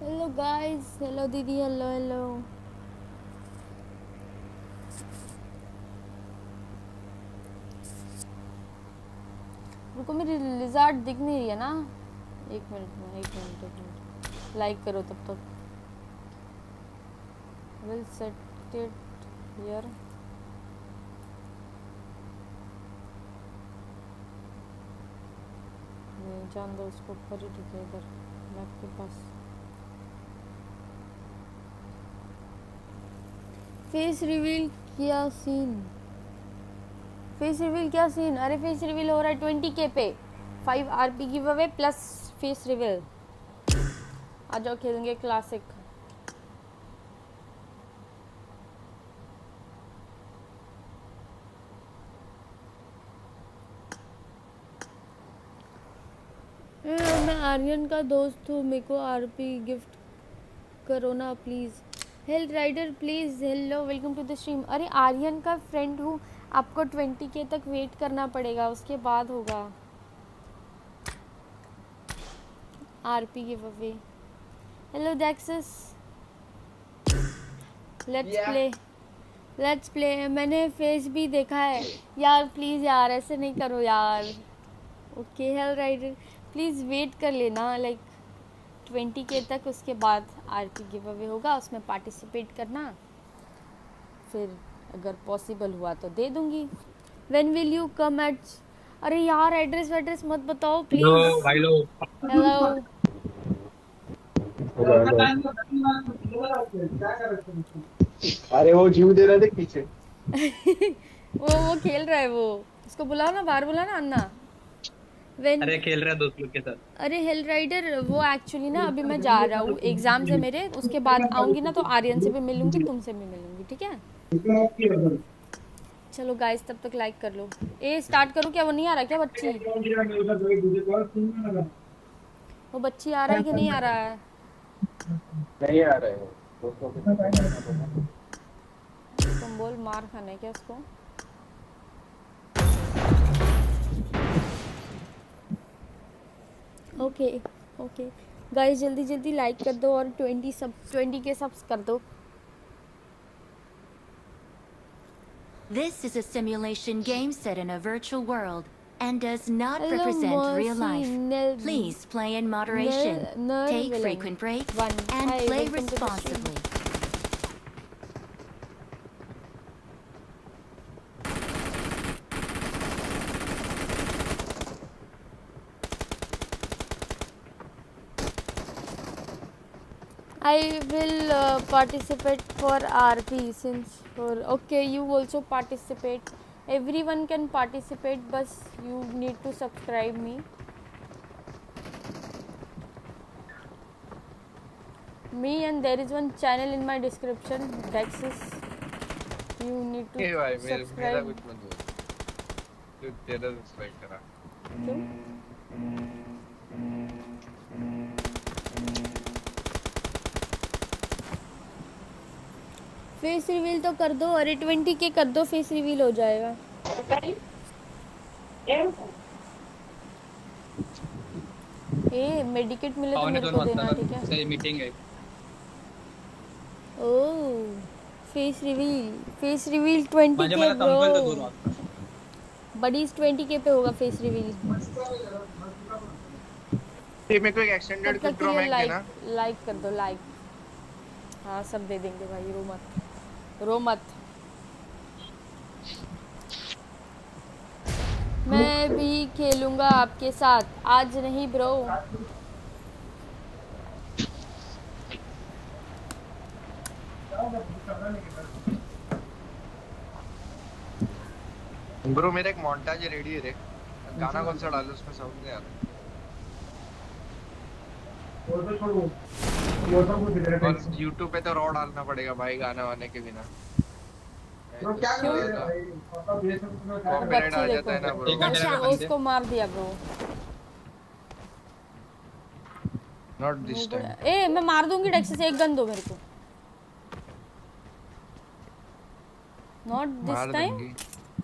Hello guys, hello दीदी, hello hello. रुको, मेरी लिजार्ड दिख नहीं रही है ना। एक मिनट लाइक करो तब तक। Will set it here. नहीं जान दो उसको, ऊपर ही ठीक है, इधर मैप के पास। फेस रिवील क्या सीन? फेस रिवील क्या सीन? अरे फेस रिवील हो रहा है 20K पे। 5 RP giveaway plus face reveal. आ जाओ खेलेंगे क्लासिक। मैं आर्यन का दोस्त हूँ, मेरे को RP गिफ्ट करो ना please. Hell rider please, hello welcome to the stream. अरे आर्यन का फ्रेंड हूँ, आपको 20K तक वेट करना पड़ेगा, उसके बाद होगा RP giveaway. Hello Dexis, let's play. मैंने फेस भी देखा है यार, प्लीज़ यार ऐसे नहीं करो यार। Okay hell rider please wait कर लेना, लाइक 20K तक, उसके बाद RP गिव अवे होगा, उसमें पार्टिसिपेट करना, फिर अगर पॉसिबल हुआ तो दे दूंगी। When will you come at? अरे यार एड्रेस वेड्रेस मत बताओ प्लीज। भाई लो। हेलो। अरे वो जीव दे रहे थे पीछे। वो खेल रहा है, वो उसको बुलाओ ना, बाहर बुलाओ ना अन्ना। व्हेन? अरे खेल रहा है दोस्त लोग के साथ। अरे हेल राइडर, वो एक्चुअली ना अभी मैं जा रहा हूँ, एग्जाम्स है मेरे, उसके बाद आऊँगी ना तो आर्यन से भी मिलूंगी, तुमसे भी मिलूंगी, ठीक है? चलो गाइस तब तक लाइक कर लो। ए स्टार्ट करूँ क्या? वो नहीं आ रहा क्या बच्ची? वो बच्ची आ रहा है कि नहीं आ रहा है? नहीं आ रहे हो दोस्तों के साथ। तुम बोल मार खाना है क्या उसको? ओके ओके गाइस, जल्दी जल्दी लाइक कर दो और 20 के सब्स कर दो। This is a simulation game set in a virtual world and does not hello represent real mercy life. Nail Please play in moderation, take villain frequent breaks, one. and hi play welcome to the stream. responsibly. I will participate for RP since for okay you also participate. Everyone can participate, but you need to subscribe me. And there is one channel in my description, Dexis. You need to ए भाई मेरा subscribe. कुछ मत बोल, तू तेरा subscribe करा। क्यों? फेस रिवील तो कर दो, अरे 20K कर दो, फेस रिवील हो जाएगा। ए मेडिकेट मिले तो पावणे मेरे 2 को वाजता देना, ना ठीक है? सही मीटिंग आहे। ओह फेस रिवील 20K मला ब्रो। संपवेल तर 2 वाजता। बडीज 20K पे होगा फेस रिवील। ते मेरे को एक तब एक्सटेंडेड तक क्विक के ड्रॉ लिए मैक लाइक देना। लाइक कर दो, लाइक। हाँ सब दे देंगे भाई, रो मत। मैं भी खेलूंगा आपके साथ, आज नहीं ब्रो। ब्रो मेरा एक मोन्टाज रेडी है रे, गाना कौन सा डालूं उसमें समझ नहीं आ रहा। और YouTube पे तो रॉ डालना पड़ेगा भाई गाना वाने के बिना। क्यों? वो कॉपीराइट बच्ची आ देखो, जाता है ना ब्रो। Watch out! उसको मार दिया ब्रो। Not this time. ए मैं मार दूंगी डेक्स से, एक गन दो मेरे को। नॉट दिस मार टाइम। दूंगी।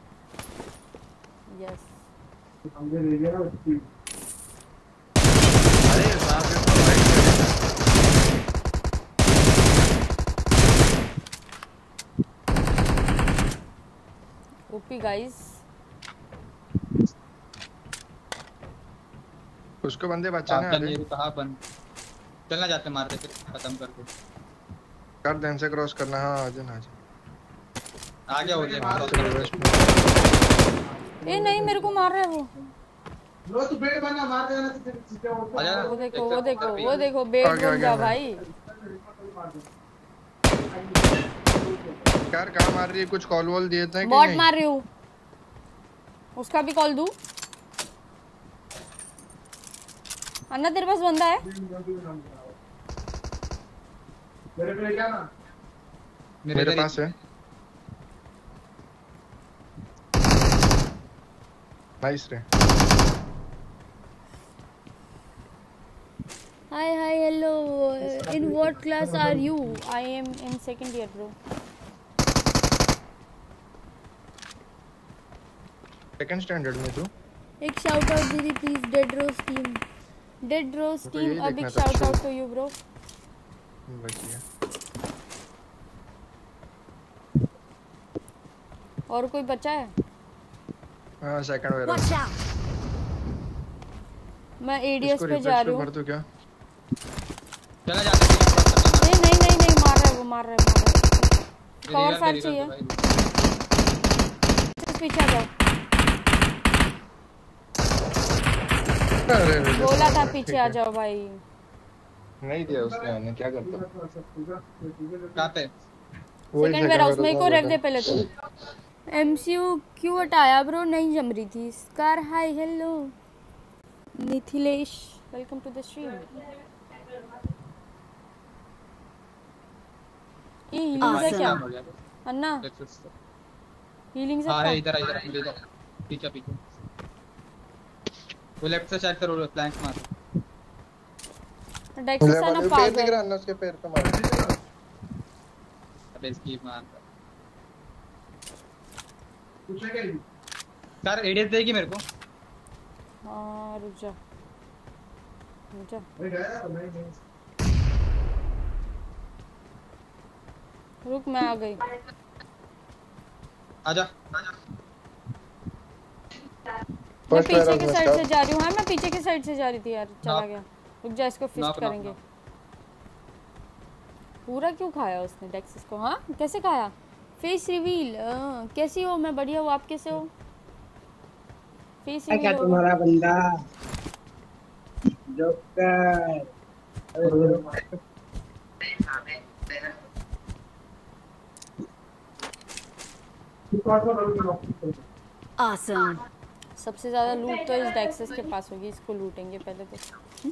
यस। अरे बाप रे, ओपी गाइस। उसको बंदे बचाने आ रहे। ये कहां बन चलना जाते मारते फिर खत्म करके कर देन से क्रॉस करना। हां आ जा। आ गया हो गया ए नहीं मेरे को मार रहा है वो। लो तू बेड बना मार देना सीधे आजा वो देखो बेट बन जा भाई। यार कहां मार रही है? कुछ कॉल वॉल दिए थे कि बॉट नहीं? मार रही हूँ। उसका भी कॉल दूं? अन्ना तेरे पास बंदा है? मेरे पे क्या ना मेरे पास है। नाइस रे। Hi, hello. In what class are you? I am in second year, bro. Second standard में तू? एक shout out दीदी please. Dead Rose team. Dead Rose तो team. यही A big देखना था, shout out shoot। to you, bro. बढ़िया। और कोई बचा है? हाँ सेकंड वेयर। Watch out! मैं ADS पे जा रही हूँ। भर तू क्या? चला जाते हैं नहीं मार रहा है। कवर फायर चाहिए। पीछे आ जाओ। अरे बोला था पीछे आ जाओ भाई। नहीं दिया उसने आने। क्या करता? कहां पे सेकंड वेयर हाउस में को रेव दे पहले तू। MCU क्यों हटाया ब्रो? नहीं जम रही थी। Scar hi hello Mithilesh welcome to the stream. ये हीलिंग है क्या अन्ना? हीलिंग से हां क्या? इधर पीछे वो लेफ्ट से शायद करो प्लैंक मार डेक्स से ना पैर दिख पागल। रहा है उसके पैर पे मार। अबे इसकी मार पूछेगा ही सर एडीएस देगी मेरे को। हाँ रुक जा। मैं गया नहीं रुक मैं आ गई। आजा मैं पीछे की साइड से जा रही हूँ। हाँ मैं पीछे की साइड से जा रही थी यार। चला Knock. गया। रुक जा इसको फिस्ट Knock. करेंगे। पूरा क्यों खाया उसने डेक्सिस को? हाँ कैसे खाया? Face reveal. कैसी हो? मैं बढ़िया हूँ। आप कैसे हो? फेस क्या रिवील तुम्हारा बंदा जोकर Awesome. सबसे ज्यादा लूट तो इस डेक्सिस के पास होगी। इसको लूटेंगे पहले तो।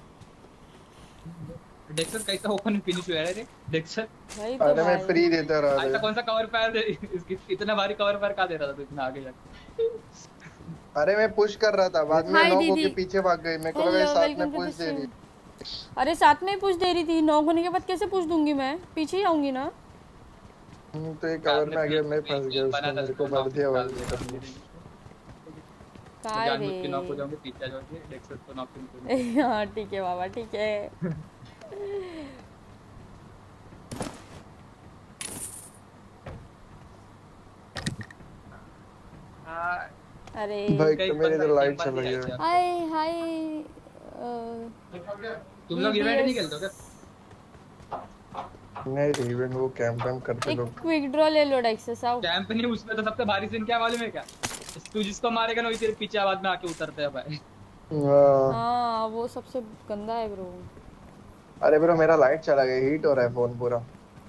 डेक्सर कैसा ओपन फिनिश हुआ है रे डेक्सर। भाई तो अरे मैं भाई। फ्री देता रहा ऐसा था। कौन सा कवर फायर दे इसकी इतना भारी कवर फायर का दे रहा था तू इतना आगे जाके। अरे मैं पुश कर रहा था। बाद में हाय लोग दीदी। के पीछे भाग गए। मेरे को लगा हेलो ये साथ वेलकम में टू पुश द दे रही। स्ट्रीम। अरे साथ में ही पुश दे रही थी। नॉक होने के बाद कैसे पुश दूंगी मैं? पीछे ही आऊंगी ना। तो एक कवर में आ गया। मैं फंस गया उसने मेरे को भर दिया भाई। काय जानबूझ के नॉक हो रे। जाओगे पीछे आ जाओगे डेक्सर को नॉक नहीं हाँ ठीक है बाबा ठीक है। अरे भाई मेरे तो लाइट चला गया। हाय हाय तुम लोग इवेंट नहीं खेलते हो क्या? नहीं इवेंट वो कैंप करते एक लोग। क्विक ड्रॉ ले लो डेक्सस आओ। कैंप नहीं उसमें तो सबसे भारी सीन क्या मालूम है क्या? तू जिसको मारेगा ना वही तेरे पीछे आवाज में आके उतरते हैं भाई। हाँ वो सबसे गंदा है ब्रो। अरे ब्रो मेरा लाइट चला गया। हीट हो रहा है फोन पूरा।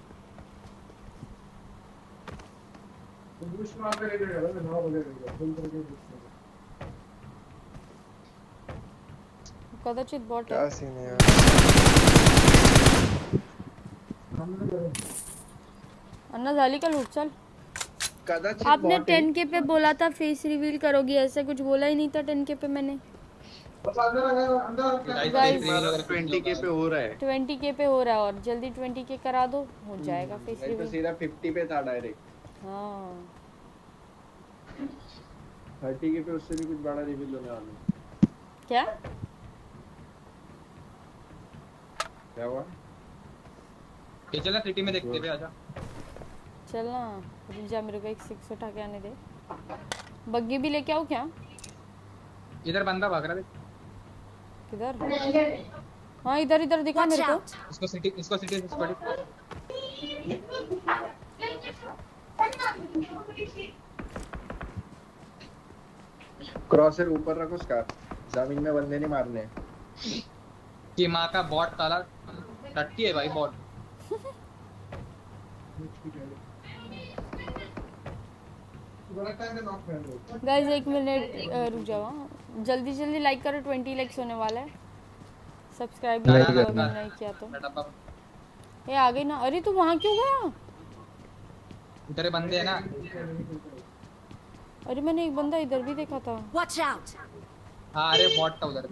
कदाचित बॉट है। क्या सीन है यार? अन्ना झाली का लूट चल। कदाचित आपने bot है। 10K पे बोला था फेस रिवील करोगी। ऐसा कुछ बोला ही नहीं था 10K पे मैंने। गाइस 20k पे हो रहा है। 20K पे हो रहा है और जल्दी 20K करा दो हो जाएगा फेस नहीं तो रिवील। सीधा 50 पे था डायरेक्ट। हाँ 30k पे उससे भी कुछ बड़ा रिवील होने वाला है। क्या? क्या हुआ? चल ना सिटी में देखते हैं आजा। चलना रुक जा मेरे को एक 6 उठा के आने दे। बग्गी भी लेके आओ क्या? इधर बंदा भाग रहा है। किधर? हाँ इधर इधर दिखा Watch मेरे को। out! इसको सिटी स्क्वाड। क्रॉसर ऊपर रखो स्कार, जमीन में बंदे नहीं मारने। कि माँ का बॉट ताला टट्टी है भाई बॉट। गाइस 1 मिनट रुक जाओ। जल्दी जल्दी लाइक करो, 20 लाइक्स होने वाला है। सब्सक्राइब भी करो अगर नहीं किया तो। ये आ गई ना। अरे तू वहाँ क्यों गया? इधर बंदे है ना। अरे मैंने एक बंदा इधर भी देखा था। Watch out! हाँ अरे बॉट था उधर पे।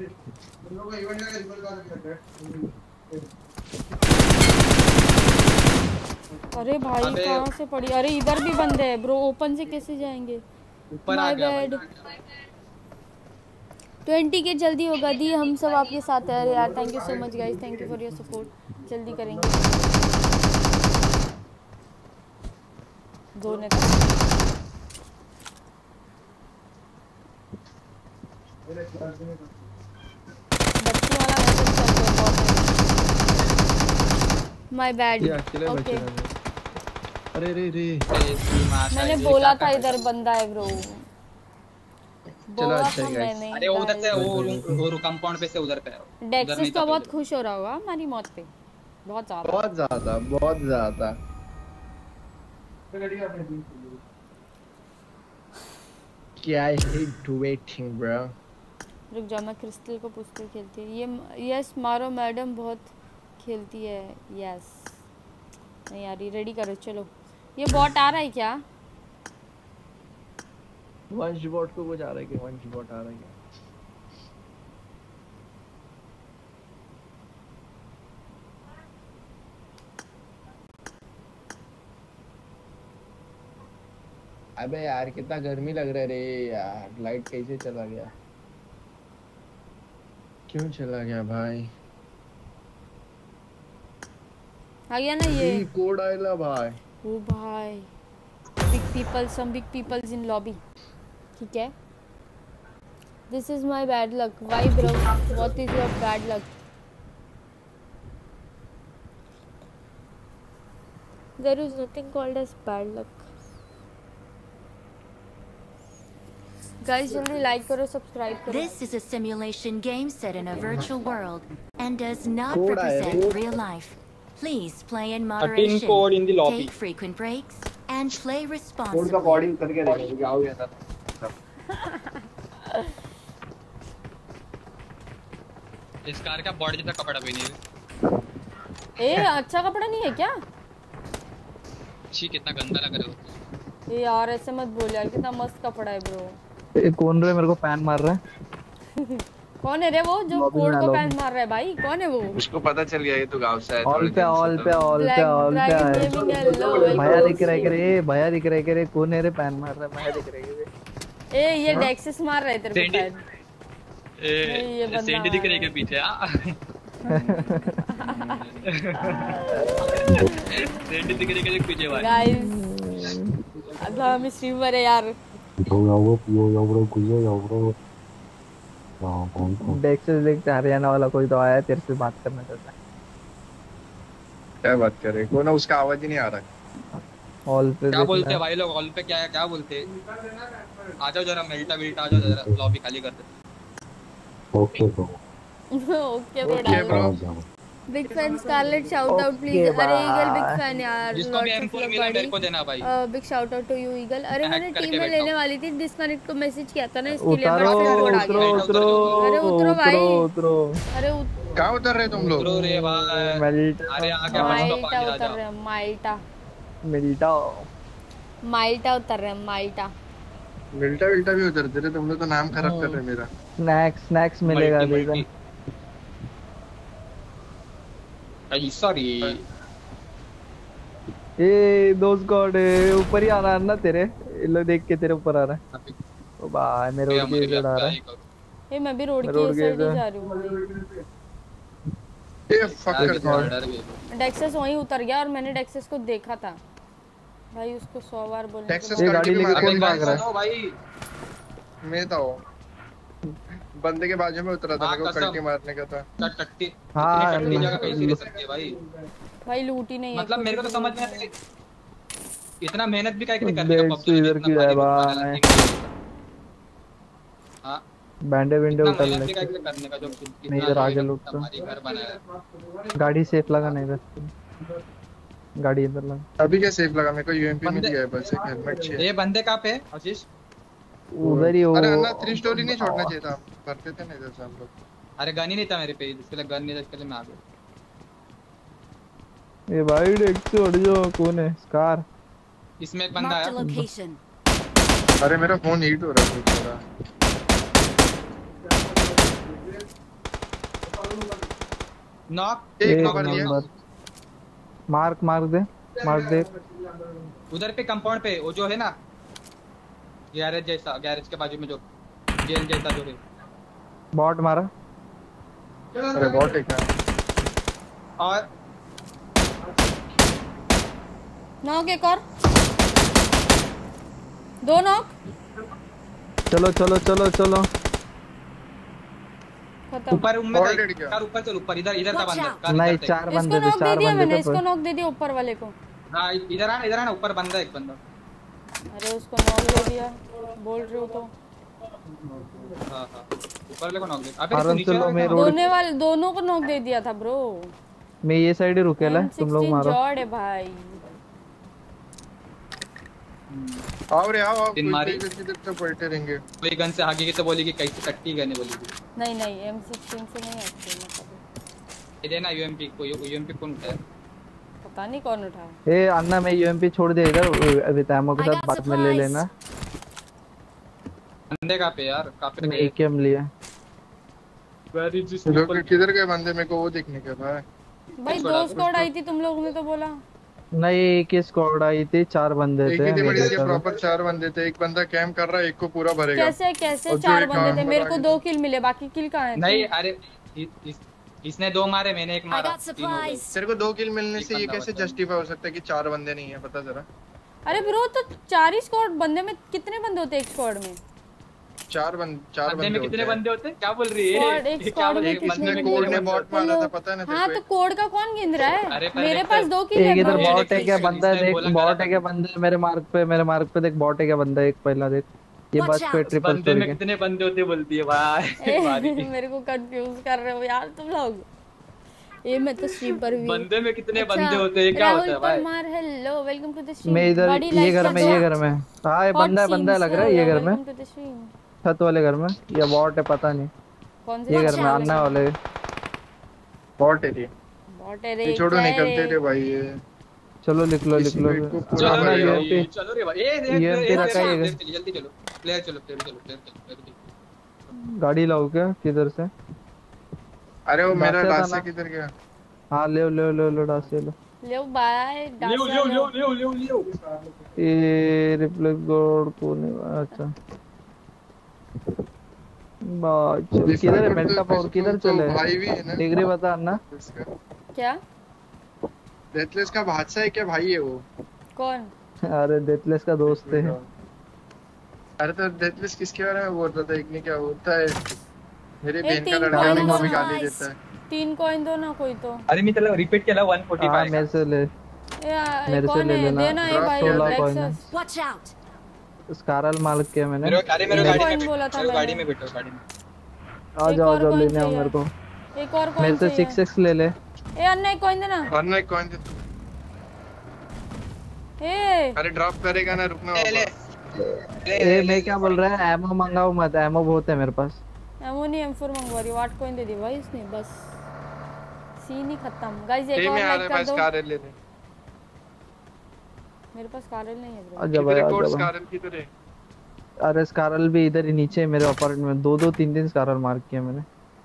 अरे भाई कहाँ से पड़ी? अरे इधर भी बंदे हैं ब्रो, ओपन से कैसे जाएंगे? ऊपर आ गया भाई। 20 के जल्दी होगा दी, हम सब आपके साथ हैं यार। Thank you so much guys, thank you for your support. जल्दी करेंगे। दो ने बच्ची वाला मैसेज चल रहा है बहुत। My bad. ओके अरे रे रे मैंने बोला था इधर बंदा है ब्रो। बोला अच्छा था है मैंने। अरे वो उधर से वो कंपाउंड पे से उधर पे है। डेक्सिस तो बहुत खुश हो रहा होगा हमारी मौत पे। बहुत ज्यादा बहुत ज्यादा। क्या है वेटिंग ब्रो। रुक जाओ मैं क्रिस्टल को पूछती हूँ खेलती है ये। यस मारो मैडम बहुत खेलती है। यस नहीं यार ये रेडी करो चलो। ये बॉट आ रहा है क्या? वंश बॉट को कुछ आ रहा है कि वंश बॉट आ रहा है क्या? अबे यार कितना गर्मी लग रहा है रे यार। लाइट कैसे चला गया? क्यों चला गया भाई? आ गया ना ये कोड आइला भाई। ओ भाई big people, some big peoples in lobby. ठीक है। This is my bad luck. Why bro? What is your bad luck? There is nothing called as bad luck. Guys जल्दी लाइक करो, सब्सक्राइब करो। This is a simulation game set in a virtual world and does not represent real life. Please play in moderation, code in the lobby. take frequent breaks, and play code का responsibly. Body उतर के देखो क्या हो गया था। इस car का बॉडी जितना कपड़ा भी नहीं है। ए अच्छा कपड़ा नहीं है क्या? छी कितना गंदा लग रहा है। ए यार ऐसे मत बोल यार, कितना मस्त कपड़ा है ब्रो। ये कौन रे मेरे को पैन मार रहा है? कौन है रे वो जो कोड को पैन मार रहा है भाई? कौन है वो? उसको पता चल गया ये तो गांव से है। ऑल पे भैया दिख रहा है कि रे? भैया दिख रहा है कि रे? कौन है रे पैन मार रहा है? भैया दिख रहा है कि रे? ए ये डेक्सिस मार रहा है तेरे को शायद। ये बंदा सेंडी दिख रही है के पीछे। सेंडी दिख रही है के पीछे भाई। गाइस अगला हम स्ट्रीमर है यार। डेक्सिस देखते हरियाणा वाला कोई तो आया है तेरे से बात करना चाहता है। क्या बात कर रहे? कौन है? उसका आवाज ही नहीं आ रहा। हॉल पे क्या बोलते हैं भाई लोग? हॉल पे क्या बोलते हैं? आ जाओ जरा मेल्टा आ जाओ जरा, लॉबी खाली कर दे। Okay bro. Big fan Scarlet shout out please. अरे ईगल बिग फैन यार। जिसको भी M4 मिला मेरे को देना भाई। Big shout out to you eagle. अरे मैंने टीम में लेने वाली थी, डिस्कनेक्ट को मैसेज किया था ना इसके लिए। उतरो अरे उतरो भाई। अरे कहाँ उतर रहे तुम लोग? उतरो रे भाई। अरे आगे माइटा उतर रहे हैं। माइटा उतर रहे हैं। माइटा मिल्टा भी उतरते रहे तुम लोग तो। नाम खराब कर रहे मेरा। स्नैक्स मिलेगा देखा। सॉरी ए दोस्त गॉड ऊपर ही आना है ना तेरे। ये लोग देख के तेरे ऊपर आ रहा है। ओ भाई मैं रोड के इधर आ रहा है। ए मैं भी रोड के साइड जा रही हूं। ये फक कर। डेक्सस वहीं उतर गया और मैंने डेक्सस को देखा था। भाई उसको 100 बार बोलने टेक्सास ये करके गाड़ी भी लेके मारा। कौन भाग रहा है? दो भाई मैं था वो बंदे के बाजू में उतरा था, मेरे को कल्टी मारने का था। टट्टी हाँ, इतनी जगह कैसी रह सकती है भाई? भाई लूट ही नहीं है। मतलब मेरे को तो समझ में नहीं इतना मेहनत भी काय के लिए देख करने का तू इधर इतना क्यों भारी है मारना भाई? लगेगा। हाँ बैंडे विंडे इतना उतर मेहनत भी ले। काय के लिए करने का जो मैं इधर आगे लूटता हूँ। हमारी घर बनाया। गाड़ी सेफ लगा नहीं इधर, गाड़ी इधर लगा। अभी क्या सेफ लगा? मेरे को यूएमपी मिल बंदे- गया है, बस एक हेलमेट चाहिए। ये बंदे कहाँ पे है आशीष? उधर ही अरे अन्ना वो 3 स्टोरी नहीं छोड़ना चाहिए था, करते थे ना इधर से हम लोग। अरे गन ही नहीं था मेरे पे, इसके लिए गन नहीं था, इसके लिए मैं आ गया। ये भाई देख छोड़ जो कौन है स्कार। इसमें एक बंदा Marked a आया। location. अरे मेरा फोन हीट हो रहा है थोड़ा। नॉक एक एक नंबर लिया। नंबर मार्क दे। उधर पे कंपाउंड पे वो जो है ना गैरेज जैसा, गैरेज के बाजू में जो जेल जैसा जो है। बॉट मारा। अरे बहुत एक है। और नॉक एक और, 2 नॉक चलो खत्म। ऊपर रूम में Already क्या? कार ऊपर चल, ऊपर इधर था Watch बंदा out. कार नहीं इधर थे। चार इसको बंदे थे, नॉक दे चार दिया बंदे मैंने, थे इसको नॉक दे दिया ऊपर वाले को। हाँ इधर आना ऊपर बंदा एक बंदा। अरे उसको नॉक दे दिया, बोल रहे हो तो। हाँ ऊपर वाले को नॉक दे। अबे आराम तू नीचे से लो, वाला मैं था। रोड- दोनों को नॉक दे दिया था ब्रो। मैं ये साइड ही रुकेला है, तुम लोग M16 मारो। जॉड है भाई। आओ रे आओ, तीन मारी। किधर तो पलटे रहेंगे। कोई गन से आगे की तो बोलेगी कैसे कट्टी गन बोलेगी। नहीं M16 से नहीं आती मतलब। ये देना यूएमपी को, यूएमपी कौन उठाया? पता नहीं कौन उठाया। ए अन्ना मैं यूएमपी छोड़ दे इधर, अभी तैमो के I साथ got बाद में ले supplies. लेना। बंदे कहाँ पे यार? कहाँ पे मैं गए? एकेएम लिया। Where is this लोग people? किधर गए बंदे? मेरे को वो देखने का था। भाई 2 स्क्वाड आई थी, तुम लोगों ने तो बोला। नहीं एक ही स्क्वाड आई थी, 4 बंदे एक थे ही टीम मेरे के साथ। प्रॉपर 4 बंदे थे। एक बंदा कैंप कर रहा है, एक को पूरा भरेगा। कैसे और जो 4 एक बंदे थे? आर्मर मेरे को आगे 2 किल मिले, बाकी किल कहाँ है? नहीं अरे इसने 2 मारे, मैंने 1 I मारा। got 3 हो गए। supplies. तेरे को 2 किल मिलने एक से ये बंदा कैसे बचा। जस्टिफाई हो सकता है कि 4 बंदे नहीं है? पता जरा। अरे ब्रो तो 4 ही स्क्वाड, बंदे में कितने बंदे होते हैं एक स्क्वाड में? 4 बंदे में कितने बंदे होते हैं? क्या बोल रही Squad, है? एक ये क्या squad बोल में रही है? कितने बंदे में कोड कितने ने बंदे बॉट होते हैं? मारा था, पता है ना हाँ तेरे तो कोड का कौन गिन रहा है? अरे पहले मेरे देख पास कर। 2 किल एक है इधर bro। बॉट है क्या बंदा? इसने देख बोला बॉट करा है क्या बंदा? मेरे मार्क पे मेरे मार्क पे देख बॉट है क्या बंदा? एक पहला देख ये Watch बस पे out. ट्रिपल बंदे में स्टोरी कितने बंदे होते हैं बोलती है भाई। भारी। मेरे को कंफ्यूज कर रहे हो यार तुम लोग। ये मैं तो स्ट्रीम पर भी। बंदे में कितने अच्छा, बंदे होते हैं? क्या होता है भाई? Parmar hello, welcome to the stream. मैं इधर बॉडी ये लाइक घर में हाँ ये बंदा लग रहा है ये घर में, वेलकम टू द स्ट्रीम। छत वाले घर में। या बॉट है पता नहीं, कौन से ये घर Watch में out. अन्ना वाले। बॉट है ये। बॉट है रे। ये छोड़ो, क्या है निकलते रे? थे भाई ये। चलो लिख लो इसी वेट को पूरा अन्ना भरेगा। यूएमपी चलो रे भाई। ए UMP रखा है ये। जल्दी चलो। प्लेयर चलो। गाड़ी लाओ क्या किधर से? अरे वो मेरा डांसे था रास्ता ना। किधर गया? हाँ ले डासे लो। ले बाय लियो। ये रिफ्लेक्स गोड को नहीं। अच्छा चल किधर है मेंटा पावर? किधर चले? भाई भी है ना डिग्री बता अन्ना। इसका। क्या? डेथलेस का भाषा है क्या भाई है वो? कौन? अरे डेथलेस का दोस्त है। अरे तो डेथलेस किसके बारे में बोल रहा था? एक ने क्या होता है मेरे ए, बहन का 3 लड़का कॉइन मेरे को भी दो। गाली देता है। 3 कॉइन दो ना कोई तो। अरे मैं चलो रिपीट केला हाँ 145 मेरे से ले, मेरे से कौन ले है? लेना। देना ये भाई 16 कॉइन है। रेक्सस। Watch out. स्कारल मालिक किया मैंने। मेरे कितने गाड़ी coin में बोला था मेरे गाड़ी मैंने? में बैठो गाड़ी में। आ एक जाओ और coin लेने आओ चाहिए। मेरे को। एक और मेरे कॉइन से चाहिए। 6x ले ले। ए अन्ना एक कॉइन देना। और ना एक कॉइन दे। ए अरे ड्रॉप करेगा ना, रुकना होगा। ए मैं क्या बोल रहा है? एमो मंगाओ मत, एमो बहुत है मेरे पास। एमो नहीं M4 मंगवा रही हूँ। 8 कॉइन दे दी भाई इसने बस। सीन ही खत्म। गाइस एक ये और में आ रहा लाइक है कर बस दो। कारल ले ले। मेरे पास कारल नहीं है ब्रो। आ जा भाई किधर आ कोर्स जा भाई। कारल किधर है? अरे स्कारल भी इधर ही नीचे है मेरे अपार्टमेंट में। 2-3 स्कारल मार्क किया मैंने।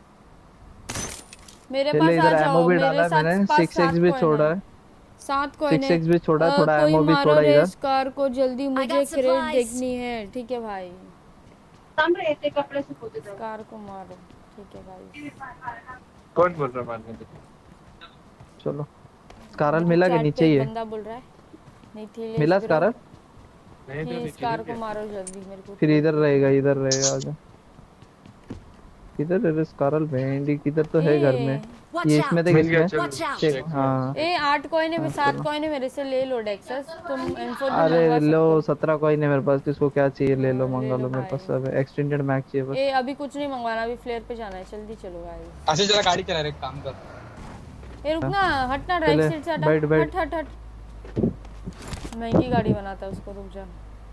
मेरे चले पास आ इधर एमो जाओ। भी मेरे डाला है साथ मैंने। 6x 6x भी छोड़ा है। 7 कॉइन है। 6x भी छोड़ा है, थोड़ा कोई एमो भी मारो छोड़ा रे इधर। इस कार को जल्दी, मुझे got क्रेट supplies. देखनी है। ठीक है भाई, कपड़े से पोते जाओ। कार को मारो। ठीक है भाई। कौन बोल रहा मारने के? चलो स्कारल मिला के चैट नीचे पे ही एक है। बंदा बोल रहा है नहीं थी मिला स्कारल? नहीं स्कार को मारो जल्दी मेरे को। फिर इधर रहेगा आजा। किधर है स्कारल? भेंडी किधर तो है घर में। ये इसमें देख इसमें। हाँ 8 कॉइन है 7 कॉइन है मेरे से ले लो डेक्सस तुम इन्फो। अरे लो 17 कॉइन है मेरे पास। किसको क्या चाहिए ले लो मंगा लो मेरे पास सब है। एक्सटेंडेड मैग चाहिए बस। अभी कुछ नहीं मंगवाना अभी फ्लेयर पे जाना है जल्दी चलो गाइस। अच्छा जरा गाड़ी चला रहे काम कर। रुकना हटना राइट साइड से हट। महंगी गाड़ी बनाता है उसको रुक जा।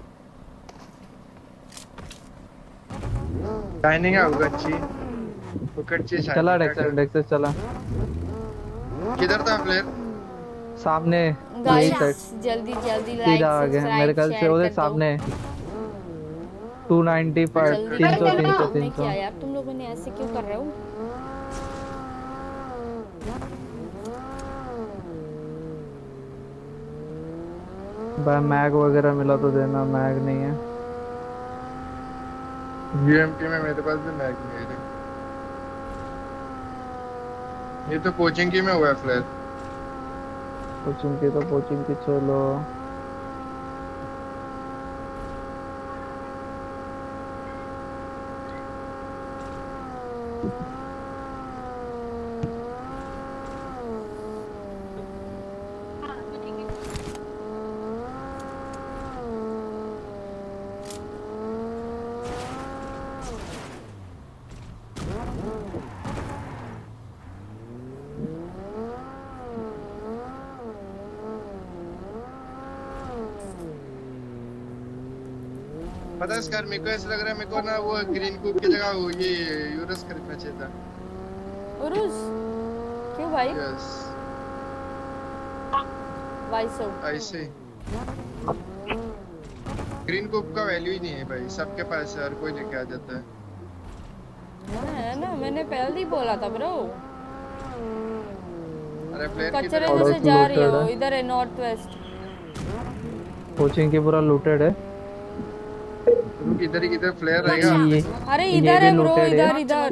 डाइनिंग है उगच्ची उगच्ची चला डेक्सस चला। किधर था फ्लेयर? सामने गाइस जल्दी लाइक आ गया मेरे ख्याल से उधर सामने 290 पर 300 क्या यार तुम लोगों ने ऐसे क्यों कर रहे हो? भाई मैग वगैरह मिला तो देना। मैग नहीं है यूएमपी में मेरे पास भी मैग नहीं है। ये तो कोचिंग की में हुआ है फ्लैश। कोचिंग की चलो। पता है स्कार मेरे को ऐसा लग रहा है मेरे को ना वो ग्रीन कूप की जगह वो ये यूरस खरीदना चाहिए था। उरुस क्यों भाई? यस भाई सो ऐसे ग्रीन कूप का वैल्यू ही नहीं है भाई। सबके पास है हर कोई लेके आ जाता है ना। मैंने पहले ही बोला था ब्रो। अरे प्लेयर कचरे में से जा रही हो इधर है नॉर्थ वेस्ट। कोचिंग की पूरा लूटेड है। इधर ही किधर फ्लेयर रहेगा। अरे इधर है ब्रो इधर।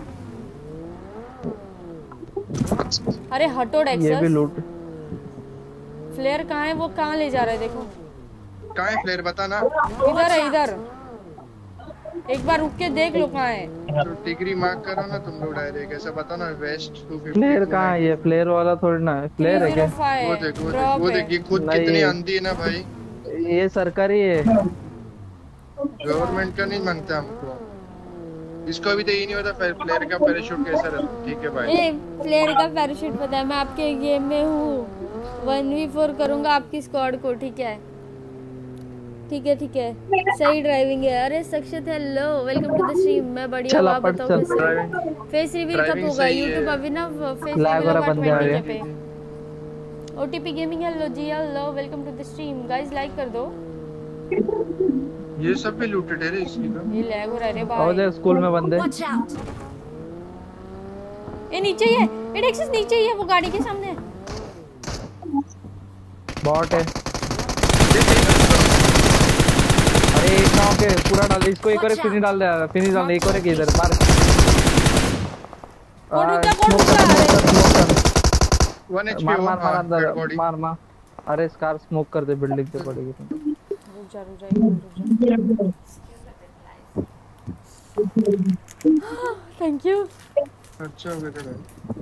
अरे हटो डेक्सस। ये भी लूट। फ्लेयर कहाँ है? वो कहाँ ले जा रहा है देखो। कहाँ है फ्लेयर बता ना। इधर है इधर। एक बार रुक के देख लो कहाँ है। तो डिग्री मार्क करो ना तुम लोग डायरेक्ट ऐसा बता ना। वेस्ट 250 फ्लेयर कहाँ है? ये फ्लेयर वाला थोड़ी ना है। फ्लेयर है क्या? वो देख ये खुद कितनी आंधी है ना भाई। ये सरकारी है गवर्नमेंट का नहीं मानता हमको। इसको अभी तो ये नहीं पता प्लेयर का पैराशूट कैसा रहता। ठीक है भाई प्लेयर का पैराशूट पता है। मैं आपके गेम में हूँ 1v4 करूंगा आपकी स्क्वाड को। ठीक है सही ड्राइविंग है। अरे Sakshit hello welcome to the stream. मैं बढ़िया हूं आप बताओ कैसे? फेस रिवील कब होगा? YouTube अभी ना फेस रिवील होगा पे। OTP gaming hello ji hello welcome to the stream. Guys like कर दो। ये सब पे लूटेड है रे इसकी तो। ये लैग हो रहा है रे भाई। और स्कूल में बंदे। ये नीचे ही है। ये डेक्सस नीचे ही है वो गाड़ी के सामने है। बॉट है। अरे एक नाव के पूरा डाल दे इसको। एक और फिनिश डाल दे। फिनिश डाल दे एक और एक इधर मार। वन एचपी मार अंदर मार। अरे स्कार स्मोक कर दे बिल्डिंग पे पड़ेगी तुम। रुक जा थैंक यू। अच्छा हो गया।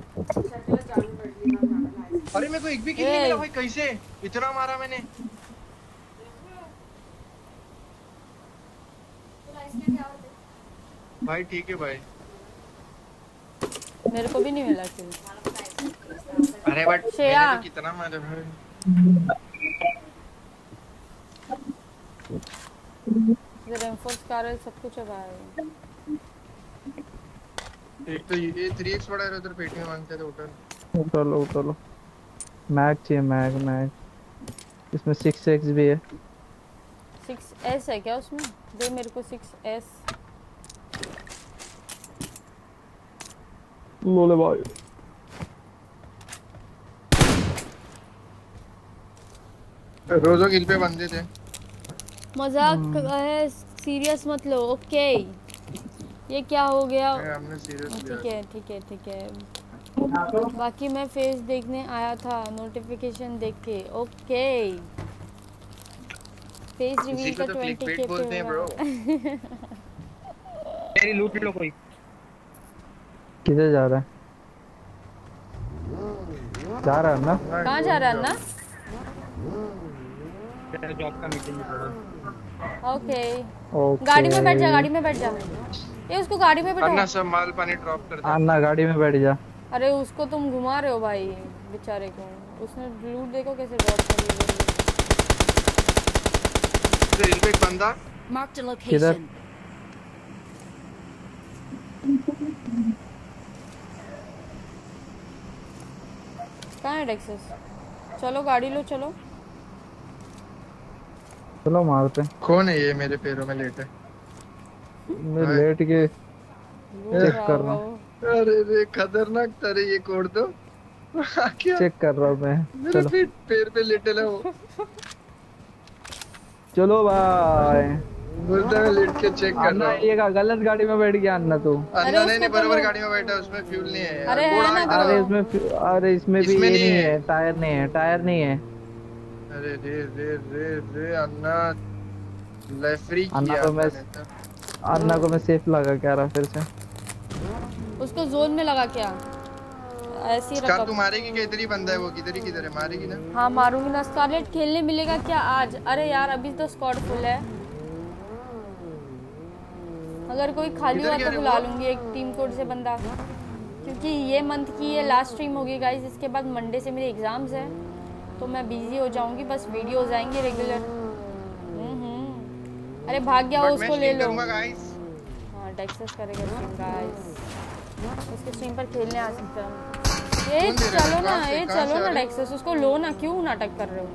अरे मेरे को एक भी किल नहीं मिला भाई। कैसे इतना मारा मैंने? भाई ठीक है भाई। मेरे को भी नहीं मिला किल। अरे बट मैंने तो कितना मारा भाई। रेनफोर्स कारल सब कुछ है भाई। एक तो ये 3x बड़ा है उधर पेटी में मांगते थे होटल। उठा लो मैग चाहिए। मैग इसमें 6x भी है। 6s है क्या उसमें? दे मेरे को 6s। लोले भाई रोजो किल पे बंदे थे। मजाक है सीरियस मत लो। ओके ये क्या हो गया? हमने सीरियस लिया। ठीक है बाकी मैं फेस देखने आया था नोटिफिकेशन देख के। ओके फेस इसी रिवील को का तो 20k clickbait पे बोलते हैं ब्रो। होगा। मेरी लूट लो कोई। किधर जा रहा है? जा रहा है ना? कहाँ जा रहा है अन्ना? मेरा जॉब का मीटिंग है थोड़ा। ओके ओके गाड़ी में बैठ जा, गाड़ी में बैठ जा। ये उसको गाड़ी में अन्ना बैठो। सब माल पानी ड्रॉप कर दे। अन्ना गाड़ी में बैठ जा। अरे उसको तुम घुमा रहे हो भाई बेचारे को। उसने लूट देखो कैसे ड्रॉप कर ली। हिल पे एक बंदा। Marked a किधर? location. कहाँ है डेक्सस? चलो गाड़ी लो चलो। चलो मारते। कौन है ये मेरे पैरों में लेटे? मैं लेट के लूट चेक रहा कर होगा रहा वो। अरे रे खतरनाक था रे ये कोड तो। क्या चेक कर रहा हूँ मैं। मेरे चलो पैर पे लेटे ला वो। चलो भाई। बोलता है लेट के चेक कर अन्ना रहा हूँ। ये गलत गाड़ी में बैठ गया अन्ना तू। अन्ना उसको नहीं तो बराबर लो। गाड़ी में बैठा है, उसमें फ्यूल नहीं है। अरे कोड है ना आठ अरे ब्रो। अरे इसमें भी इसमें ये नहीं नहीं है। है, टायर नहीं है, टायर नहीं है। अरे रे रे रे रे अन्ना लेफ्री अन्ना किया को मैं मैंने तो। अन्ना को मैं सेफ लगा क्या रहा फिर से। उसको जोन में लगा क्या? ऐसी स्कार तू रकम। मारेगी क्या? इधर ही बंदा है वो, किधर है मारेगी ना? हाँ मारूंगी ना। स्कारलेट खेलने मिलेगा क्या आज? अरे यार अभी तो स्क्वाड फुल है। अगर कोई खाली किधर हुआ गया तो रे बुला वो? लूंगी एक टीम कोड से बंदा, क्योंकि ये मंथ की ये लास्ट स्ट्रीम होगी गाइस। इसके बाद मंडे से मेरे एग्जाम्स हैं तो मैं बिजी हो जाऊंगी। बस वीडियोस आएंगे रेगुलर। अरे भाग गया वो, बट उसको मैं ले स्ट्रीम लो। करूंगा गाइस। हाँ डेक्सस करेगा स्ट्रीम गाइस। उसके स्ट्रीम पर खेलने आ सकते हैं। ये कौन दे रहा है? चलो ना, कहाँ से- ये कहाँ से चलो आ ना रहे? डेक्सस, उसको लो ना। क्यों नाटक कर रहे हो?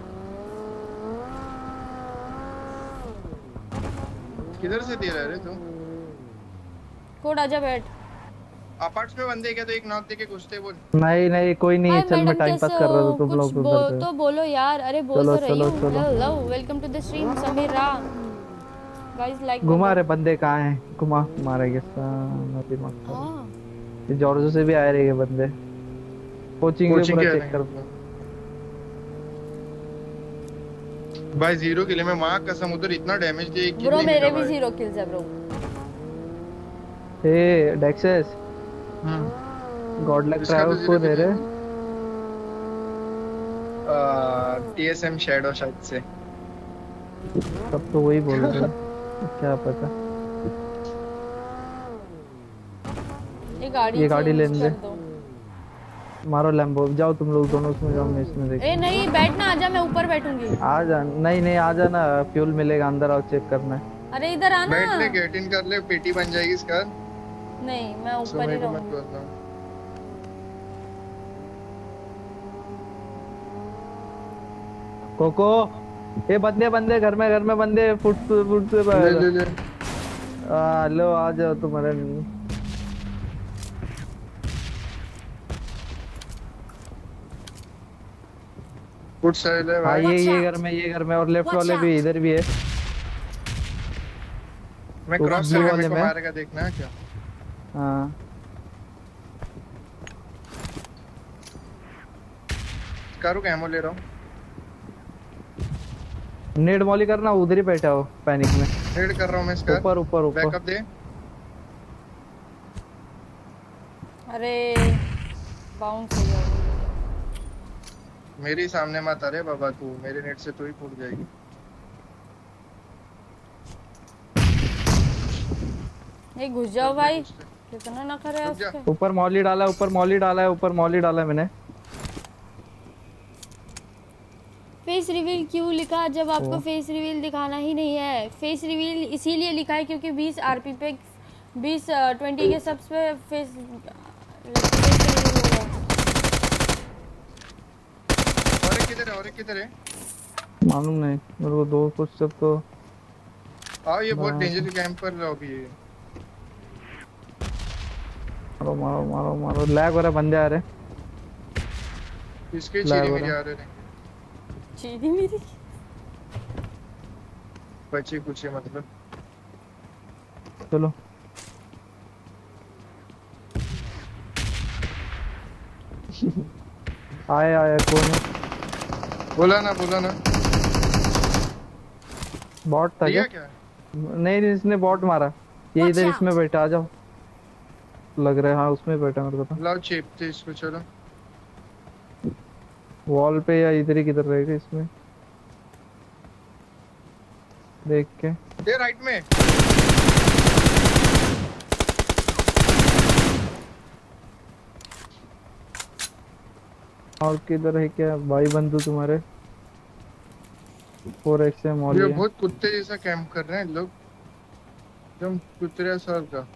किधर से दे रहा है रे तू? कोड आजा बैठ। अपार्ट्स में बंदे क्या तो एक नॉक दे के घुसते बोल। नहीं नहीं कोई नहीं है, हाय चल मैं मैडम टाइम कैसे पास कर रहा हो? था तुम कुछ लोग उधर तो बोलो यार। अरे बोल चलो, तो रही चलो, हूँ। चलो। Hello welcome to the stream Sameera. Guys like घुमा रहे बंदे कहाँ हैं? घुमा मारेंगे नदी मत कर। हाँ ये जॉर्जो से भी आ रहे हैं बंदे। कोचिंग के कोचिंग पूरा के चेक कर। भाई 0 किल में मां कसम उधर इतना डैमेज दिया एक किल ब्रो नहीं मेरे मिला भी भाई। 0 किल्स है ब्रो। ए डेक्सेस गॉड लक इसका तो ट्रैवल को दे रहे। टीएसएम शैडो शायद से। सब तो वही बोल रहे हैं। क्या पता। ये गाड़ी लेने change दे। कर दो। मारो लैम्बो। जाओ तुम लोग दोनों उसमें जाओ, मैं इसमें देख। ए नहीं बैठना, आजा मैं ऊपर बैठूंगी। आ जा। नहीं नहीं आ जा ना, फ्यूल मिलेगा अंदर आओ चेक करना है। अरे इधर आना। बैठ ले गेट इन कर ले, पेटी बन जाएगी इसका। नहीं मैं ऊपर ही समय को मत रहूंगी। बोलना। कोको ये बंदे घर में बंदे फुट से ले ले लो आ जाओ तुम्हारे। फुट साइड है हाँ भाई। ये घर में और लेफ्ट Watch वाले भी इधर भी है। मैं वो क्रॉस blue करके वाले मेरे को में। मारेगा, देखना है क्या? हाँ कारू का एमो ले रहा हूँ। नेड मॉली करना, उधर ही बैठा हो पैनिक में। रेड कर रहा हूँ मैं इसका। ऊपर ऊपर ऊपर बैकअप दे। अरे बाउंस हो गया। मेरे सामने मत आ रे बाबा तू, मेरे नेट से तू ही फूट जाएगी। ये घुस जाओ भाई, कितना नखरा है रुक जा। उसके। ऊपर मॉली डाला है, ऊपर मॉली डाला है मैंने। फेस रिवील क्यों लिखा जब आपको फेस रिवील दिखाना ही नहीं है? फेस रिवील इसीलिए लिखा है क्योंकि 20 आरपी पे 20 20 के सब्स पे फेस रिवील होगा। और एक किधर है? मालूम नहीं मेरे को। दो कुछ सब तो आओ, ये बहुत डेंजरस कैंपर लॉबी है। मारो लैग हो रहा है, बंदे आ रहे। इसके ला चीरी बोला। मेरे आ रहे हैं। चीनी मेरी बच्चे कुछ है मतलब। चलो आया कौन है? बोला ना बॉट था दिया क्या? क्या? नहीं इसने बॉट मारा। ये Watch इधर out. इसमें बैठा, आ जाओ। लग रहा है हाँ उसमें बैठा मेरे को तो। लाओ चेपते इसको, चलो। वॉल पे या इधर ही किधर रहेगा इसमें, देख के। ये राइट में। और किधर है क्या भाई बंधु तुम्हारे? 4x से मॉल ये है। बहुत कुत्ते जैसा कैंप कर रहे हैं लोग, एकदम कुतरे सर का।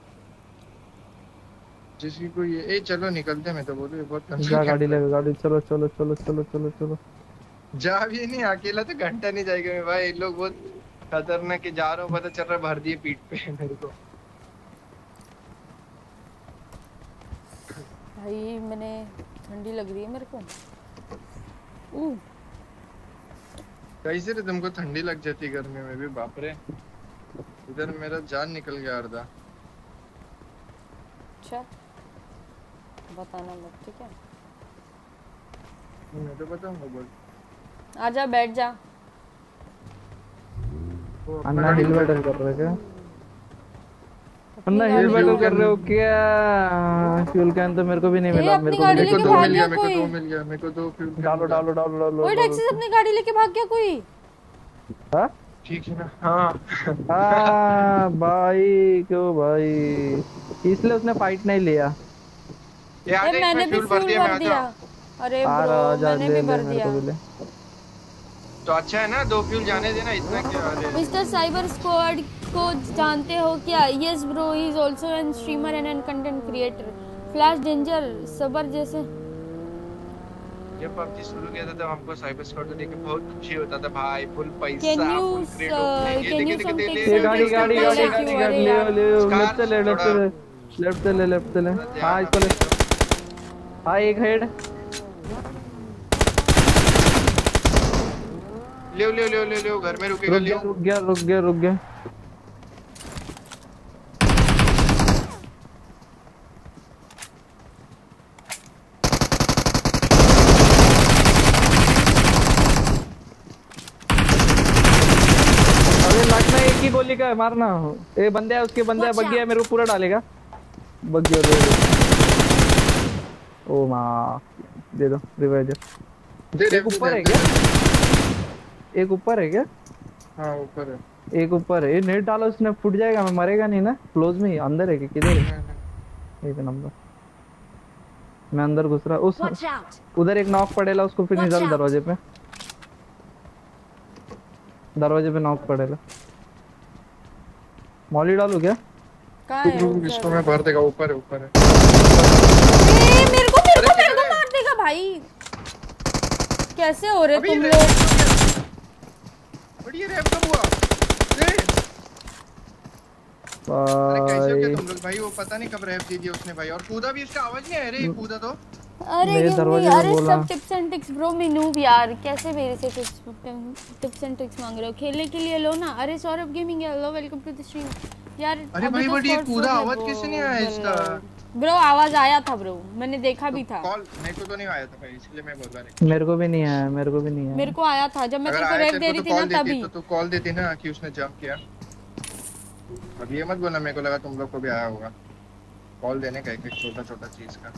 जिसकी कोई ए चलो निकलते, मैं तो बोलूं ये बहुत जा गाड़ी ले, गाड़ी चलो चलो चलो चलो चलो चलो। जा भी नहीं, अकेला तो घंटा नहीं जाएगा मैं भाई। लोग बहुत खतरनाक के जा रहा हूँ, पता चल रहा है भर दिए पीठ पे मेरे को। भाई मैंने ठंडी लग रही है मेरे को। कैसे रे तुमको ठंडी लग जाती गर्मी में भी? बाप रे, इधर मेरा जान निकल गया अर्धा। अच्छा बताना मत, ठीक है? मैं तो बताऊंगा, बोल। आजा बैठ जा। अन्ना हिल बैटल कर रहे क्या? अन्ना हिल बैटल कर रहे हो क्या? फ्यूल कैन तो मेरे को भी नहीं मिला। मेरे को गाड़ी लेके भाग गया मेरे को कोई। दो मिल गया, मेरे को दो फ्यूल कैन डालो डालो डालो डालो। कोई टैक्सी से अपनी गाड़ी लेके भाग गया कोई। हाँ ठीक है ना? हाँ हाँ भाई क्यों भाई, इसलिए उसने फाइट नहीं लिया। ये मैंने भी फ्यूल भर दिया, मैं आ दिया। जाऊं। अरे ब्रो मैंने भी भर दिया। तो अच्छा है ना, 2 फ्यूल जाने देना, इतना क्या। अरे मिस्टर साइबर स्क्वाड को जानते हो क्या? Yes bro, he is also an streamer and an content creator. Flash danger सबर जैसे। जब पबजी शुरू किया था तब हमको साइबर स्क्वाड को देख के बहुत खुशी होता था भाई। फुल पैसा, Can you, full cred opening. can you some take ये गाड़ी गाड़ी गाड़ी गाड़ी गाड़ी ले ले, लेफ्ट से ले, लेफ्ट से ले, लेफ्ट से ले, लेफ्ट से ले। हाँ इसको ले। हाँ एक हेड। ले ले ले ले ले, घर में रुकेगा। ले रुक गया रुक गया रुक गया। अरे लगना एक ही गोली का है, मारना। ए बंदे है, उसके बंदे है, बग्गी है, मेरे को पूरा डालेगा। बग्गी हो दे। ओ माँ दे दो रिवाइव दे। एक ऊपर है क्या? एक ऊपर है क्या? हाँ ऊपर है, एक ऊपर है। नेट डालो उसने, फुट जाएगा। मैं मरेगा नहीं ना? क्लोज में ही अंदर है कि किधर है? एक नंबर। मैं अंदर घुस रहा। उस उधर एक नॉक पड़ेगा, उसको फिर निकाल दरवाजे पे। दरवाजे पे नॉक पड़ेगा। मॉली डालू क्या? कहाँ है? इसको मैं भर देगा। ऊपर है, ऊपर है। मेरे को मार देगा भाई। कैसे हो रहे तुम लोग? बढ़िया रैप कब हुआ? अरे कैसे हो क्या तुम लोग भाई? वो पता नहीं कब रैप दे दिया उसने भाई। और कूदा भी, इसका आवाज नहीं आया रे। कूदा तो अरे अरे सब टिप्स एंड ट्रिक्स ब्रो। मैं नूब यार, कैसे मेरे से टिप्स एंड ट्रिक्स मांग रहे हो? खेलने के लिए लो ना। अरे Saurabh gaming, hello welcome to the stream यार। अरे भाई बट ये कूदा आवाज कैसे नहीं आया इसका? ब्रो आवाज आया था ब्रो, मैंने देखा भी था। कॉल मेरे को तो नहीं आया था भाई, इसलिए मैं बोल रहा हूं। मेरे को भी नहीं आया, मेरे को भी नहीं आया। मेरे को आया था जब मैं तेरे को रेड दे रही थी ना तभी। तो तू कॉल देती ना कि उसने जंप किया। अब ये मत बोलना मेरे को लगा तुम लोग को भी आया होगा। कॉल देने का एक छोटा छोटा चीज का।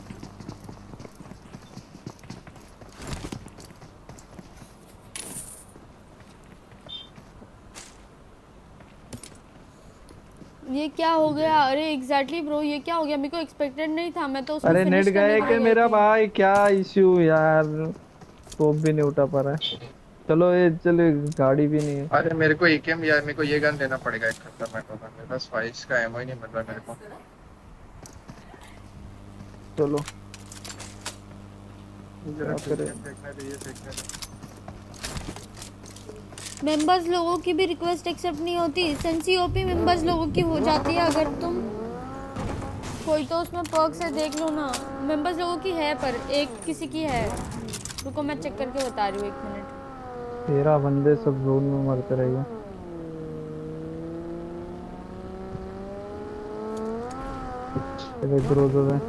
ये क्या हो गया? अरे एग्जैक्टली ब्रो, ये क्या हो गया? मेरे को एक्सपेक्टेड नहीं था। मैं तो उसको अरे नेट गया कि मेरा भाई, क्या इशू यार। स्कोप भी नहीं उठा पा रहा है। चलो ये चलो, गाड़ी भी नहीं है। अरे मेरे को एकेएम यार, मेरे को ये गन लेना पड़ेगा। एक खतरनाक वाला, मेरे पास 5 का एमओ ही नहीं मिल रहा मेरे को। चलो जरा देखना दे। मेंबर्स लोगों की भी रिक्वेस्ट एक्सेप्ट नहीं होती। सेंसी ओपी मेंबर्स लोगों की हो जाती है अगर तुम कोई तो उसमें पर्क से देख लो ना। मेंबर्स लोगों की है पर एक किसी की है। रुको मैं चेक करके बता रही हूँ, 1 मिनट। 13 बंदे सब जोन में मरते रहिए। ग्रोजो है।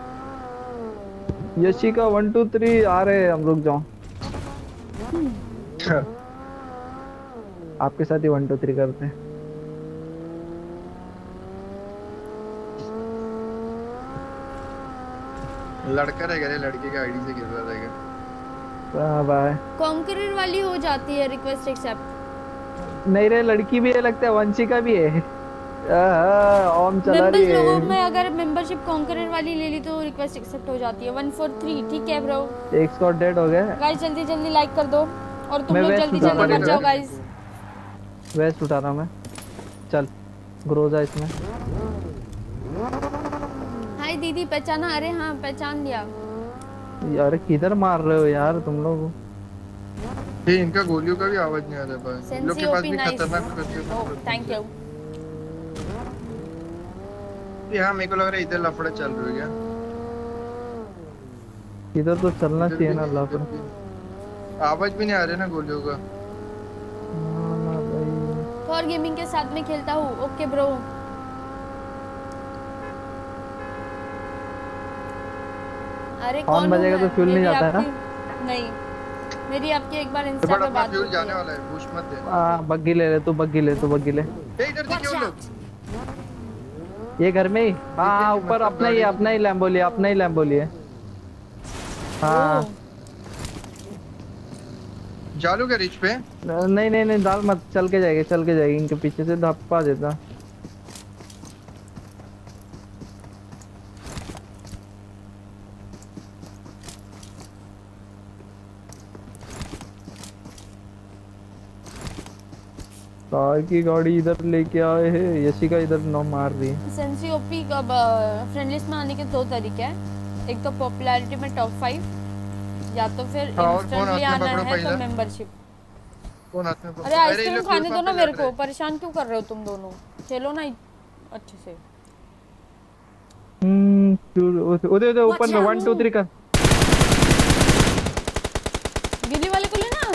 यशिका 1 2 3 आ रहे हैं हम, रुक जाओ। आपके साथ ही 1 2 3 करते हैं। लड़का रहेगा रे, लड़के के आईडी से गिर रहा रहेगा। बाय। कॉन्करर वाली हो जाती है रिक्वेस्ट एक्सेप्ट। नहीं रे, लड़की भी है लगता है, वंशिका भी है। ओम चला रही है। लोगों में अगर मेंबरशिप कॉन्करर वाली ले ली तो रिक्वेस्ट एक्सेप्ट हो जाती है। 143 ठीक है ब्रो। एक स्क्वाड डेड हो गया गाइस जल्दी जल्दी लाइक कर दो और तुम लोग जल्दी जल्दी मर जाओ गाइस। वेस्ट उठा रहा हूं मैं। चल ग्रोजा इसमें। हाय दीदी पहचाना? अरे हाँ पहचान लिया। यार किधर मार रहे हो यार तुम लोग? ये इनका गोलियों का भी आवाज नहीं आ रहा बस। इन लोग के पास भी खतरनाक करते हैं। Thank you. यहाँ मेरे को लग रहा है इधर लफड़ा चल रहा है क्या? इधर तो चलना चाहिए ना लफड़ा। आवाज भी नहीं आ रही ना गोलियों का। फॉर गेमिंग के साथ में खेलता हूँ। Okay bro. अरे कौन बजेगा तो फ्यूल नहीं जाता है ना? नहीं मेरी आपकी एक बार इंस्टा पे बात फ्यूल जाने वाला है, पुश मत दे। बग्गी ले ले तू, बग्गी ले तू, बग्गी ले। इधर देखिए लोग। ये घर में ही। हाँ ऊपर अपना ही लैम्बो लिया, अपना ही लैम्बो लिया। हाँ जालू के रिच पे? नहीं डाल मत, चल के जाएगी इनके पीछे से धप्पा देता। कार की गाड़ी इधर लेके आए हैं। यशिका इधर नो मार रही है। सेंसी ओपी का फ्रेंड लिस्ट में आने के 2 तरीके हैं। एक तो पॉपुलैरिटी में टॉप 5 या तो फिर इंस्टेंटली आना है तो मेंबरशिप। कौन हाथ में? अरे आइसक्रीम खाने दो ना मेरे को, परेशान क्यों कर रहे हो तुम दोनों? खेलो ना अच्छे से। उधर ऊपर में 1 2 3 कर। गिली वाले को लेना।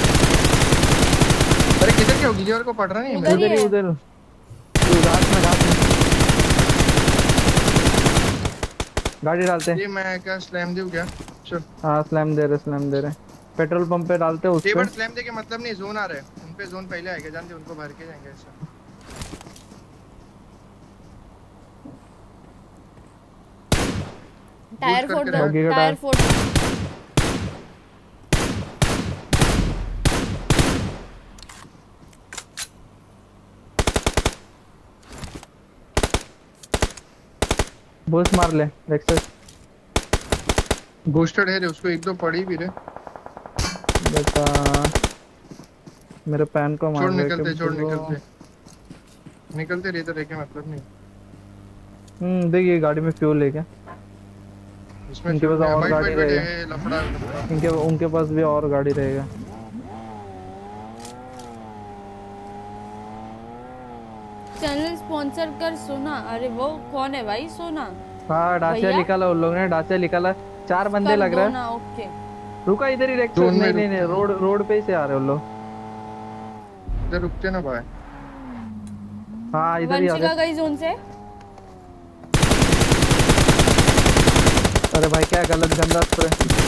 अरे किधर क्या गिली वाले को पड़ रहा नहीं है? उधर घास में गाड़ी डालते हैं। ये मैं क्या स्लैम दूं क्या? चल। हाँ स्लैम दे रहे। पेट्रोल पंप पे डालते हैं उसको। ये बट स्लैम दे के मतलब नहीं, जोन आ रहा है उन पे। जोन पहले आएगा, जानते उनको भर के जाएंगे ऐसा। टायर फोड़ दो, टायर फोड़। बूस्ट मार ले रेक्सस। बूस्टेड है रे, उसको 1-2 पड़ी भी रे। बेटा मेरे पैन को मार। छोड़ निकलते रे तो देखे मतलब नहीं। देखिए गाड़ी में फ्यूल है क्या? इसमें इनके पास और गाड़ी रहेगा। उनके पास भी और गाड़ी रहेगा। चैनल स्पॉन्सर कर सोना। अरे वो कौन है भाई? सोना? हाँ डाचा निकाला उन लोगों ने, डाचा निकाला। 4 बंदे लग रहे हैं। ओके रुका इधर ही रेक्सस। नहीं रोड पे ही से आ रहे उन लोग। इधर रुकते ना भाई। हाँ इधर ही आ रहे। गई जोन से। अरे भाई क्या गलत गंदा स्प्रे।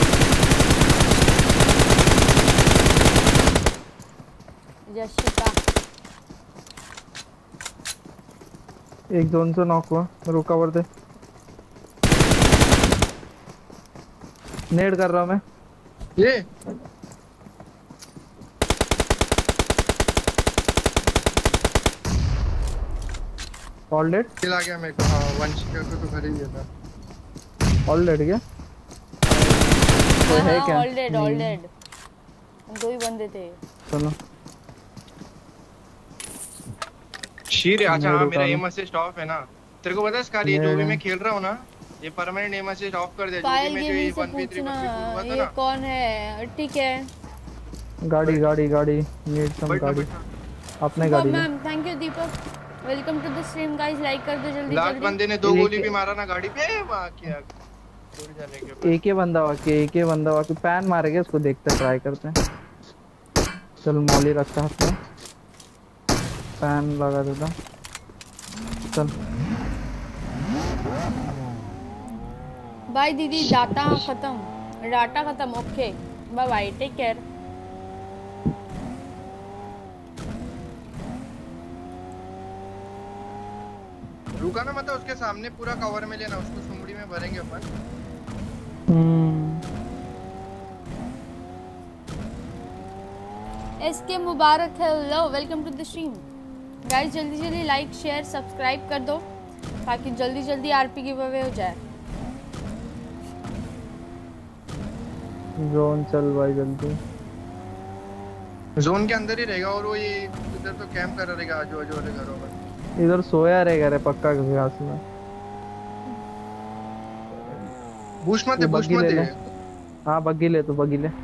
यशिका एक जोन से नॉक हुआ। रुका वर दे। नेड कर रहा हूं मैं। ये ऑल डेड किल आ गया मेरे को। हां वंशिका को तो खरीद लिया था। ऑल डेड क्या? तो है क्या? ऑल डेड 2 ही बंदे थे। चलो शीर। अच्छा हाँ मेरा एम असिस्ट ऑफ है ना। तेरे को पता है स्कार, ये जो भी मैं खेल रहा हूँ ना, ये परमानेंट एम असिस्ट ऑफ कर दिया। जो भी मैं जो 1v3 हुआ था ये ना। कौन है? ठीक है गाड़ी नीड सम गाड़ी। अपने गाड़ी ma'am. Thank you Deepak. Welcome to the stream guys. Like कर दो जल्दी। लास्ट बंदे ने 2 गोली भी मारा ना गाड़ी पे। वहां क्या छोड़ जाने के बाद। एक ही बंदा वाकई पैन मारेगा। उसको देखते ट्राई करते हैं। चल मॉली रखता हाथ में, पैन लगा देता। चल बाय दीदी। डाटा खत्म। Okay bye bye, take care. रुका ना, मतलब उसके सामने पूरा कवर में लेना, उसको सुमड़ी में भरेंगे अपन। SK Mubarak, hello, welcome to the stream. Guys जल्दी जल्दी लाइक शेयर सब्सक्राइब कर दो ताकि जल्दी जल्दी आरपी गिव अवे हो जाए। जोन चल भाई जल्दी। जोन के अंदर ही रहेगा और वो ये इधर तो कैंप कर रहेगा आजू बाजू वाले घरों में। इधर सोया रहेगा रे पक्का घास में। बूस्ट मत दे। हाँ बग्गी ले, तू बग्गी ले।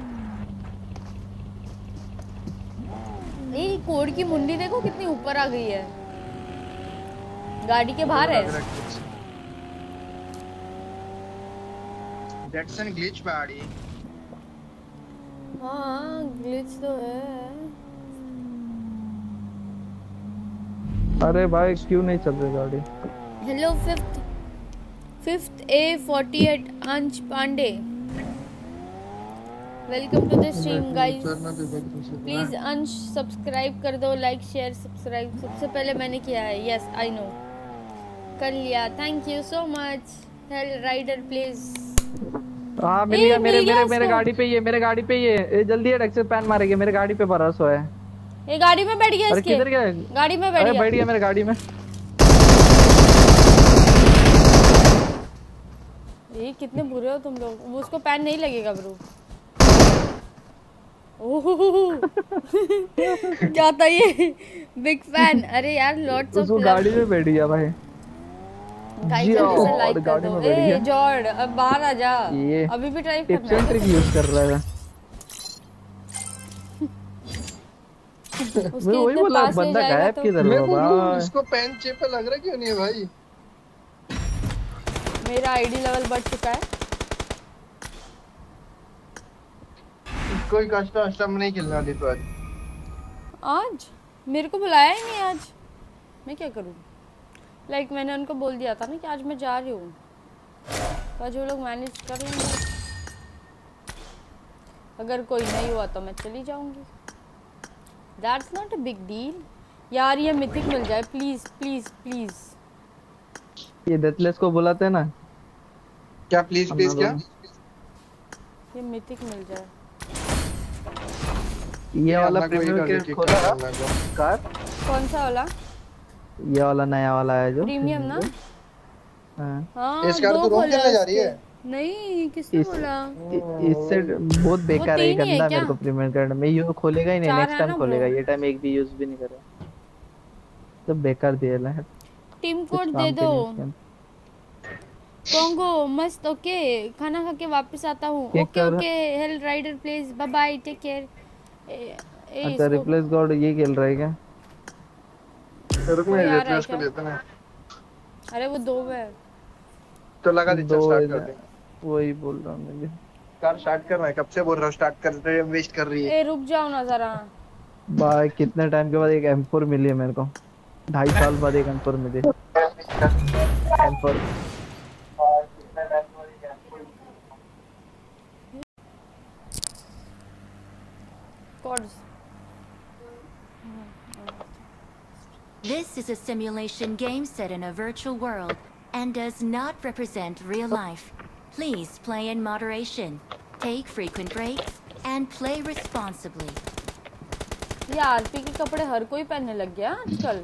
ये कोड की मुंडी देखो कितनी ऊपर आ गई है, गाड़ी के बाहर है। जैक्सन ग्लिच बाड़ी। हाँ ग्लिच तो है। अरे भाई क्यों नहीं चल रही गाड़ी? Hello fifth A48 Ansh Pandey, welcome to the stream guys. Please Ansh subscribe कर दो, लाइक शेयर सब्सक्राइब सबसे पहले मैंने किया है। यस आई नो, कर लिया, thank you so much. Hell rider please. हाँ मिल गया, मेरे गाड़ी पे ये जल्दी है, एक्सेस पैन मारेंगे, मेरे गाड़ी पे बरस हुआ है। ये गाड़ी में बैठ गया इसके। किधर गया? गाड़ी में बैठ गया मेरे गाड़ी में। ये कितने बुरे हो तुम लोग, वो उसको पैन नहीं लगेगा ब्रो। ओह क्या था ये, बिग फैन। अरे यार लॉट्स ऑफ लव। गाड़ी में बैठ गया भाई। गाइस जल्दी से लाइक कर दो। ए जॉर्ड अब बाहर आ जा, अभी भी ड्राइव करना है। टिप्स एंड ट्रिक यूज कर रहा है। उसके वही बोला बंदा गायब किधर हुआ भाई? इसको पेन चिप पे लग रहा क्यों नहीं है भाई? मेरा आईडी लेवल बढ़ चुका है। कोई कस्टम नहीं खेलना दे तो आज मेरे को बुलाया ही नहीं। आज मैं क्या करूं? लाइक मैंने उनको बोल दिया था ना कि आज मैं जा रही हूँ, तो जो लोग मैनेज कर लेंगे। अगर कोई नहीं हुआ तो मैं चली जाऊंगी। That's not a big deal। यार ये मिथिक मिल जाए प्लीज प्लीज प्लीज। ये डेथलेस को बुलाते हैं ना क्या? प्लीज क्या? ये मिथिक मिल जाए। ये वाला प्रीमियम के खोला कार? कौन सा वाला? ये वाला नया वाला है जो प्रीमियम ना। हाँ इस कार को रोक के जा रही है। नहीं किसने बोला? इससे बहुत बेकार है, गंदा मेरे को प्रीमियम कार्ड में ये खोलेगा ही नहीं, नेक्स्ट टाइम खोलेगा, ये टाइम एक भी यूज भी नहीं करेगा, तो बेकार दिया है। टीम कोड दे दो। कोंगो मस्त। ओके खाना खा के वापस आता हूँ। Okay okay hell rider please bye bye take care. अच्छा रिप्लेस गॉड ये खेल रहा है क्या? रुक मैं रिप्लेस को देता ना। अरे वो दो है तो लगा दे, स्टार्ट कर दे। वही बोल रहा हूँ मैं, कार स्टार्ट करना है, कब से बोल रहा हूँ स्टार्ट कर रहे, वेस्ट कर रही है। ए रुक जाओ ना जरा भाई। कितने टाइम के बाद एक M4 मिली है मेरे को, 2.5 साल बाद एक M4 मिली। M4 codes. This is a simulation game set in a virtual world and does not represent real life. Please play in moderation, take frequent breaks, and play responsibly. ये आरपी के कपड़े हर कोई पहनने लग गया आजकल।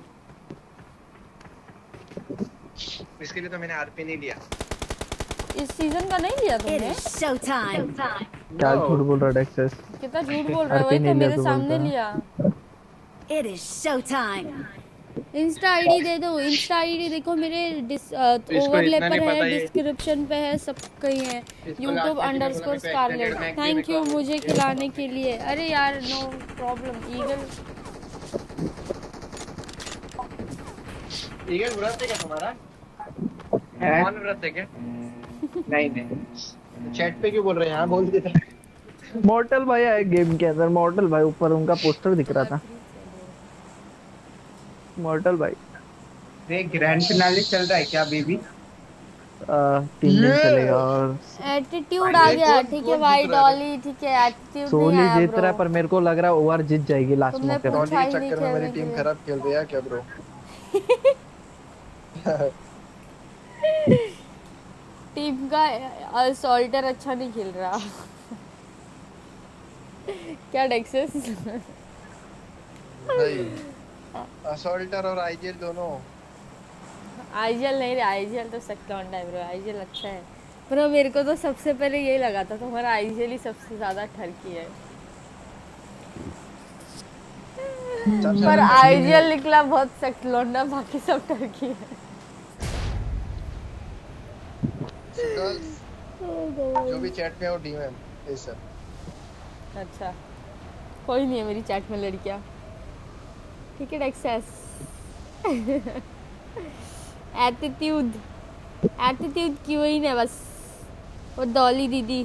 इसके लिए तो मैंने आरपी नहीं लिया। इस सीजन का नहीं लिया तुमने? Showtime. क्या झूठ बोल रहा है डेक्सेस? कितना झूठ बोल रहा है, वही तो मेरे सामने लिया। It is showtime. Insta ID दे दो, इंस्टा आईडी देखो मेरे ओवरलैप पर है, डिस्क्रिप्शन पे है, सब कहीं है। YouTube_Scarlet। थैंक यू मुझे खिलाने के लिए। अरे यार नो प्रॉब्लम। ईगल व्रत है क्या तुम्हारा? कौन व्रत है क्या? नहीं चैट पे क्यों बोल रहे हैं? यहाँ बोल देता। मॉर्टल भाई आए गेम के अंदर, मॉर्टल भाई ऊपर उनका पोस्टर दिख रहा था। मॉर्टल भाई ये ग्रैंड फिनाले चल रहा है क्या बेबी? 3 दिन चलेगा और एटीट्यूड आ गया। ठीक है भाई डॉली, ठीक है एटीट्यूड नहीं आया। सोली जीत रहा है पर मेरे को लग रहा है ओवर जीत जाएगी लास्ट में। डॉली के चक्कर में मेरी टीम खराब खेल रही है क्या ब्रो? टीम का असॉल्टर अच्छा नहीं खेल रहा। क्या डेक्सस? नहीं, असॉल्टर और आईजीएल दोनों। आईजीएल नहीं रे, आईजीएल तो सकलौंडा है ब्रो, आईजीएल अच्छा है ब्रो। मेरे को तो सबसे पहले यही लगा था तुम्हारा आईजीएल ही सबसे ज्यादा ठरकी है, पर आईजीएल निकला बहुत सकलौंडा, बाकी सब ठरकी है। जो भी चैट में हो डीएम ये सब। अच्छा कोई नहीं है मेरी चैट में लड़कियां, ठीक है डेक्सस। एटीट्यूड क्यों ही नहीं बस। वो डॉली दीदी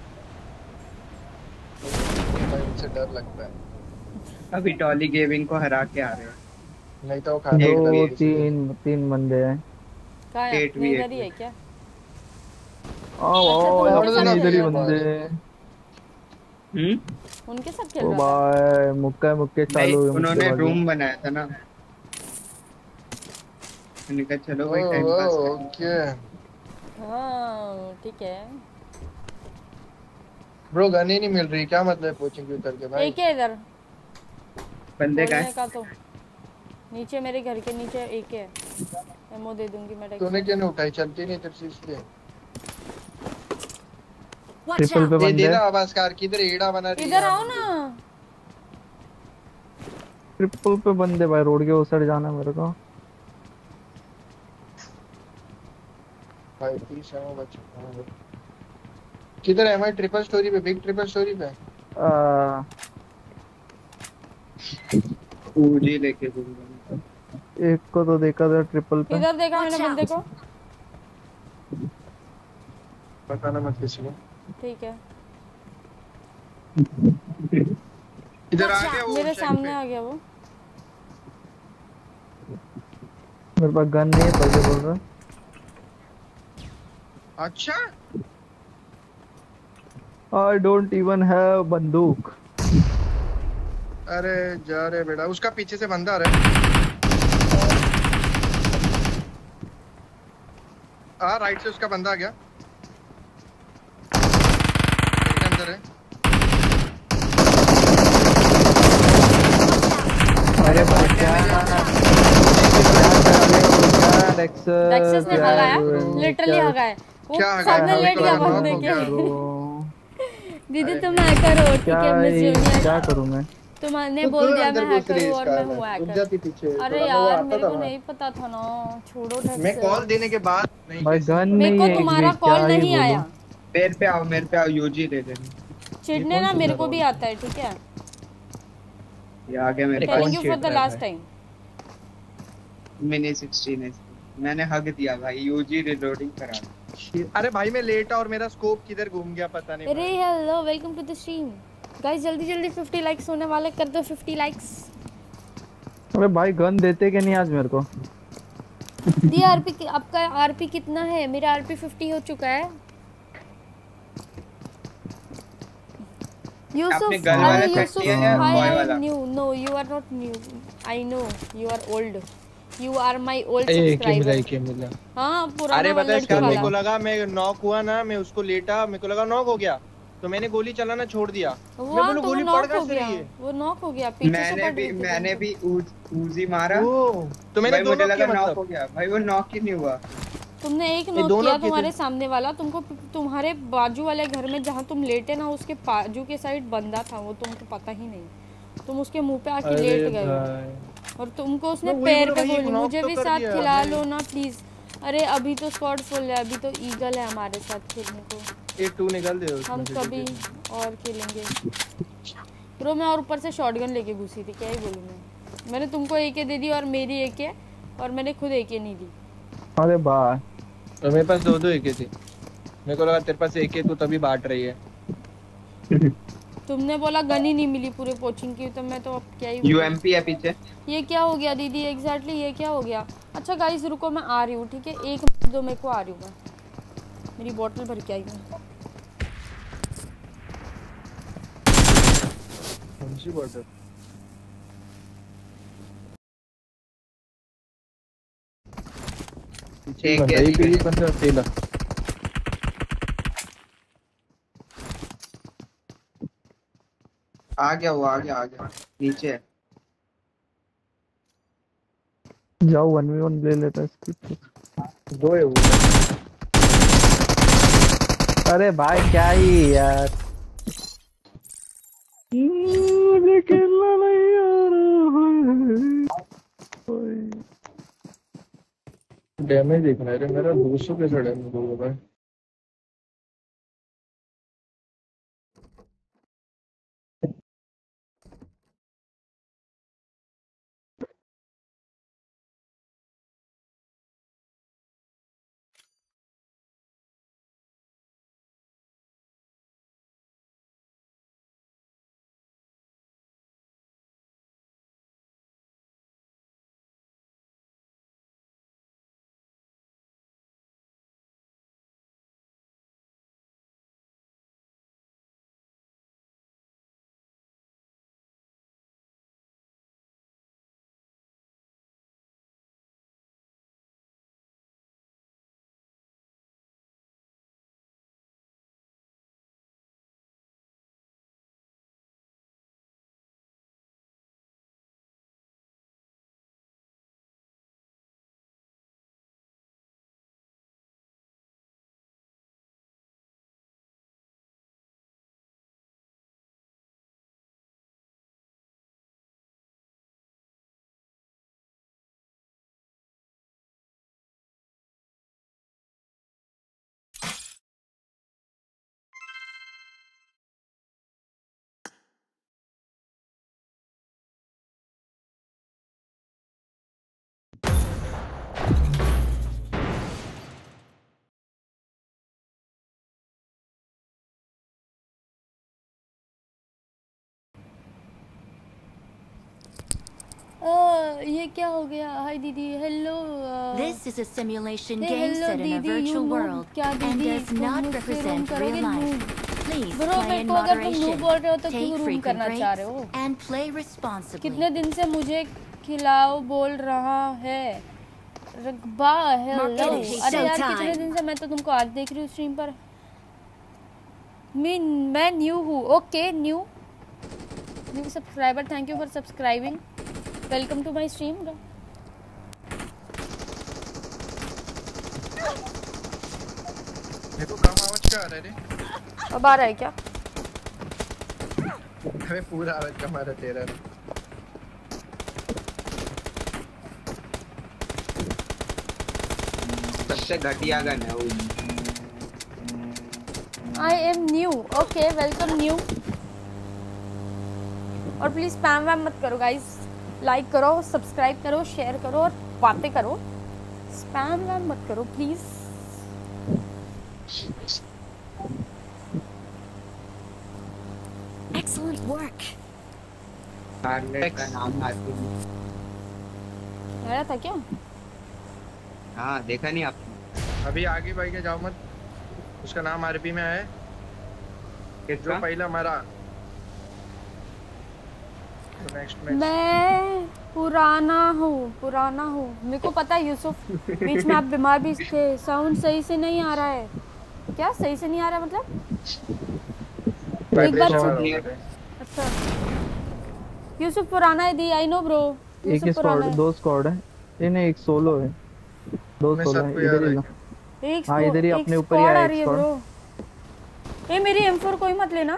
उनसे डर लगता है। अभी डॉली गेमिंग को हरा के आ रहे हैं। नहीं तो दो तीन बंदे हैं। कहाँ है? इधर ही है क्या? इधर ही बंदे। उनके साथ खेल रहा था। मुक्के चालू हुए। उन्होंने रूम बनाया था ना, मैंने कहा चलो भाई टाइम पास ओके। हाँ ठीक है ब्रो, गन ही नहीं मिल रही, क्या मतलब कोचिंग के उतर के भाई? एक है इधर बंदे का तो नीचे, मेरे घर के नीचे एक है। एमओ दे दूंगी मैं। तूने क्यों नहीं उठाई? चलती नहीं तेरे से इसलिए। ट्रिपल पे बंदे। दे ना आवाज कार किधर एड़ा बना रही है? इधर आओ ना। ट्रिपल पे बंदे भाई, रोड के उस साइड जाना है मेरे को। भाई 30 एमओ बचा। किधर है भाई? ट्रिपल स्टोरी पे, बिग ट्रिपल स्टोरी पे। पूरी लेके दूंगा। एक को तो देखा था ट्रिपल पे। इधर देखा मैंने बंदे को। बताना मत किसी को। ठीक है इधर आ गया वो, मेरे सामने आ गया वो। मेरे पास गन नहीं है, पहले बोल रहा। अच्छा I don't even have बंदूक। अरे जा रे बेटा, उसका पीछे से बंदा आ रहा है। राइट से उसका बंदा आ गया। अंदर है। अरे डेक्सस ने भगाया, लिटरली भगाया। वो सामने लेट गया बंदे के। दीदी तुम हैकर हो, ठीक है मैं जूनियर। क्या करूं मैं? तुमने बोल दिया मैं हैकर हूं और मैं हूं हैकर। अरे यार मेरे को नहीं पता था ना, छोड़ो ढंग से। मैं कॉल देने के बाद नहीं, भाई गन नहीं है। मेरे को तुम्हारा कॉल नहीं आया। मेरे पे आओ यूजी दे देना। चिढ़ने ना मेरे को भी आता है, ठीक है? ये आ गया मेरे पास। Thank you for the last time. Mini 16 है, मैंने हग दिया भाई। यूजी रिलोडिंग करा। अरे भाई मैं लेटा और मेरा स्कोप किधर घूम गया पता नहीं। अरे hello, welcome to the stream guys. जल्दी जल्दी 50 लाइक्स होने वाले, कर दो 50 लाइक्स। अरे भाई गन देते कि नहीं आज मेरे को? दी आरपी, आपका आरपी कितना है? मेरा आरपी 50 हो चुका है। यूसुफ, अरे Yusuf, hi I am new. No you are not new, I know you are old. You are my old subscriber। हाँ पुराना। अरे पता है मेरे को लगा मैं नॉक हुआ ना, मैं उसको लेटा, मेरे को लगा नॉक हो गया तो मैंने गोली चलाना छोड़ दिया। मैं बोलूं गोली पड़ कैसे रही है? वो नॉक हो गया पीछे से पड़ गई। मैंने भी उजी मारा तो मैंने मुझे लगा नॉक हो गया। भाई वो नॉक ही नहीं हुआ। तुमने एक नॉक किया, तुम्हारे सामने वाला तुमको, तुम्हारे बाजू वाले घर में जहाँ तुम लेटे ना, उसके बाजू के साइड बंदा था, वो तुमको पता ही नहीं। तुम उसके मुंह पे आके लेट गए और तुमको उसने पैर पे गोली। मुझे भी साथ खिला लो ना प्लीज। अरे अभी तो स्क्वाड फुल है, अभी तो ईगल है हमारे साथ खेलने को। एक 2 निकाल दे। हम कभी और खेलेंगे ब्रो। मैं और ऊपर से शॉटगन लेके घुसी थी, क्या ही बोलूं मैं। मैंने तुमको एके दे दी और मेरी एके, और मैंने खुद एके नहीं दी। अरे वाह, तो मेरे पास 2 एके थी। मेरे को लगा तेरे पास एके तो तभी बांट रही है। तुमने बोला गन ही नहीं मिली पूरे कोचिंग की, तो मैं तो अब क्या ही। यूएमपी है पीछे। ये क्या हो गया दीदी? एग्जैक्टली ये क्या हो गया? अच्छा गाइस रुको, मैं आ रही हूँ, ठीक है? एक दो मेरे को आ रही हूँ मैं, मेरी बोतल भर के आई मैं। कौन सी बोतल? एक बंदा ही पीली बंदा अकेला। आ गया वो, आ गया नीचे है। जाओ 1v1 ले लेता है इसकी। दो है वो। अरे भाई क्या ही यार, मुझे खेलना नहीं आ रहा। डैमेज देखना है मेरा 200 कैसा डैमेज होगा भाई। ये क्या हो गया? हाय दीदी, hello. This is a simulation game hello, set in a दीदी, virtual you know world क्या and दीदी, does तुम not मुझसे represent room real करोगे? life. Please Bro, play मेरे in को अगर तुम noob बोल रहे हो तो moderation, क्यों take room frequent करना चाह रहे हो? breaks, and play responsibly. कितने दिन से मुझे खिलाओ बोल रहा है रकबा? हेलो। अरे यार कितने दिन से, मैं तो तुमको आज देख रही हूँ स्ट्रीम पर। मैं न्यू हूँ। Okay, new subscriber, thank you for subscribing. Welcome to my stream. देखो कम आवाज क्या आ रहा है रे? अब आ रहा है क्या? अबे पूरा आवाज कम आ रहा तेरा। सबसे घटिया गन है वो। I am new. Okay, welcome new. और प्लीज स्पैम वैम मत करो गाइस। लाइक करो, सब्सक्राइब करो, शेयर करो और बातें करो। स्पैम वैम मत करो प्लीज। Excellent work. टारगेट का नाम आती आया था क्या? हाँ देखा नहीं आपने? अभी आगे भाई के जाओ मत। उसका नाम आरबी में है, जो पहला मरा। तो नेक्स्ट मैच। मैं पुराना हूँ। मेरे को पता है यूसुफ, बीच में आप बीमार भी थे। साउंड सही से नहीं आ रहा है क्या? सही से नहीं आ रहा मतलब? एक बार। अच्छा, यूसुफ पुराना है दी। I know bro. एक स्क्वाड, दो स्क्वाड है। नहीं, एक सोलो है। दो सोलो है। इधर ही लो। एक हाँ, इधर ही अपने ऊपर ही आ रही है ब्रो। ये मेरी M4 कोई मत लेना।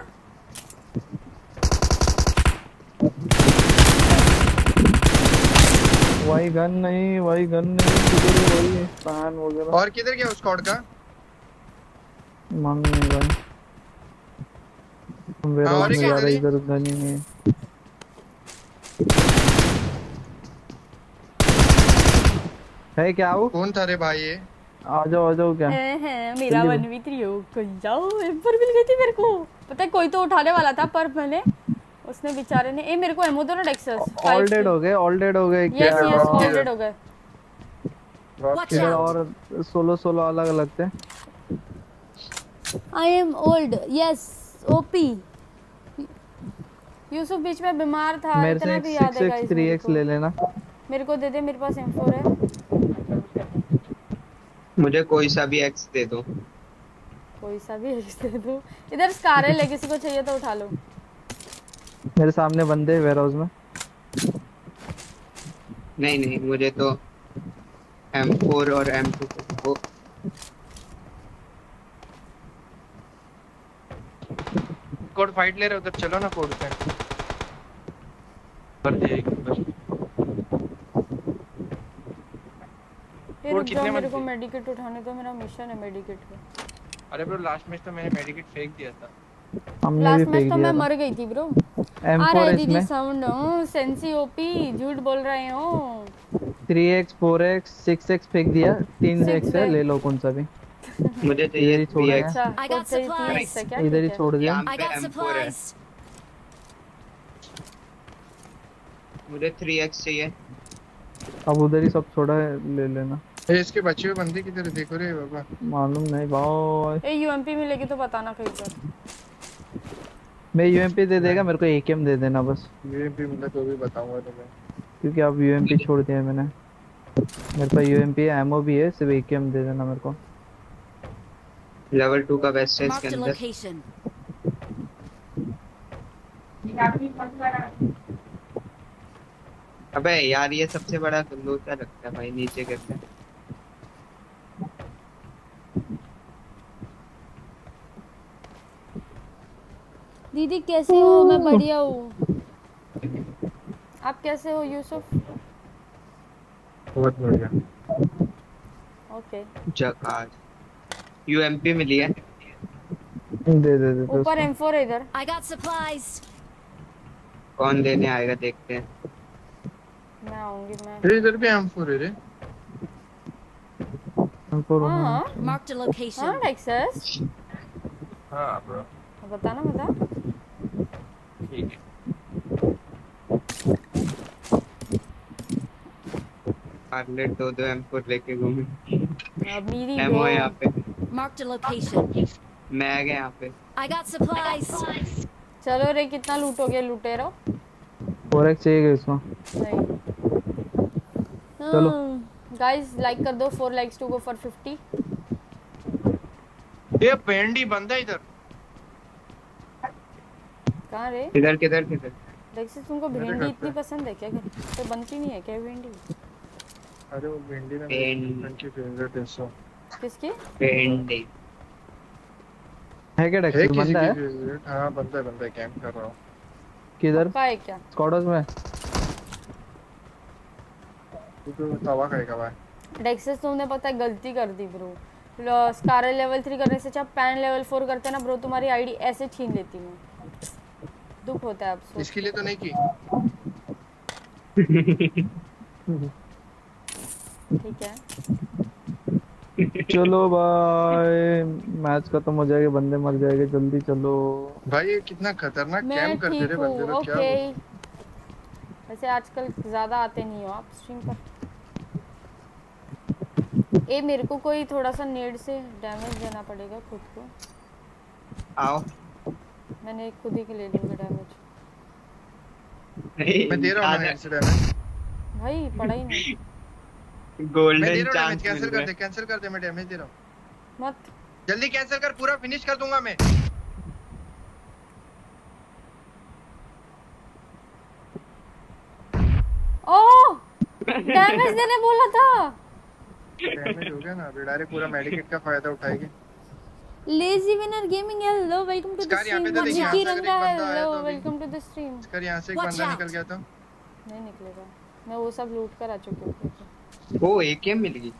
वही गन नहीं, किधर है वही पैन वगैरह। और किधर गया उस स्क्वाड का? मालूम नहीं भाई, मेरा और जा रहा इधर गन ही नहीं। है क्या वो? कौन था रे भाई ये? आ जाओ क्या है मेरा 1v3 हो। कोई जाओ, M4 मिल गई थी मेरे को। पता है कोई तो उठाने वाला था पर मैंने, उसने बेचारे ने। ए मेरे को एमो दो ना डेक्सस। ऑल डेड हो गए। यस ऑल डेड हो गए। इधर और सोलो अलग अलग थे। I am old. Yes OP. Yusuf बीच में बीमार था, इतना भी याद है गाइस। 3x ले लेना। मेरे को दे दे, मेरे पास M4 है। मुझे कोई सा भी एक्स दे दो। कोई सा भी एक्स दे दो। इधर स्कार है, किसी को चाहिए तो उठा लो। मेरे सामने बंदे वेयर हाउस में। नहीं नहीं, मुझे तो M4 और M2 वो कोड फाइट ले रहे उधर, चलो ना कोड पे कर दिए एक बस। ये रुक जाओ, मेरे को मेडिकेट उठाने दो, मेरा मिशन है मेडिकेट का। अरे ब्रो लास्ट मैच तो मैंने मेडिकेट फेंक दिया था। लास्ट मैच तो मैं मर गई थी ब्रो। आ रहा है दीदी साउंड। सेंसी ओपी झूठ बोल रहे हो। 3x 4x 6x फेंक दिया, 3x है, ले लो कौन सा भी। मुझे चाहिए 3x। इधर ही छोड़ दिया। मुझे 3x चाहिए। अब उधर ही सब छोड़ा है, ले लेना। इसके बचे हुए बंदे किधर देखो रे बाबा। मालूम नहीं भाई। ए यूएमपी मिलेगी तो बताना कहीं पर। मैं यूएमपी दे देगा, मेरे को एकेएम दे देना बस। यूएमपी मिला तो भी बताऊंगा तुम्हें, क्योंकि अब यूएमपी छोड़ दिया है मैंने। मेरे पास यूएमपी है, एमओ भी है, सिर्फ एकेएम दे देना मेरे को। लेवल 2 का बेस्ट है इसके अंदर। अबे यार ये सबसे बड़ा लोचा लगता है भाई, नीचे करते हैं। दीदी कैसे हो? मैं बढ़िया हूँ, आप कैसे हो यूसुफ? बहुत बढ़िया। ओके जकाज यूएमपी मिली है। दे ऊपर M4 है इधर। I got supplies. कौन लेने आएगा देखते हैं। मैं आऊंगी मैं। इधर भी M4 है रे। M4 हां मार्क द लोकेशन। हां एक्सेस। हां ब्रो बताना बता। ठीक है। आर्लेट दो M4 लेके घूमे। अब मेरी एमओ है यहाँ पे। Mark the location. मैं आ गया यहाँ पे। I got supplies. चलो रे, कितना लूट हो गया लुटेरो? 4x चाहिए इसमें। नहीं चलो गाइस लाइक कर दो, 4 लाइक्स टू गो फॉर 50। ये पेंडी बंदा इधर। कहां रे? किधर किधर किधर? देख से तुमको भिंडी इतनी पसंद है क्या? तो बनती नहीं है क्या भिंडी? अरे वो भिंडी ना उनकी फेवरेट है। सो किसकी? भिंडी है क्या? डेक्स बंदा है। हां बंदा है, कैंप कर रहा हूं। किधर? का है क्या? स्क्वाड्स में। तो तवा खाएगा भाई। डेक्सेस तुमने पता है गलती कर दी ब्रो। स्कार लेवल 3 करने से अच्छा पैन लेवल 4 करते ना ब्रो, तुम्हारी आईडी ऐसे छीन लेती मैं। दुख होता है अफसोस। इसके लिए तो नहीं की। ठीक है चलो भाई, मैच खत्म हो जाएगा, बंदे मर जाएंगे, जल्दी चलो भाई। ये कितना खतरनाक कैंप करते रहे बंदे लोग। क्या वैसे आजकल ज्यादा आते नहीं हो आप स्ट्रीम पर। ए मेरे को कोई थोड़ा सा नेड से डैमेज देना पड़ेगा खुद को। आओ मैंने खुद ही के ले लूंगा डैमेज। मैं दे रहा हूं नेड से डैमेज। भाई पड़ा ही नहीं। गोल्डन चांस कैंसिल कर दे, मैं डैमेज दे रहा हूं। मत जल्दी कैंसिल कर, पूरा फिनिश कर दूंगा मैं। ओह डैमेज देने बोला था। डैमेज हो गया ना, अभी डायरेक्ट पूरा मेडिकेट का फायदा उठाएगी। Lazy winner gaming hello welcome to the stream. Jeeti Ranga hello welcome to the stream. इसका यहां से एक बंदा निकल गया था। नहीं निकलेगा, मैं वो सब लूट कर आ चुकी हूं। वो एकेएम मिल गई।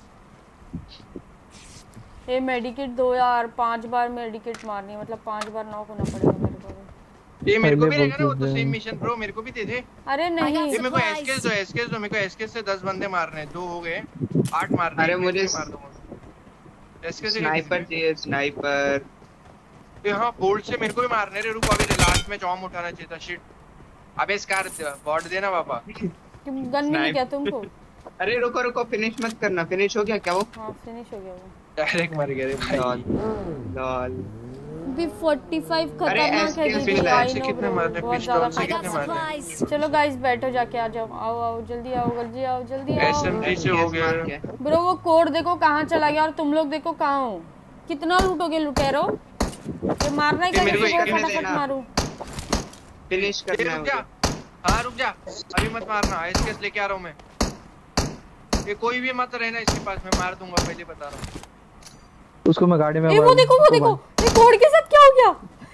ये मेडिकेट दो यार, 5 बार मेडिकेट मारनी है, मतलब 5 बार नॉक होना पड़ेगा मेरे को। ये मेरे को भी रहेगा ना वो तो सेम मिशन ब्रो, मेरे को भी दे दे। अरे नहीं ये मेरे को एसकेस दो, मेरे को एसकेस से 10 बंदे मारने हैं, 2 हो गए, 8 मारने। अरे मुझे मार दूंगा एसकेस से। स्नाइपर चाहिए, स्नाइपर। ये हां बोल्ट से मेरे को भी मारने रे। रुक अभी लास्ट में जॉम उठाना चाहिए था। शिट अबे स्कार बॉट देना पापा। गन नहीं क्या तुमको? अरे रुको रुको, फिनिश मत करना। फिनिश हो गया क्या वो? हां फिनिश हो गया वो। डायरेक्ट मर गया रे भाई। लॉल अभी 45 खतरनाक है SKS दीदी। भी आई से नो कितने मारने बहुत पिस्टल ज्यादा से I got कितने मारने? supplies. चलो गाइस बैठो जाके आ जाओ। आओ आओ जल्दी आओ जल्दी आओ जल्दी आओ। SMG से हो गया। ब्रो वो कोड देखो कहाँ चला गया और तुम लोग देखो कहाँ हो। कितना लूटोगे लुटेरो? ये मारना ही क्या मेरे को किसी को एक में फटाफट देना। मारूं। फिनिश ए, करना है रुक जा। मुझे। हाँ रुक जा, अभी मत मारना। SKS लेके आ रहा हूँ मैं। ये कोई भी मत रहना इसके पास, मैं मार दूंगा, पहले बता रहा हूँ। उसको मैं गाड़ी में ए वो देखो ये कोड के साथ क्या हो गया?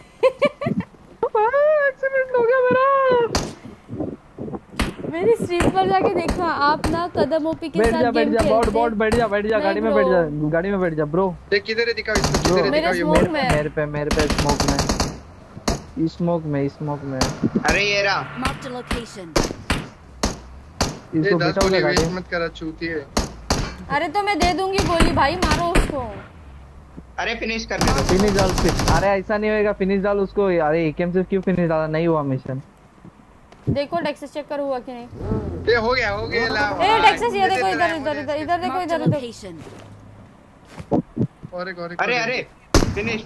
एक्सीडेंट हो गया मेरा। मेरी स्ट्रीम पर जाके देखना आप ना कदम ओपी के साथ बैठ गेम जा खेलते। बॉट बैठ जा नहीं गाड़ी में bro। बैठ जा, गाड़ी में बैठ जा ब्रो। देख किधर है, दिखाओ इसको, किधर है मेरे दिखाओ। ये स्मोक मोड़ में मेरे पे स्मोक में अरे ये रहा। Marked a location. इसको 10 बैठाओ गोली गाड़ी वेस्ट में। मत करा, चूती है। अरे तो मैं दे दूंगी गोली भाई, मारो उसको। अरे फिनिश करने दो। फिनिश डाल अरे ऐसा नहीं होएगा, फिनिश डाल उसको। अरे एकेएम से क्यों फिनिश डाला? नहीं हुआ मिशन। देखो डेक्सस चेक कर हुआ कि नहीं। ये हो गया ला। ए डेक्सस ये देखो इधर देखो Marked a इधर देखो। location. और एक अरे फिनिश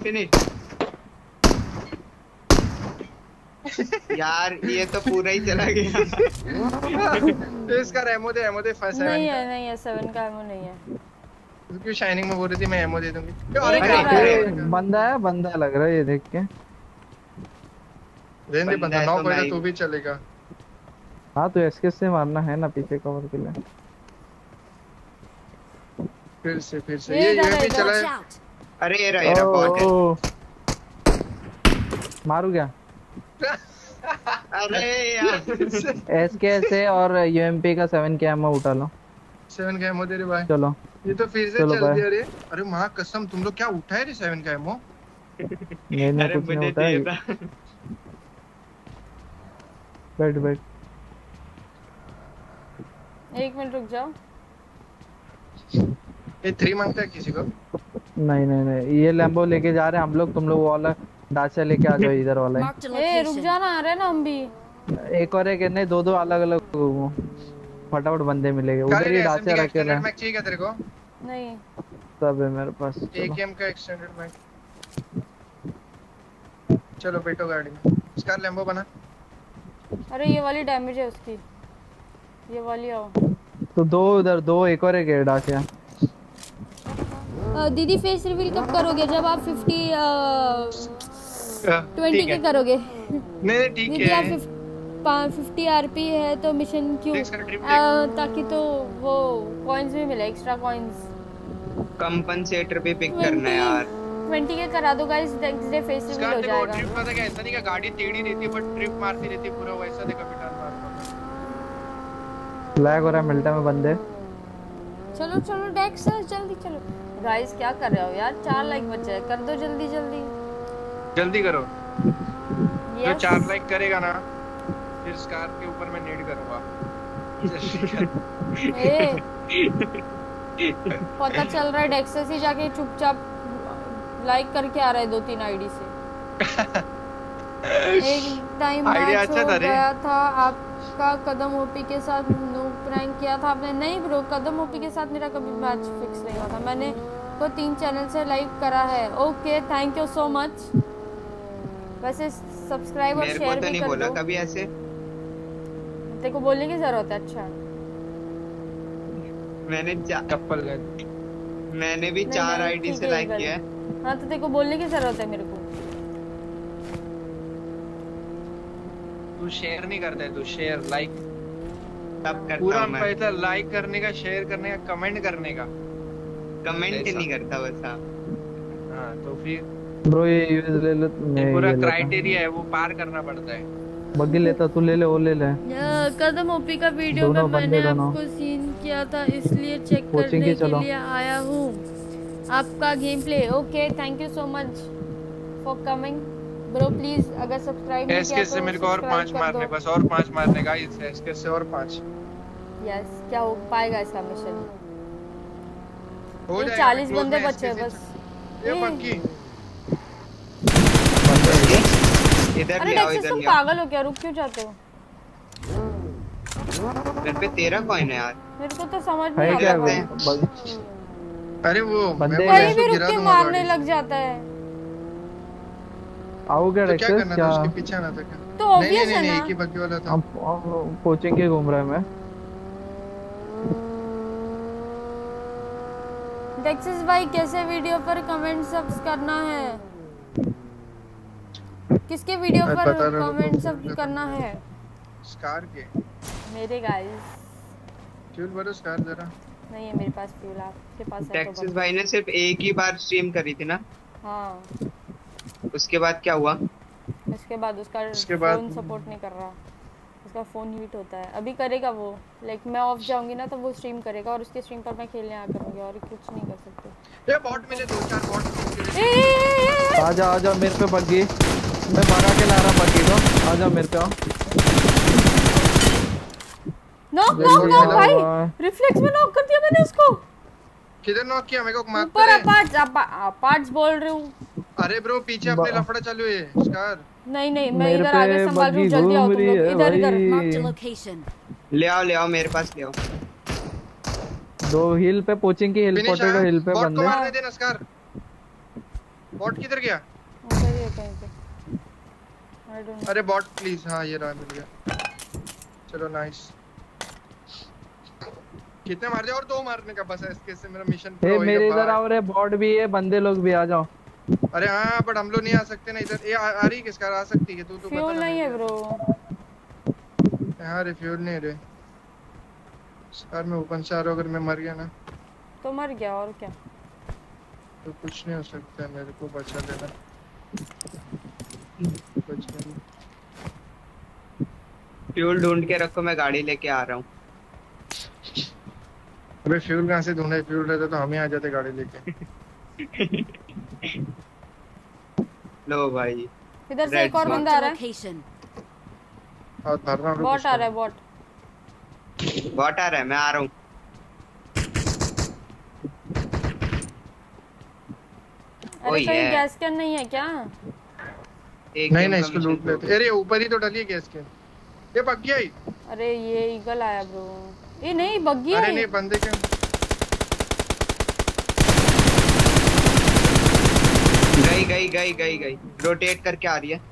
यार ये तो पूरा ही चला गया। इसका एमो दे फंसा नहीं है 7 का एमो नहीं है। क्यों शाइनिंग में बोल रही थी मैं एमो दे दूंगी। अरे बंदा लग रहा है ये देख के। रहने दे, बंदा है नॉक तो होएगा मैं तो भी चलेगा। हाँ तो एसके से मारना है ना पीछे कवर के लिए। फिर से ये ये भी Watch चला है। out. अरे ये रहा बहुत है। मारू क्या? अरे यार एसके से और यूएमपी का 7 के एमओ उठा लो। 7 का एमो दे रे भाई। चलो ये तो फिर से चलो चल बाय। दिया रे। अरे मां कसम, तुम लोग क्या उठाए रे 7 का एमो? मैंने अरे कुछ नहीं मुझे उठाया। चाहिए था। बैठ 1 मिनट रुक जाओ। ये 3 मांगता है किसी को? नहीं ये लैम्बो लेके जा रहे हैं हम लोग। तुम लोग वो वाला दाचा लेके आ जाओ इधर वाला Marked a ए रुक location. जाना, आ रहे हैं ना हम भी। एक और एक नहीं, दो अलग अलग फटाफट बंदे मिलेंगे उधर ही। दाचा रखे एक्सटेंडेड मैग चाहिए क्या तेरे को? नहीं सब है मेरे पास। चलो। एकेएम का एक्सटेंडेड मैग। चलो बैठो गाड़ी में। इसका लैम्बो बना। अरे ये वाली डैमेज है उसकी, ये वाली आओ। तो दो उधर, दो एक और एक है दाचा। दीदी फेस रिवील कब करोगे? जब आप 20 के करोगे। नहीं ठीक दीदी आप है। 50 आरपी है तो मिशन क्यों? ताकि तो वो कॉइंस भी मिले, एक्स्ट्रा कॉइंस। कंपनसेटर भी पिक करना है यार। 20 के करा दो guys, next day face reveal हो जाएगा। ट्रिप पता क्या, ऐसा नहीं कि गाड़ी टेढ़ी रहती है बट ट्रिप मारती रहती है पूरा वैसा। देखा पिटान मारता। लैग हो रहा है मिल्टा में बंदे। चलो डेक्स जल्दी चलो। गाइस क्या कर रहे हो यार? 4 लाइक बचे हैं, कर दो जल्दी करो। जो Yes. 4 लाइक करेगा ना, फिर स्कार के ऊपर मैं नेड करूंगा। पता चल रहा है डेक्सस ही जाके चुपचाप लाइक करके आ रहा है 2-3 आईडी से। एक टाइम आइडिया मैच अच्छा हो था रे। गया था आपका, कदम ओपी के साथ नो प्रैंक किया था आपने। नहीं ब्रो, कदम ओपी के साथ मेरा कभी मैच फिक्स नहीं हुआ था। मैंने तो 3 चैनल से लाइक करा है। Okay thank you so much. वैसे सब्सक्राइब और मेरे को शेयर तो भी नहीं कर बोला दो। कभी ऐसे। तेरे को बोलने की जरूरत है? अच्छा मैंने भी 4 आईडी से लाइक किया है। हाँ तो तेरे को बोलने की जरूरत है मेरे को। तू शेयर नहीं करता है, तू शेयर लाइक तब करता पूरा हूं मैं। पैसा लाइक करने का, शेयर करने का, कमेंट करने का। कमेंट नहीं करता बस। हाँ तो फिर ब्रो ये यूज ले ले। ये पूरा क्राइटेरिया है, वो पार करना पड़ता है। बग्गी लेता तू, ले ले वो ले ले। कदम ओपी का वीडियो में दोनों मैंने बंदे दोनों। आपको सीन किया था, इसलिए चेक कोचिंग करने की के चलो। लिए आया हूँ आपका game play. Okay thank you so much for coming bro. Please अगर सब्सक्राइब नहीं किया एसके से तो मेरे को और 5 मारने, बस और 5 मारने का। इस एसके से और 5। यस क्या हो पाएगा इसका मिशन? हो ये जाएगा। 40 close बंदे में बचे हैं SK से। बस। ये पक्की। इधर अरे ले आओ, डेक्सस इधर तुम ले आओ। पागल हो क्या? रुक क्यों जाते हो? घर पे 13 कॉइन है यार। मेरे को तो समझ है नहीं क्या आता वो? अरे वो बंदे मैं कहीं इसको भी रुक गिरा के दूंगा मारने गाड़ी। लग जाता है। आओगे तो क्या डेक्सस करना क्या? था, उसके पीछे आना था क्या? तो नहीं obvious नहीं है नहीं, ना। एक ही बग्गी वाला था। हम कोचिंग के घूम रहे हैं मैं। डेक्सस भाई कैसे वीडियो पर कमेंट सब्स करना है? किसके वीडियो मैं पर बता रहा हूँ, कमेंट रुको, सब्स करना है? स्कार के मेरे गाइस फ्यूल भरो स्कार जरा। नहीं है मेरे पास फ्यूल, आपके पास है तो टेक्सास भरो। भाई ने सिर्फ एक ही बार स्ट्रीम करी थी ना, हाँ उसके बाद क्या हुआ? उसके बाद उसका उसके बाद- फोन सपोर्ट नहीं कर रहा, उसका फोन हीट होता है। अभी करेगा वो, लाइक मैं ऑफ जाऊंगी ना तो वो स्ट्रीम करेगा और उसके स्ट्रीम पर मैं खेलने आ करूंगी और कुछ नहीं कर सकते। ये बॉट मिले 2-4 बॉट। आजा मेरे पे बग्गी, मैं भगा के ला रहा बग्गी को। आजा मेरे पे आओ। नॉक भाई, रिफ्लेक्स में नॉक कर दिया मैंने उसको। किधर नॉक किया? मेरे को मार ऊपर अपार्ट्स बोल रही हूँ। अरे ब्रो पीछे अपने लफड़ा चालू है स्कार। नहीं मैं इधर आगे संभाल रही हूँ, जल्दी आओ तुम लोग। इधर ले आओ मेरे पास ले आओ। 2 हिल पे पोचिंग की हिल, पोटैटो हिल पे बॉट को बंदे। मारने देना स्कार। बॉट किधर गया? उधर ही है कहीं पे। I don't know। अरे बॉट प्लीज, हाँ ये रहा, मिल गया। चलो नाइस। कितने मार दिया? और 2 मारने का बस है, इसके से मेरा मिशन पूरा हो गया। मेरे इधर आओ रे, बॉट भी है, बंदे लोग भी आ जाओ। अरे हाँ बट हम लोग नहीं आ सकते ना इधर। ये आ रही किसका? आ सकती है तू तो फ्यूल नहीं है ब्रो। हाँ रिफ्यूल नहीं रे स्कार। मैं ओपन से आ रहा हूँ, अगर मैं मर गया ना तो मर गया और क्या। तो कुछ नहीं हो सकता है, मेरे को बचा लेना। फ्यूल ढूंढ के रखो, मैं गाड़ी लेके आ रहा हूँ। अबे फ्यूल कहाँ से ढूंढे? फ्यूल रहता तो हम ही आ जाते गाड़ी लेके। लो भाई इधर से एक और बंदा आ रहा है। और भर रहा हूँ। बॉट आ रहा है, बॉट आ रहा है, मैं आ रहा हूँ। अरे कहीं गैस कैन नहीं है क्या? नहीं इसको लूट लेते। अरे ऊपर ही तो डली है गैस कैन। ये बग्गी आई। अरे ये ईगल आया ब्रो। ये नहीं बग्गी है। अरे नहीं बंदे के गई रोटेट करके आ रही है,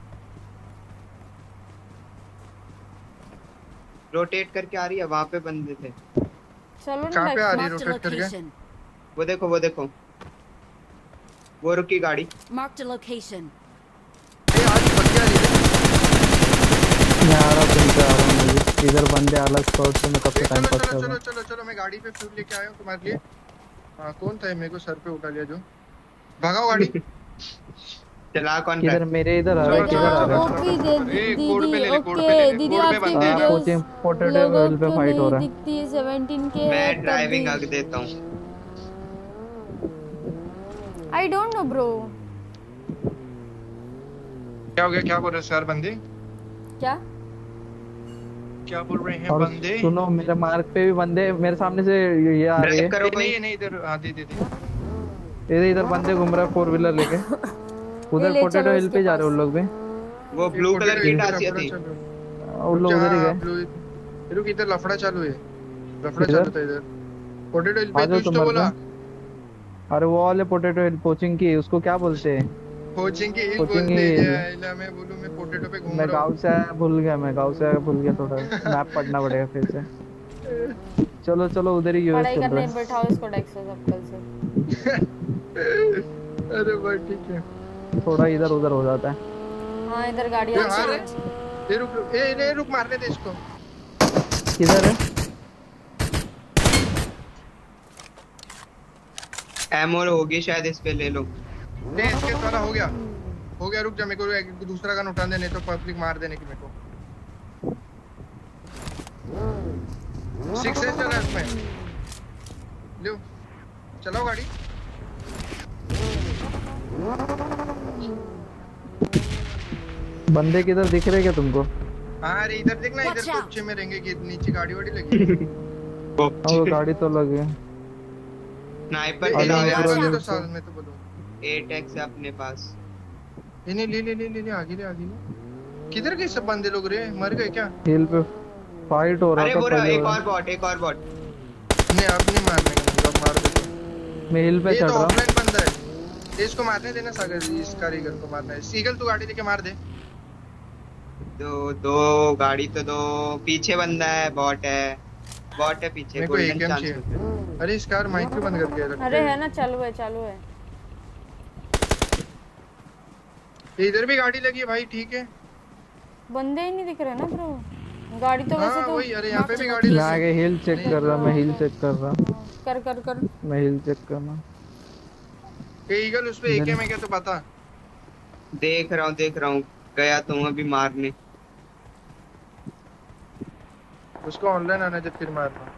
रोटेट करके आ रही है। वहां पे बंदे थे। चलो ना कहां पे आ रही है रोटेट करके? वो देखो वो रुकी गाड़ी। Marked a location. ये आज बग्गी आ रही है। मैं आ रहा हूँ, इधर बंदे अलग स्पॉट से मैं कब से टाइम पास कर रहा हूँ। चलो मैं गाड़ी पे फ्यूल लेके आया हूँ तुम्हारे लिए। हाँ कौन था? मेरे को सर पे उठा लिया जो। भगाओ गाड़ी। चला कौन? किधर? मेरे इधर आ रहा है। किधर आ रहा है? ओपी दे दीदी। ओके दीदी आपकी कोचिंग पोटैटो हिल पे फाइट हो रहा है। दिखती है 17 के। मैं ड्राइविंग हक देता हूँ। I don't know bro. क्या हो गया? क्या बोल रहे सर? बंदे क्या बोल रहे हैं बंदे? सुनो मेरे मार्क पे भी बंदे मेरे सामने से ये आ रहे हैं। नहीं इधर। हाँ दे इधर बंदे घूम रहे हैं 4 व्हीलर लेके। उधर पोटैटो हिल पे जा रहे हैं उन लोग भी। वो ब्लू कलर की टासिया थी, उन लोग उधर ही गए। रुक, इधर लफड़ा चालू है। लफड़ा चालू था इधर पोटैटो हिल पे। कुछ तो बोला। अरे वो वाले पोटैटो हिल पोचिंग की, उसको क्या बोलते हैं? कोचिंग की हिल बोलते हैं। मैं बोलूं मैं पोटैटो पे घूम रहा हूं। मैं गांव से भूल गया थोड़ा। मैप पढ़ना पड़ेगा फिर से। चलो उधर ही यूएस पढ़ाई चल रहा करने है। बैठाओ इसको डेक्सस अब कल से। अरे भाई ठीक है, थोड़ा इधर उधर हो जाता है। हाँ इधर गाड़ी आ रही है। ये रुक मारने दे इसको। किधर है? एमो होगी शायद, इस पे ले लो। नहीं इसके सारा हो गया। रुक जा, मेरे को एक दूसरा गन उठा देने तो पब्लिक मार देने की। मेरे को 6 से चला इसमें। लो चलाओ गाड़ी। बंदे किधर दिख रहे क्या तुमको? हाँ अरे इधर देखना, इधर कोचे में रहेंगे कि नीचे गाड़ी वाड़ी लगी। वो गाड़ी तो लगी है। स्नाइपर तो साल में तो बोलो 8x है अपने पास। ले आगे ले। किधर गए सब बंदे लोग रे? मर गए क्या? हिल पे फाइट हो रहा था। अरे वो एक और बॉट। नहीं अब नहीं मारने का, अब मार दो। मैं हिल पे चढ़ रहा हूं। ऑफलाइन बंदा है। इसको मारने देना सागर, इस कारीगर को मारना है। सीगल तू गाड़ी लेके मार दे। दो गाड़ी तो दो। पीछे बंदा है, बॉट है पीछे। मेरे को एकेएम चाहिए। अरे इस कार माइक क्यों बंद कर दिया? अरे है ना, चालू है। इधर भी गाड़ी लगी है भाई, ठीक है। बंदे ही नहीं दिख रहे ना ब्रो। गाड़ी तो वैसे तो वही। अरे यहाँ पे भी गाड़ी मैं आगे हिल चेक कर रहा, मैं हिल चेक कर रहा। कर मैं हिल चेक करना। ईगल उस पे एकेएम है क्या तो पता? देख रहा हूँ। गया तुम अभी मारने। उसको ऑनलाइन आने दे फिर मारना।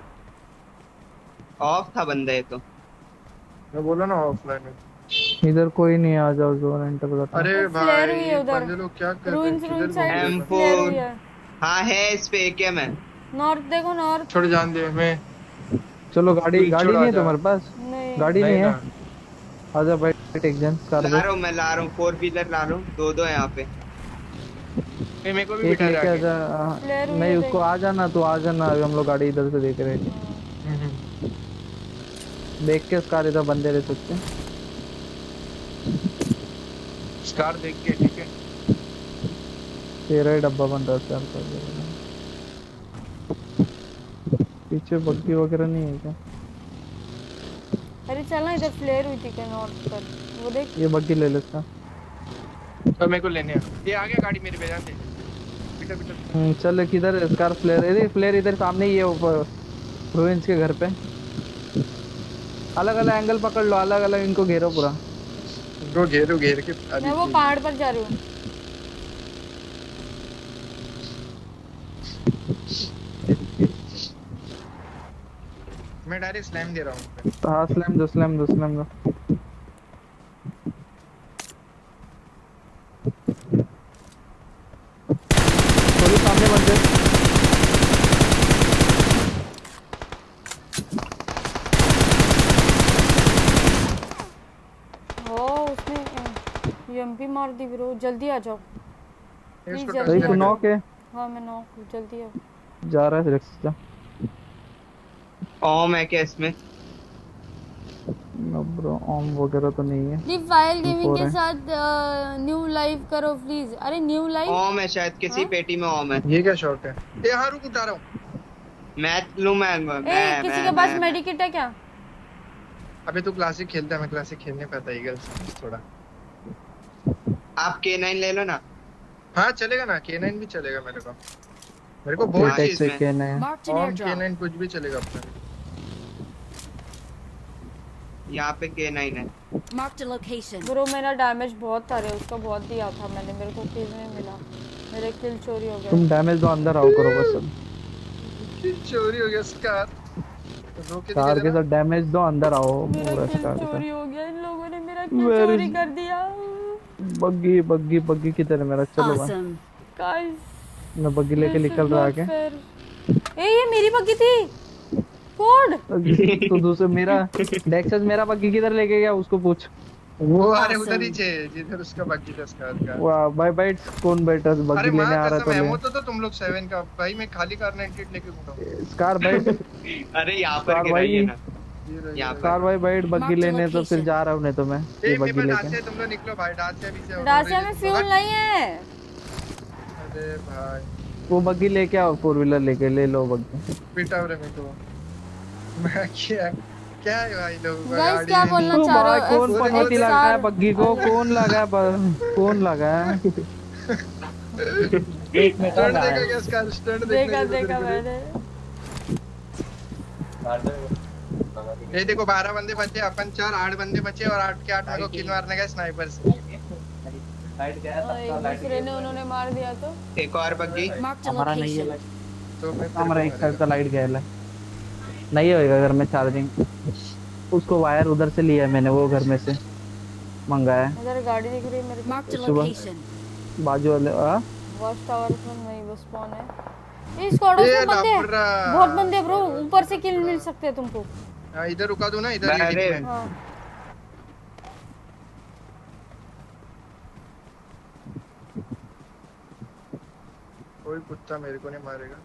ऑफ था बंदा ये तो। मैं बोला ना ऑफलाइन है। इधर कोई नहीं, आ जाओ जोन एंटर करता। अरे भाई बंदे लोग क्या कर रहे हैं? M4 हाँ है, इस पे एकेएम है। नॉर्थ देखो, नॉर्थ। छोड़ जान दे मैं। चलो गाड़ी नहीं है तुम्हारे पास? गाड़ी नहीं है। आजा भाई, एक जन कार ला रहा हूँ 4 व्हीलर ला रहा हूँ। दो है यहाँ पे। मेरे को भी एक लेके आजा। नहीं उसको आ जाना, तू आ जाना। अभी हम लोग गाड़ी इधर से देख रहे हैं। देख के कार इधर बंदे रह सकते हैं। कार देख के ठीक है। तेरा ही डब्बा बन रहा है। पीछे बग्गी वगैरह नहीं है क्या? अरे चलना, इधर फ्लेयर हुई थी क्या नॉर्थ पर? वो देख, ये बग्गी ले ले इसका। तो मेरे को लेने आ। ये आ गया गाड़ी मेरे पे, जान दे। पीटर चल किधर स्कार फ्लेयर इधर सामने ही है, ऊपर रुइंस के घर पे। अलग अलग एंगल पकड़ लो, अलग अलग इनको घेरो पूरा। इनको घेर के। मैं वो पहाड़ पर जा रही हूँ। मैं डायरेक्ट स्लैम दे रहा हूँ। हाँ स्लैम दो। थोड़ी सामने बंदे। उसने यूएमपी मार दी ब्रो। जल्दी आ जाओ प्लीज। जल्दी तू नॉक है। हाँ मैं नॉक हूँ, जल्दी आओ। जा रहा है जा। ओम है क्या इसमें? नो ब्रो, ओम वगैरह तो नहीं है। लिव फाइल गेमिंग के साथ न्यू लाइव करो प्लीज। अरे न्यू लाइव ओम है शायद, किसी पेटी में ओम है। ये क्या शॉट है? ये हाँ रुक, उठा रहा हूँ। मैं किसी के पास मेडिकेट है क्या? अबे तू क्लासिक खेलता है, मैं क्लासिक खेलने पाता ईगल्स थोड़ा। आप K9 ले लो ना। हाँ चलेगा ना, K9 भी चलेगा मेरे को। मेरे को बहुत चीज में K9 कुछ भी चलेगा अपना। यहाँ पे K9 है। Marked a location. ब्रो मेरा डैमेज बहुत था रे, उसका बहुत दिया था मैंने। मेरे को किल नहीं मिला, मेरे किल चोरी हो गया। तुम डैमेज दो, अंदर आओ करो बस। सब किल चोरी हो गया। कार के साथ डैमेज दो, अंदर आओ। मेरा किल चोरी हो गया, इन लोगों ने मेरा किल चोरी कर दिया। बग्गी किधर है मेरा? चलो गाइस मैं बग्गी लेके निकल रहा आगे। ये मेरी बग्गी थी। कोड तो दूसरे मेरा डेक्सस मेरा बग्गी किधर लेके गया उसको पूछ। वो अरे उधर ही जिधर उसका बग्गी था स्कार का। वाह बाय कौन बैठा बग्गी लेने आ रहा था? मैं तो तुम लोग 7 का भाई, मैं खाली कार 98 लेके घूम रहा हूं। स्कार बैठ। अरे यहां पर गिराइए ना। स्कार भाई बैठ बग्गी लेने, तो फिर जा रहा हूं। नहीं तो मैं ये बग्गी लेके। तुम लोग निकलो भाई, डासिया भी से। डासिया में फ्यूल नहीं है। अरे भाई वो बग्गी लेके आओ, 4 व्हीलर लेके ले लो बग्गी। पिटा रे मेरे को। मैं क्या है भाई लोग? गाइस क्या बोलना चाह रहे हो? कौन पनौती लगा है बग्गी को? कौन लगा है? एक में स्टंट देखा क्या? इसका स्टंट देखा मैंने। ये देखो 12 बंदे बचे, अपन 4 8 बंदे बचे और 8 के 8 मेरे को किल मारने का स्नाइपर से। लाइट गया था, दूसरे ने उन्होंने मार दिया तो एक और बग्गी हमारा नहीं है। तो हमारा एक साइड का लाइट गया है, नहीं होएगा घर में चार्जिंग। उसको वायर उधर से लिया है मैंने, वो घर में से मंगाया है। उधर गाड़ी दिख रही है मेरे सुबह बाजू वाले वॉच टावर पर नहीं बस स्पॉन है। इस स्क्वाड में बंदे बहुत बंदे ब्रो, ऊपर से किल मिल सकते हैं तुमको। हां इधर रुका दो ना, इधर ये दिख रहा है। कोई कुत्ता मेरे को नहीं मारेगा।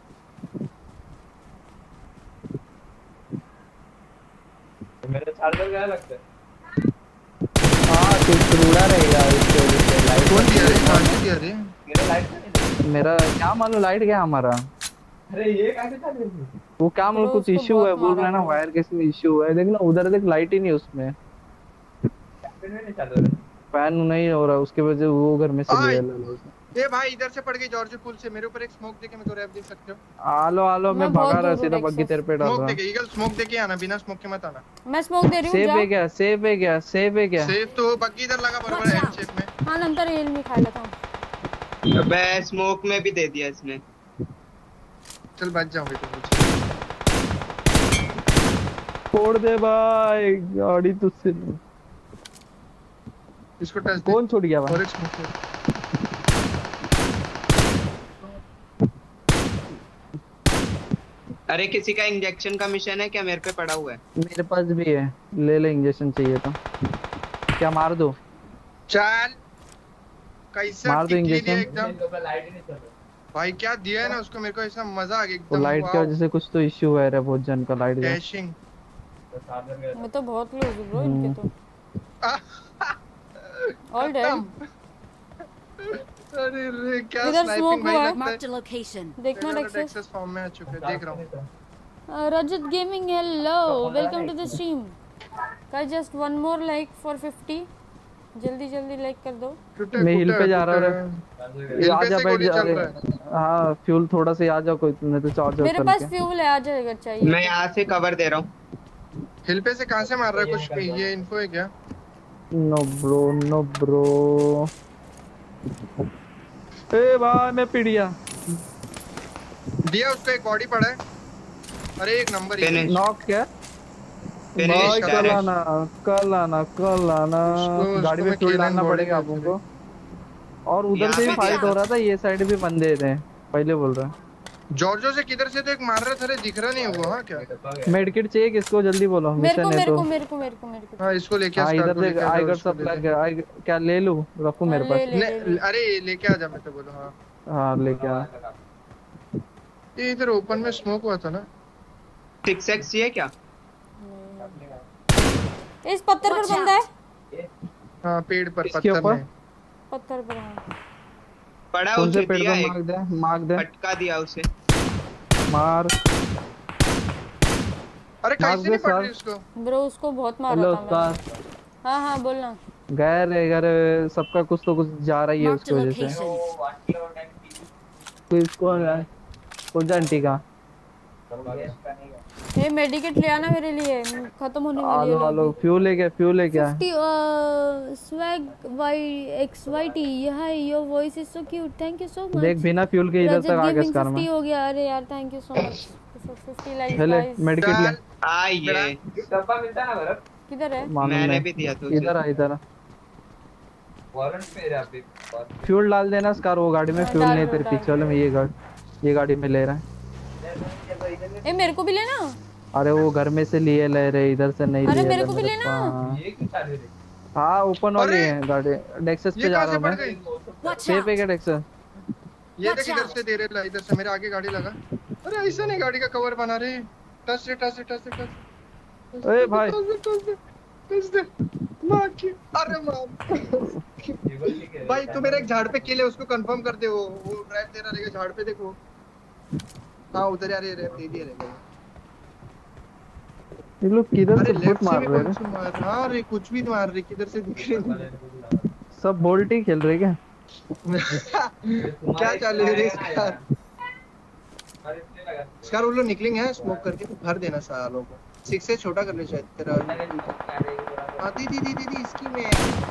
मेरे चार्जर गया लगता है। हां बुरा रहेगा इसके वजह से। लाइट कौन दिया रे? कौन दिया रे? मेरा क्या मालूम लाइट गया हमारा। अरे ये कैसे चल रही है? वो क्या मालूम कुछ उसको इश्यू है बहुत बोल रहा है ना, मारा वायर किसी में इश्यू है। देख ना उधर देख लाइट ही नहीं उसमें, नहीं चल रहा है। फैन नहीं हो रहा उसके वजह वो घर में से आय। लिया लो। ए भाई इधर से पड़ गई जॉर्ज पुल से, मेरे ऊपर एक स्मोक देके मैं तो रैप दे सकते हो। आलो आलो मैं मैं बहुत भागा रहा दूर सीधा हूँ बग्गी तेरे पे डाल स्मोक रहा। देके ईगल स्मोक देके आना, बिना स्मोक के मत आना। मैं स्मोक दे रही हूँ सेव जा। है क्या? सेव है क्या? सेव है क्या? सेफ तो बग्गी इधर लगा बराबर है शेप में। हाँ नंतर हेल में खा लेता हूँ। अबे स्मोक में भी दे दिया इसने। चल बच जाओ बेटा। छोड़ दे भाई गाड़ी तुझसे। इसको टच दे। कौन छोड़ गया भाई? और एक स्मोक दे। अरे किसी का इंजेक्शन का मिशन है क्या? मेरे पे पड़ा हुआ है। मेरे पास भी है, ले ले इंजेक्शन चाहिए तो। क्या मार दो? चल कैसे मार दो टिकली इंजेक्शन। दिया एकदम। लाइट ही नहीं चल रहा। भाई क्या दिया है ना उसको, मेरे को ऐसा मजा आ गया वो एकदम। लाइट की वजह से कुछ तो इश्यू है रे, बहुत जन का लाइट गया। डैशिंग। मैं तो बहुत क्लोज हूँ ब्रो इनके तो। All dead. अरे रे क्या इधर स्नाइपिंग smoke भाई हुआ है। लगता है। Marked a location. देखना टेक्सास डेक्सस। फॉर्म में आ चुके हैं, देख रहा हूँ। Rajat gaming hello welcome to the stream. Guys just one more like for 50। जल्दी जल्दी लाइक कर दो। मैं हिल पे जा रहा हूँ रे। आ जा बैठ जा रे। हाँ फ्यूल थोड़ा सा आ जाओ कोई, नहीं तो चार्ज मेरे कर पास के। फ्यूल है, आ जाएगा चाहिए। मैं यहाँ से कवर दे रहा हूँ। हिल पे से कहाँ से मार रहा है? कुछ ये इन्फो है क्या? No bro no bro. ए भाई मैं पिड़िया दिया उसको, एक बॉडी पड़ा है। अरे एक नंबर ही Finish. नॉक क्या? Finish भाई कर कल रहे। आना कल आना कल आना। उसको गाड़ी में मैं फ्यूल केलन डालना बॉडी पड़ेगा में आप को। और उधर यहाँ से भी पे फाइट दिया। हो रहा था, ये साइड भी बंदे थे पहले बोल रहा। जॉर्जो से किधर से तो एक मार रहा था रे, दिख रहा नहीं वो। हाँ क्या? मेडिकेट चाहिए किसको? जल्दी बोलो मेरे को मिशन है मेरे तो। को मेरे को मेरे को मेरे को। हाँ इसको लेके आ। हाँ स्टार इधर को से लेके आ आई जाओ, गट उसको सप्लाई ले ले। क्या ले लूं? रखूं मेरे ले पास? ले। अरे लेके आ जा, मैं तो बोलो। हाँ हाँ लेके आ। ये इधर ओपन में स्मोक हुआ था ना। 6x चाहिए क्या? इस पत्थर पर बंदा है। हाँ पेड़ पर इसके पत्थर ऊपर? में। पत्थर पर हाँ। पड़ा कौन से उसे पेड़ दिया पर मार दे फटका दिया उसे। मार। अरे मार कैसे दे नहीं पड़ सर। रही उसको? ब्रो उसको बहुत मारा हेलो था मैंने। उसका हाँ हाँ बोलना। गैर सबका कुछ तो कुछ जा रही है Marked उसकी a वजह से। location. तो इसको कौन सा आंटी का? ये मेडिकेट ले आना मेरे लिए, खत्म होने वाली है। आलो आलो फ्यूल है क्या? फ्यूल है क्या? 50 swag Y XYT hi your voice is so cute, thank you so much. देख बिना फ्यूल के इधर तक आ गया इसका 50 हो गया। अरे यार thank you so much 50 likes ले गाइस। मेडिकेट ले। ये डब्बा मिलता है ना मेरा। किधर है? मालूम मैंने नहीं। भी दिया था इधर आ इधर आ। वारंट पे है अभी। फ्यूल डाल देना स्कार, वो गाड़ी में हाँ, फ्यूल डाल नहीं दो, तेरे डाल पीछे वाले में। ये गाड़ी में ले रहा है। ए मेरे को भी लेना। अरे वो घर में से लिए ले रहे, इधर से नहीं अरे लिए मेरे ले को भी मेरे लेना। पास। ये क्यों चालू है? हाँ ओपन वाली अरे! है गाड़ी। डेक्सस ये पे जा कहाँ रहा से हूँ पड़ मैं। गई? Watch safe out. है क्या डेक्सस? ये देख इधर से दे रहे ला, इधर से मेरे आगे गाड़ी लगा। अरे ऐसा नहीं गाड़ी का कवर बना रहे। टच से टच से टच से टच। ए भाई टच दे मार के। अरे मार भाई तू मेरे एक झाड़ पे किल है, उसको कंफर्म कर दे। वो ड्राइव दे रहा रहेगा झाड़ पे, देखो। हाँ उधर यार ये दे दिया रहेगा। ये लोग किधर अरे से फुट लेफ्ट से मार भी रहे कौन हैं? से मार रहा? हाँ रे कुछ भी मार रहे, किधर से दिख रहे नहीं। सब बोल्ट ही खेल रहे क्या? क्या चालू है रे स्कार? स्कार वो लोग निकलेंगे स्मोक करके, तो भर देना सालों को। 6 से छोटा कर ले शायद तेरा। हाँ दी इसकी में।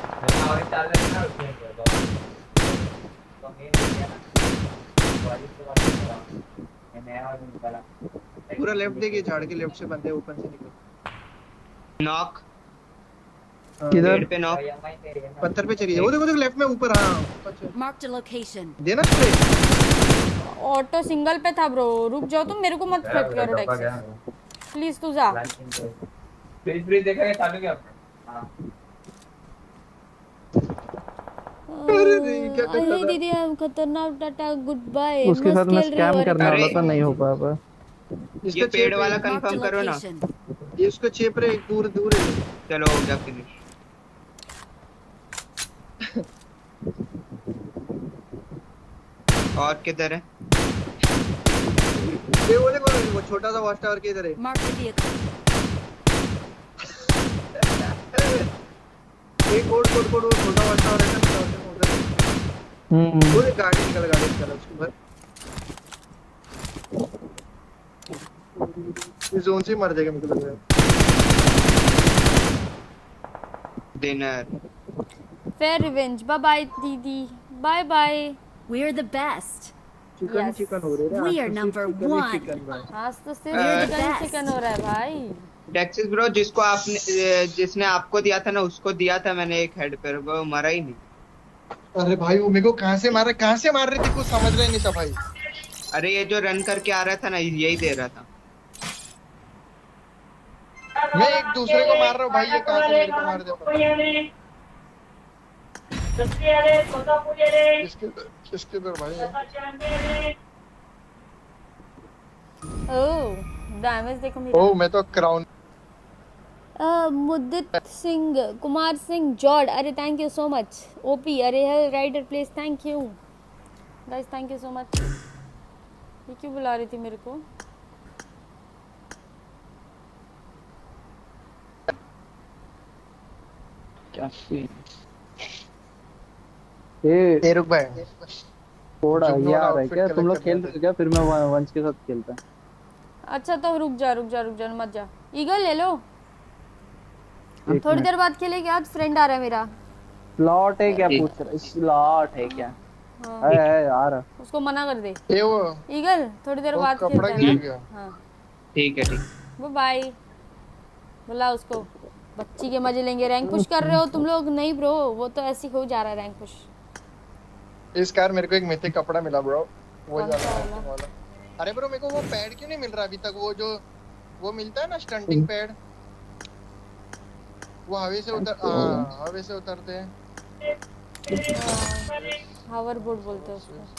पूरा लेफ्ट देखिए, झाड़ के लेफ्ट से बंदे ओपन से निकले। नॉक किधर? पेड़ पे नॉक। पत्थर पे चलिए। वो देखो लेफ्ट में ऊपर। हाँ Marked a location. देना स्प्रे। ऑटो सिंगल पे था ब्रो, रुक जाओ तुम, मेरे को मत फिट करो डेक्स प्लीज। तू जा। फ्रीज फ्रीज देखा है चालू क्या आपने? हां अरे नहीं, क्या कर रहा था? दीदी हम खतरनाक टाटा गुड बाय। उसके साथ मैं स्कैम करने वाला था, नहीं हो पाया पर। ये पेड़ वाला Marked a कंफर्म करो ना। location. ये इसको चेप रहे, दूर है। चलो हो गया फिनिश। और किधर है? ये वो छोटा सा वॉच टावर के इधर है। Mark the vehicle. एक कोड वो छोटा वॉच टावर है ना उधर। वो गाड़ी निकल उसके ऊपर। इस जोन से मर जाएगा मुझे लग रहा है। Dinner. Fair revenge. Bye bye दीदी. Bye bye. We're the best. Chicken हो रहा है। We are number one. आज तो सिर्फ चिकन हो रहा है भाई। डेक्सिस ब्रो जिसने आपको दिया था ना उसको दिया था मैंने एक हेड पर, वो मरा ही नहीं। अरे भाई वो मेरे को कहां से मार रहे थे कुछ समझ रहे नहीं था भाई। अरे ये जो रन करके आ रहा था ना यही दे रहा था। मैं एक दूसरे को मार रहा हूँ भाई, ये कहां से मेरे को मार देता किसके पर भाई। ओह डैमेज देखो मेरा। ओह मैं तो क्राउन। मुद्दित सिंह, कुमार सिंह, जॉर्ड, अरे thank you so much. OP, अरे hell rider please thank you guys, thank you so much. ये क्यों बुला रही थी मेरे को? क्या ये रुक भाई थोड़ा ये आ रहा है क्या? तुम लोग खेल रहे हो क्या? फिर मैं वंश के साथ खेलता। अच्छा तो रुक जा मत जा। ईगल ले लो, थोड़ी देर बाद खेलेंगे। आज फ्रेंड आ रहा है मेरा। स्लॉट है क्या पूछ रहा है? स्लॉट है क्या? है यार उसको मना कर दे। ये वो ईगल थोड़ी देर बाद खेलते हैं। हां ठीक है बाय बाय। बुला उसको, बच्ची के मजे लेंगे। रैंक पुश कर रहे हो तुम लोग? नहीं ब्रो, वो तो ऐसे ही हो जा रहा है रैंक पुश। इस कार मेरे को एक मिथिक कपड़ा मिला ब्रो, वो वाला। अरे ब्रो मेरे को वो पैड क्यों नहीं मिल रहा अभी तक? वो जो वो मिलता है ना स्टंटिंग पैड, वो हवा से उतरते हैं। हावर बोर्ड बोलते हैं उसको।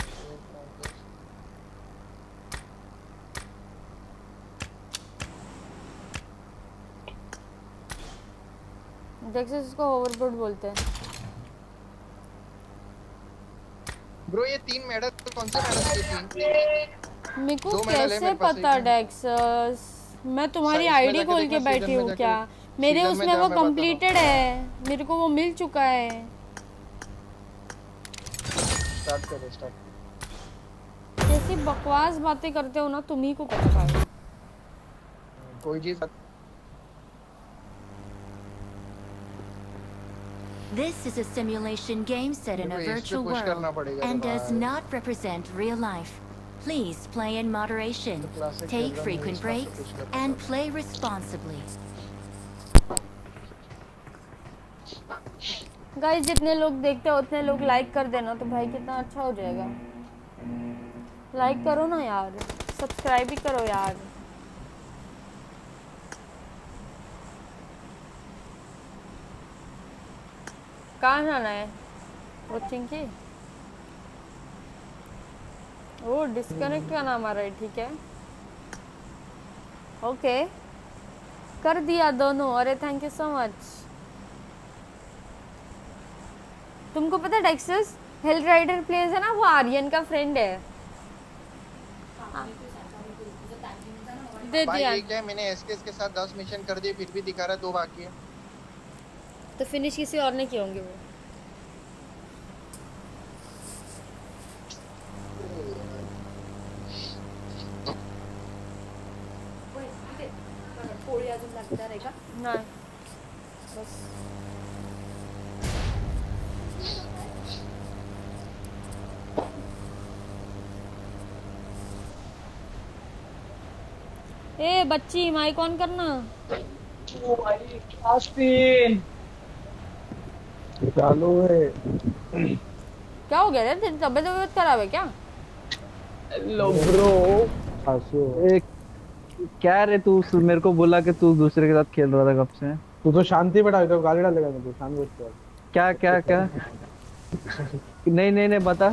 देखो इसको होवरबोर्ड बोलते हैं। ब्रो ये 3 मेडल कौन से मेडल के थे? मेरे को कैसे पता डेक्स? मैं तुम्हारी आईडी खोल के बैठी हूँ क्या? मेरे उसमें वो कंप्लीटेड है, मेरे को वो मिल चुका है। स्टार्ट करो स्टार्ट। कैसी बकवास बातें करते हो ना, तुम ही को पता पाएगा। कोई चीज This is a simulation game set in a virtual world and does not represent real life. Please play in moderation, take frequent breaks, and play responsibly. Guys जितने लोग देखते हो उतने लोग लाइक कर देना तो भाई कितना अच्छा हो जाएगा। लाइक करो ना यार, सब्सक्राइब भी करो यार। कहाँ जाना है? वॉचिंग की वो डिस्कनेक्ट का नाम आ रहा है। ठीक है ओके कर दिया दोनों। अरे थैंक यू सो मच। तुमको पता है डेक्सस हेल राइडर प्लेस है ना, वो आर्यन का फ्रेंड है। दे दिया। भाई क्या मैंने एसकेएस के साथ 10 मिशन कर दिए फिर भी दिखा रहा है 2 बाकी है। तो फिनिश किसी और ने किए होंगे वो। नहीं बस ए बच्ची माइक ऑन करना। ओ भाई आस्पिन चालू है। क्या हो गया यार, तेरी तबीयत खराब है क्या? Hello bro. एक क्या रे तू मेरे को बोला कि तू दूसरे के साथ खेल रहा था कब से? तू तो शांति बैठा तो गाली डालेगा मेरे को। शांत बैठ। क्या क्या क्या नहीं बता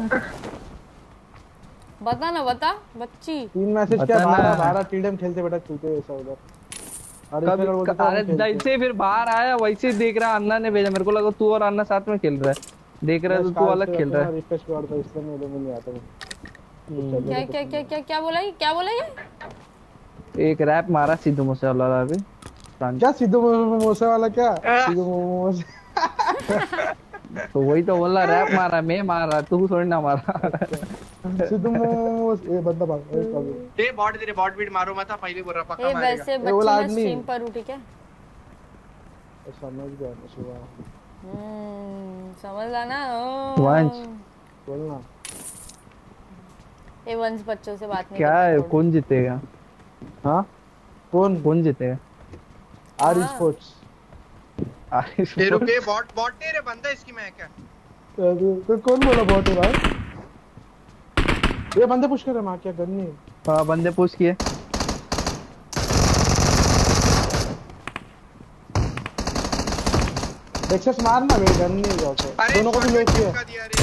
ना बता बच्ची। 3 मैसेज क्या 12 टीडम खेलते बैठा चूते ऐसा उधर। अरे जैसे फिर बाहर आया वैसे ही देख रहा अन्ना ने भेजा मेरे को, लगा तू और अन्ना साथ में खेल रहा है। देख रहा है तो तू अलग खेल रहा है। रिफ्रेश कर दो इसलिए मैं नहीं आता हूं। क्या बोला ये? क्या बोला ये? एक रैप मारा सिद्धू मूसेवाला अभी। क्या सिद्धू मूसेवाला क्या? सिद्धू मूसे तो वही तो बोला, रैप मारा, मैं मारा, तू थोड़ी ना मारा। सिद्धू मूसे ये बंदा भाग ये बॉट दे, बॉट बीट मारो मत, पहले बोल रहा पक्का ए मारेगा। वैसे बच्चे मैं स्ट्रीम पर उठी क्या? समझ गया शिवा। समझ ला ना। वंश बोलना। ए वंश बच्चों से बात नहीं क्या है, कौन जीतेगा? हाँ कौन जीतेगा? R sports. ये रुके, बॉट नहीं रे, बंदा इसकी मैं क्या? तो कौन बोला बॉट है भाई? ये बंदे पुश कर रहे मां, क्या गन नहीं? हाँ बंदे पुश किए। एक्सेस मारना मेरी गन नहीं है। दोनों को भी लोग किया।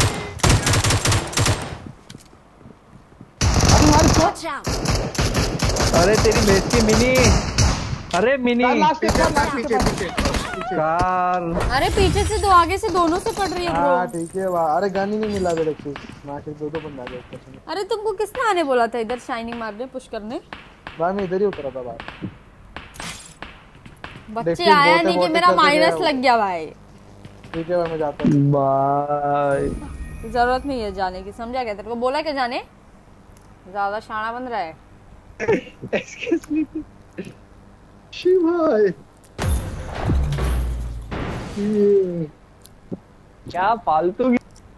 अरे तेरी बेस की मिनी, अरे मिनी कार। अरे पीछे से दो, आगे से दोनों से पड़ रही है ब्रो। हां ठीक है वाह। अरे गन ही नहीं मिला मेरे को, मां के दो बंदा आ गए। अरे तुमको किसने आने बोला था इधर शाइनिंग मारने, पुश करने? भाई मैं इधर ही उतरा था भाई। बच्चे आया नहीं कि मेरा माइनस लग गया भाई। ठीक है भाई मैं जाता हूं बाय। जरूरत नहीं है जाने की, समझा क्या? तेरे को बोला क्या जाने? ज्यादा शाना बन रहा है। एक्सक्यूज मी शिवाय, क्या फालतू की।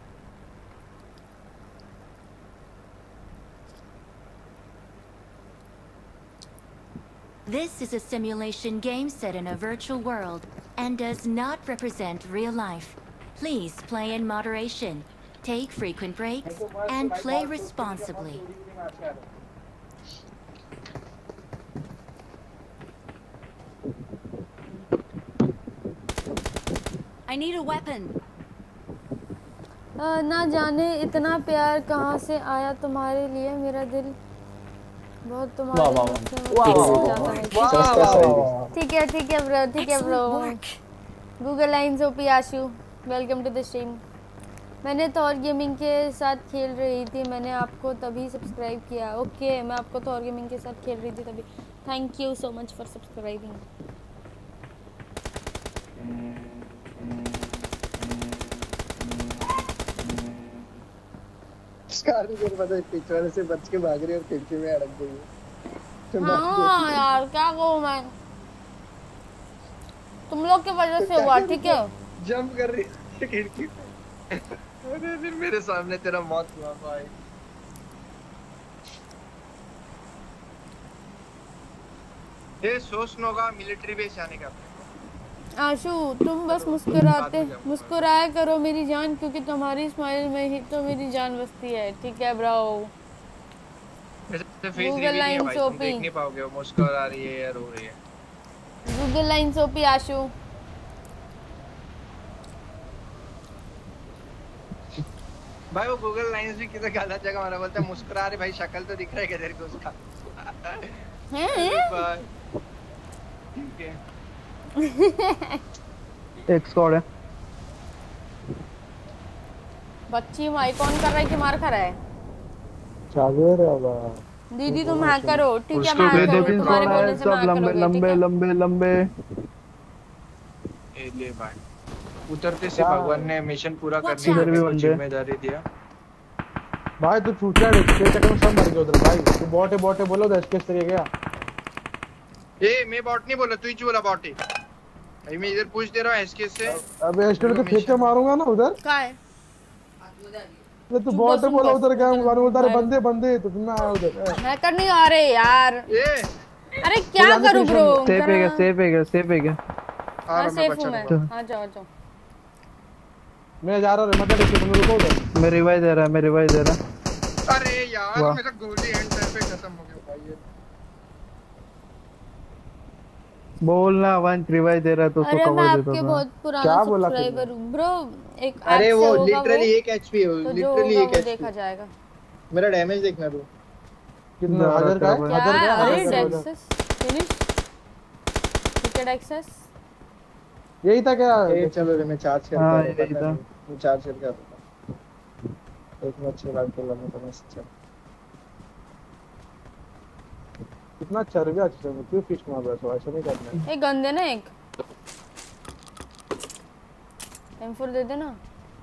This is a simulation game set in a virtual world and does not represent real life. Please play in moderation, take frequent breaks, and play responsibly. I need a weapon. ना जाने इतना प्यार कहाँ से आया तुम्हारे लिए, मेरा दिल बहुत तुम्हारे ठीक है ब्रो, ठीक है bro. Google lines OP Ashu, welcome to the stream. मैंने थॉर गेमिंग के साथ खेल रही थी, मैंने आपको तभी सब्सक्राइब किया। ओके मैं आपको थॉर गेमिंग के साथ खेल रही थी तभी। Thank you so much for subscribing. मेरे पता है पीछे वाले से बच के भाग रही और खिड़की में अड़क गई। हाँ यार क्या कहूँ मैं, तुम लोग की वजह से हुआ। ठीक है जंप कर रही है खिड़की पे। अरे फिर मेरे सामने तेरा मौत हुआ भाई। ये सोचनोगा मिलिट्री बेस जाने का। आशु तुम बस मुस्कुराया करो मेरी जान, क्योंकि तुम्हारी स्माइल में ही तो मेरी जान बसती है। ठीक है ब्रो। गूगल लाइन्स ओपी देख नहीं पाओगे, वो मुस्कुरा रही है या रो रही है। Google lines OP Ashu. भाई वो गूगल लाइन्स भी किसी गलत जगह मारा, बोलता है मुस्कुरा रहे भाई, शक्ल तो दिख रहा है क्या तेरे को उसका? हैं? ठीक है। एक स्क्वाड है। बच्ची माइक ऑन कर रहा है कि मार खा रहा है? चालू है रे बाबा। दीदी तुम हैकर हो। ठीक है मैं हैकर हूं, तुम्हारे बोलने से मैं हैकर हो गई। लंबे ए ले भाई, उतरते से भगवान ने मिशन पूरा करने की जिम्मेदारी दिया। भाई तू छूट जा, तेरे चक्कर में सब मर गए उधर भाई। तू बॉट है बोलो तो एसकेएस तेरे गया। ए मैं बॉट नहीं बोला, तू ही बोला बॉट है भाई। मैं इधर पूछ दे रहा हूं एसकेएस से। अबे एसकेएस तो फेंक के मारूंगा ना उधर। कहां है? तू बॉट है बोला उधर क्या मारूं? उधर बंदे तो तुम ना आए उधर। हैकर नहीं आ रहे यार। अरे क्या करूं ब्रो? सेफ है क्या? हां सेफ हूं मैं। हां जाओ मैं जा रहा हूं, मतलब तुम रुको उधर। मैं रिवाइव दे रहा। अरे यार मेरा गोली एंड टाइम पे खत्म हो गया भाई। ये बोलना वन रिवाइव दे रहा तो उसको कवर दे दो। अरे मैं आपके बहुत पुराना सब्सक्राइबर हूं ब्रो। एक अरे वो लिटरली 1 एचपी है, लिटरली 1 एचपी देखा जाएगा। मेरा डैमेज देखना तू कितना? 1000 का है? अरे एक्सेस फिनिश टिकट एक्सेस यही था क्या? चलो रे मैं चार्ज करता हूं। मैं चार्ज करके आता हूं। एक मैच खेला तो लगा तो मैं चल कितना चर्बी अच्छा है, क्यों फिश मार रहा है? ऐसा नहीं करना है। एक गन देना, एक M4 दे देना,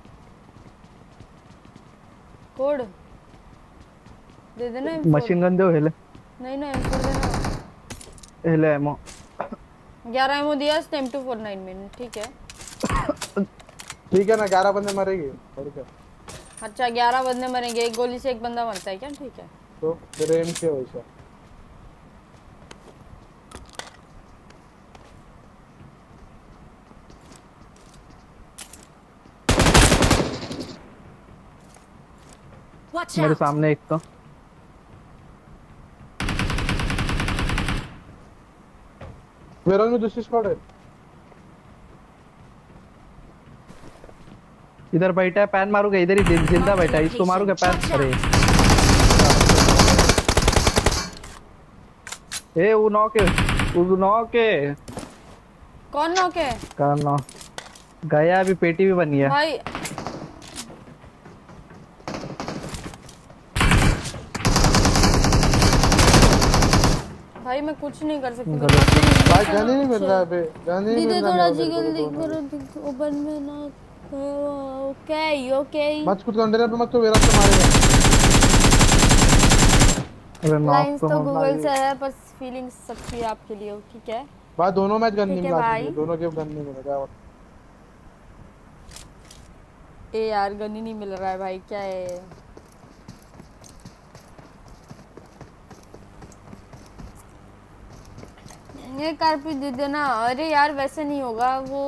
कोड दे देना M4। मशीन गन दो हेले। नहीं ना M4 देना। हेले एमो 11 एमओ दिया M249 में, ठीक है। ठीक है ना, 11 बंदे मरेंगे और क्या। अच्छा 11 बंदे मरेंगे, एक गोली से एक बंदा मरता है क्या? ठीक है। तो तेरे एम क्या वैसा? मेरे सामने एक तो वेरोन में दूसरी स्क्वाड है। इधर बैठा है, पैन मारूंगा, इधर ही जिंदा बैठा है, इसको मारूंगा पैन। अरे ए वो नॉक है। कौन नॉक है? कौन नॉक गया? अभी पेटी भी बनी है भाई। भाई मैं कुछ नहीं कर सकती। भाई गन ही नहीं मिल रहा है बे, गन ही नहीं मिल रहा है। थोड़ा जिगल दिख ओपन में ना। ओके मत कुछ कंटेनर पे मत, तो वेरा से मारेगा। अरे लाइंस तो गूगल से है, बस फीलिंग्स सबकी है आपके लिए, ठीक है भाई। दोनों मैच गन नहीं मिला, दोनों गेम गन नहीं मिला क्या? ए यार गन ही नहीं मिल रहा है भाई, क्या है? ये कारपी दे देना। अरे यार वैसे नहीं होगा, वो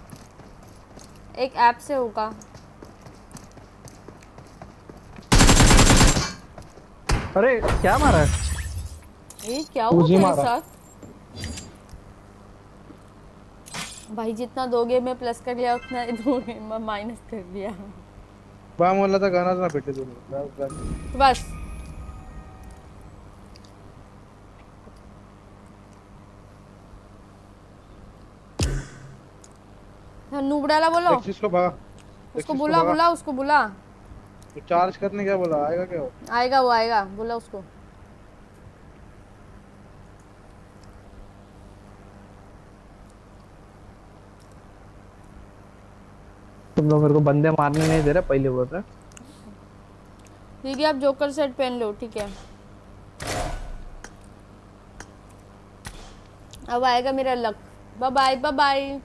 एक ऐप से होगा। अरे क्या मारा है? ये क्या हुआ तेरे साथ? भाई जितना दोगे मैं प्लस कर लिया, उतना दोगे मैं माइनस कर दिया। बा मोला था गाना ना बेटे दोनों बस। नुबड़ाला बोलो इसको भगा, उसको बुला उसको बुला। तो चार्ज करने क्या बोला? आएगा क्या? आएगा वो आएगा, बोला उसको। तुम लोग मेरे को बंदे मारने नहीं दे रहे, पहले बोल रहे। दीदी आप जोकर सेट पहन लो, ठीक है। अब आएगा मेरा luck. Bye bye bye bye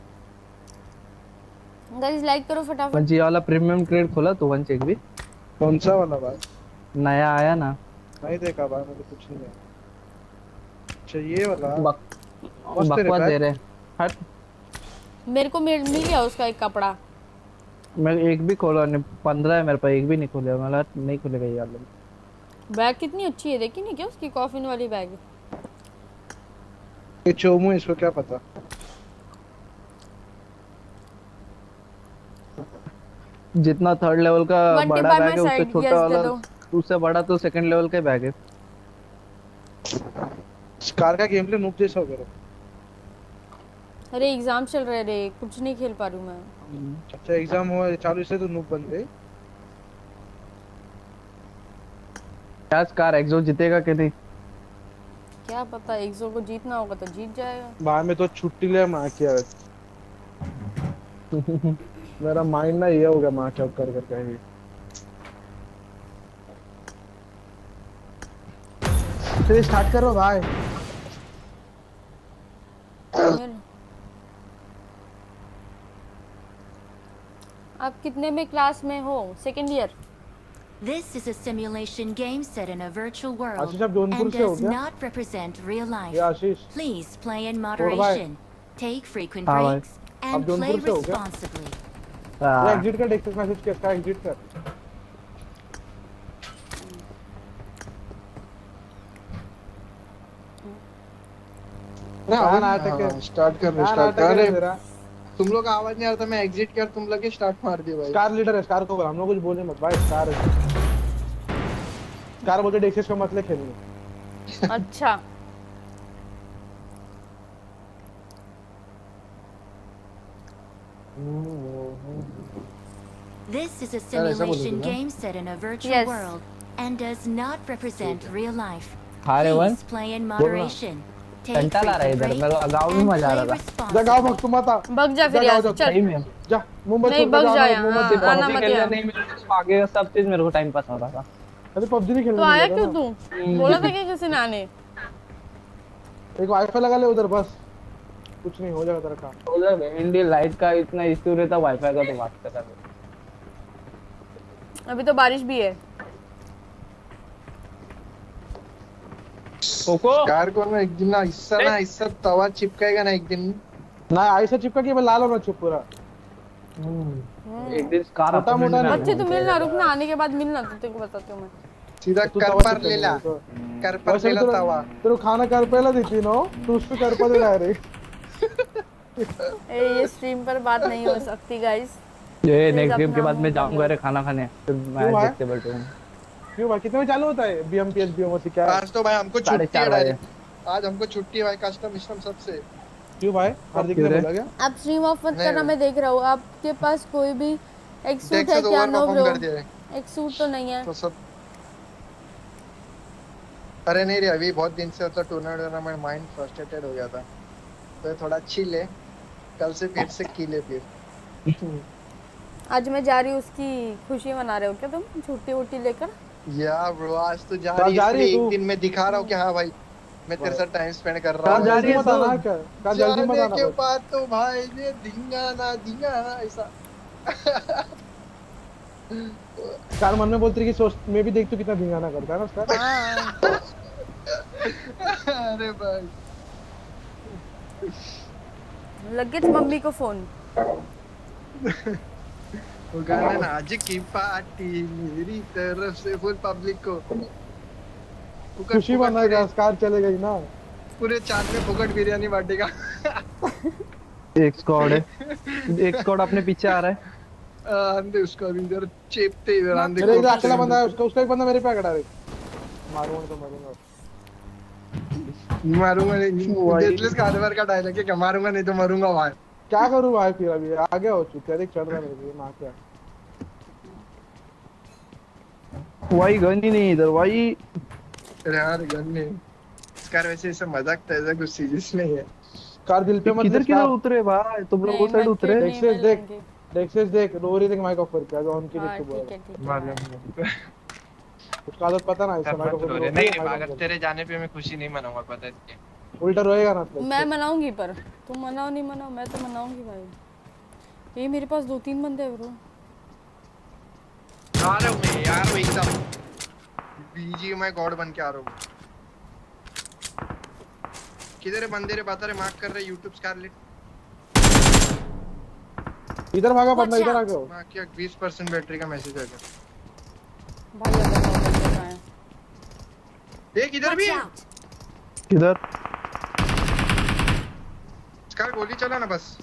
guys, like करो फटाफट। जी वाला प्रीमियम क्रेड खोला तो वन चेक भी। कौन सा वाला भाई? नया आया ना? नहीं देखा भाई, मुझे कुछ नहीं है। अच्छा ये वाला बकवास दे रहे। हट, मेरे को मिल गया उसका एक कपड़ा। मैं एक भी खोला नहीं, 15 है मेरे पास, एक भी नहीं खोला। मैं नहीं खुलेगा ये वाला। बैग कितनी अच्छी है, देखी नहीं क्या उसकी कॉफिन वाली बैग? ये चोमू, इसको क्या पता। जितना थर्ड लेवल का बड़ा बैग है उससे छोटा वाला, उससे बड़ा तो सेकंड लेवल का बैग है। कार का गेम प्ले नूब जैसा हो गया। अरे एग्जाम चल रहे रे, कुछ नहीं खेल पा रही हूं मैं। अच्छा एग्जाम हुआ चालू, से तो नूब बन गए। क्या कार एक्सो जीतेगा कि नहीं? क्या पता, एक्सो को जीतना होगा तो जीत जाएगा। बाद में तो छुट्टी ले मां किया। मेरा माइंड ना ये हो गया मां क्या कर कहीं। चलिए स्टार्ट करो भाई। आप कितने में क्लास में हो? Second year. This is a simulation game set in a virtual world and does not represent real life. Please play in moderation, take frequent breaks, and play responsibly. Exit कर, text message किसका exit कर। Start कर। तुम लोग आवाज नहीं आ रहा था, मैं एग्जिट कर, तुम लोग स्टार्ट मार दिया भाई। कार लीडर है, कार को हम लोग कुछ बोले मत भाई। कार बोलते डेक्सेस का मतलब खेलने। अच्छा This is a simulation game set in a virtual world and does not represent real life. हारे one Please play in moderation. Take घंटा ला रहा है frequent इधर मेरे breaks गाँव में and मजा आ play रहा था जा गाँव responsibly. भाग तुम मत आ भग जा फिर जा यहाँ गाँव से, जा चल। सही में जा मुंबई नहीं, छोड़ भग के जा जाना यहाँ, मुंबई हाँ, से आना पबजी मत खेलना यहाँ। नहीं मिला तो आगे का सब चीज मेरे को टाइम पास हो रहा था अरे पबजी नहीं तो खेलने आया मिलेगा क्यों ना तू? बोला था कि किसी ने आने। एक वाईफाई लगा ले उधर बस कुछ नहीं हो जाएगा तेरा काम उधर इंडिया लाइट का इतना इश्यू रहता वाईफाई का तो बात कर रहा है अभी तो बारिश भी है। कोको कार को ना एक दिन ना इससे तवा चिपकाएगा ना एक दिन। ना ऐसा चिपका के मैं लाल होना चुप पूरा एक दिन कार छोटा मोटा नहीं। अच्छे तू मिलना, रुकना, आने के बाद मिलना, तो तेरे को बताती हूँ मैं। सीधा तू कर तवा पर चिपका ले ला, दे, तो। कर पर वैसे ले ला भी तवा। तेरे को खाना कर पहला देती नो तू उसको कर पर दे रहा है ये स्ट्रीम पर बात नहीं हो सकती गाइस। ये नेक्स्ट गेम के बाद मैं जाऊंगा रे खाना खाने फिर मैच भाई? देखते बैठूंगा क्यों भाई कितने में चालू होता है बीएमपीएस बीएमओसी क्या है आज तो भाई हमको छुट्टी 4:30 है बजे direct। आज हमको छुट्टी है भाई कस्टम विस्टम सबसे। क्यों भाई हार्दिक ने क्यों रे? बोला क्या आप स्ट्रीम ऑफ मत नहीं करना, भाई। मैं देख रहा हूँ। आपके पास कोई भी एक सूट देख है से क्या? ओवर नो परफॉर्म ब्रो, कर दिया है एक सूट तो नहीं है। तो सब। अरे नहीं रे अभी बहुत दिन से मतलब टूर्नामेंट माइंड फ्रस्ट्रेटेड हो गया था तो थोड़ा चिल है। कल से फिर से कीले फिर। आज मैं जा रही हूँ, उसकी खुशी मना रहे हो क्या तुम? छुट्टी वुट्टी लेकर? या ब्रो आज तो जा कल रही जा है रही है इसलिए तू? एक दिन में दिखा रहा हूँ कि हाँ भाई मैं तेरे साथ टाइम स्पेंड कर रहा कल हूँ। जा रही है तो? ना क्या कल जल्दी मत जाने आना के बस। बाद तो भाई ये धिंगाना ऐसा। कार मन में बोलती रही कि सोच मैं भी देख तू कितना धिंगाना करता है ना उसका हाँ। अरे भाई लगेज मम्मी को फोन। वो गाना ना आज की पार्टी मेरी तरफ से फुल पब्लिक को खुशी मनाएगा कार चलेगा ही ना पूरे चांद में फुकट बिरयानी बांटेगा। एक स्क्वाड है एक स्क्वाड अपने पीछे आ रहा है अंदर उसका भी इधर चेपते इधर अंदर मेरे इधर अकेला बंदा है उसका एक बंदा मेरे पे खड़ा है मारूंगा तो मारूंगा नहीं डेथलेस कार्निवल का डायलॉग है क्या मारूंगा नहीं तो मरूंगा भाई। क्या करूं भाई फिर अभी आगे हो चुके हैं देख चढ़ रहा मेरे को मां क्या वही गन ही नहीं इधर वही अरे यार गन नहीं कार वैसे ऐसा मजाक था ऐसा कुछ सीरियस नहीं है। कार दिल पे मत किधर ले, किधर कार। उतरे भाई तुम लोग नहीं, वो साइड मैं उतरे खेलने डेक्सेस में देख लूंगी। डेक्सेस देख रोरी देख माइक ऑफ करके आगे ऑन की हाँ देख तो ठीक है बोल ठीक है। मालूम उसका आदत पता ना ऐसा माइक ऑफ नहीं नहीं अगर तेरे जाने पे मैं खुशी नहीं मनाऊंगा पता है उल्टा रोएगा ना तो मैं मनाऊंगी पर तुम मनाओ नहीं मनाओ मैं तो मनाऊंगी भाई। ये मेरे पास 2-3 बंदे हैं ब्रो। आ रहा हूं मैं यार वो एकदम बीजी मैं गॉड बन के आ रहा हूं। किधर है बंदे रे बता रे मार्क कर रहे YouTube स्कारलेट इधर भागा बंदा इधर आ गया हो। मार्क किया 20% बैटरी का मैसेज आ गया। भाई अगर मैं बंदे का है देख इधर भी Watch है out! किधर स्कार गोली चला ना बस।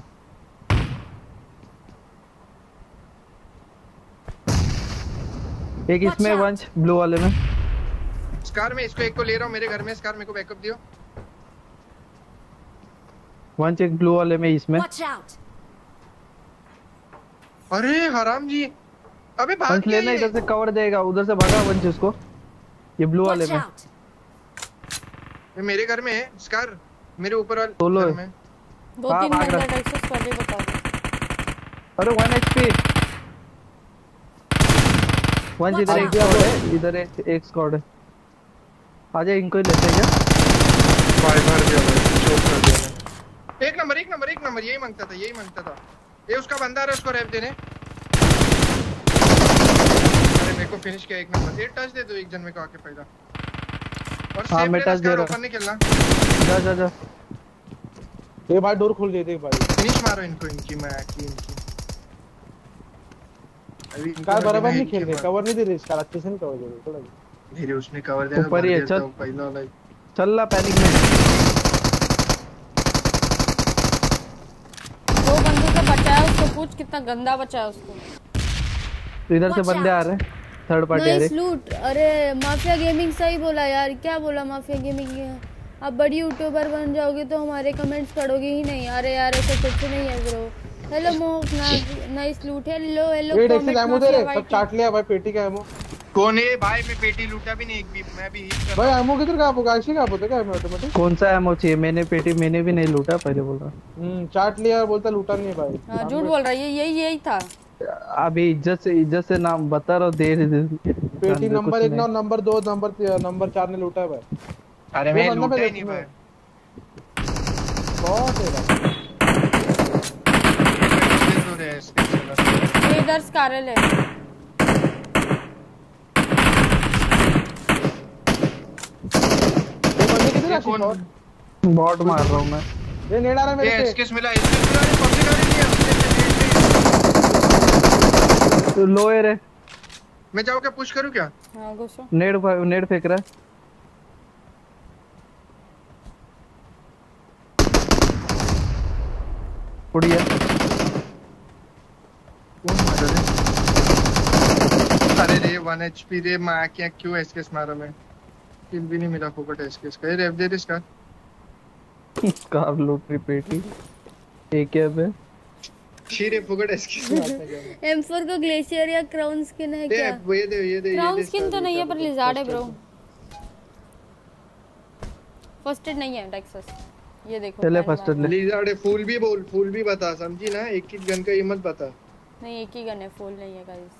एक इसमें वंच ब्लू वाले में स्कार में इसको एक को ले रहा हूं मेरे घर में स्कार मेरे को बैकअप दियो। वंच एक ब्लू वाले में इसमें Watch out! अरे हराम जी अबे भाग वंच गया लेना ये। इधर से कवर देगा उधर से भागा वंच उसको ये ब्लू वाले Watch में out! ये मेरे घर में है स्कार मेरे ऊपर वाले सोलो घर है। में। 2-3 भाग बंदे रहा। टेक्सास कर दे बता दो। अरे 1 HP वंच इधर एक स्क्वाड है इधर एक स्क्वाड है आजा इनको ही लेते हैं क्या भाई भर दिया भाई चोक कर दिया मैंने। एक नंबर यही मांगता था ये उसका बंदा है उसको रैप देने। अरे मेरे को फिनिश किया एक नंबर। ये टच दे दो एक जन में को आके पहला और हाँ, सेफ मैं लेना टच दे स्कार रहा ओपन नहीं खेलना। जा जा जा ये भाई डोर खोल दे दे भाई फिनिश मारो इनको इनकी मैं की इनकी अभी इनको कार बराबर मैं नहीं इनकी खेल रहे मार- कवर नहीं दे रहे इसका अच्छे से नहीं कवर दे रहे थोड़ा धीरे उसने कवर दिया ऊपर ही है, चल। पहला वाला चल ला पैनिक में 2 बंदों से बचाया उसको, पूछ कितना गंदा बचाया उसको। तो इधर से बंदे आ रहे हैं थर्ड पार्टी आ रही नाइस लूट। अरे माफिया गेमिंग सही बोला यार, क्या बोला माफिया गेमिंग। आप बड़ी यूट्यूबर बन जाओगे तो हमारे कमेंट्स पढ़ोगे ही नहीं। अरे यार ऐसा कुछ नहीं है ब्रो। हेलो मोक nice loot. Hello hello wait access emote दे रहे सब चाट लिया भाई पेटी का एमो कौन है भाई? मैं पेटी लूटा भी नहीं एक भी, मैं भी हिट कर भाई एमो किधर का आपको गाइस का पता क्या है ऑटोमेटिक? कौन सा एमो चाहिए? मैंने पेटी मैंने भी नहीं लूटा, पहले बोल रहा। चाट लिया बोलता लूटा नहीं भाई। हां झूठ बोल रहा है, यही था। अभी इज्जत से नाम बता रहा हूं, दे पेटी नंबर 1 नंबर 2 नंबर 4 ने लूटा है भाई। अरे मैं लूटा ही नहीं भाई। बहुत है भाई। ये इधर स्कारल है। बॉट मार रहा हूं मैं। ये नेड आ रहा है मेरे पे। इसके मिला पब्लिक आ रही है। तो लोअर है। मैं जाऊँ क्या पुश करूँ क्या? हां घुसो। नेड फेंक रहा है। उड़िया। अरे रे 1 HP रे, मां क्या क्यों एसकेस मारा मैं? किल भी नहीं मिला फोकट एसकेस का। ये रेव दे इसका। कार लूट रही पेटी। एक है बे। शीरे फोकट एसकेस मारता क्या? M4 का ग्लेशियर या क्राउन स्किन है क्या? ये दे क्राउन स्किन तो नहीं है पर लिजार्ड है ब्रो। फर्स्ट एड नहीं है टेक्सास। ये देखो चले फर्स्ट एड ले। लिजार्ड है। फुल भी बोल, फुल भी बता, समझी ना? एक ही गन का ये मत बता। नहीं एक ही गन है, फुल नहीं है गाइस।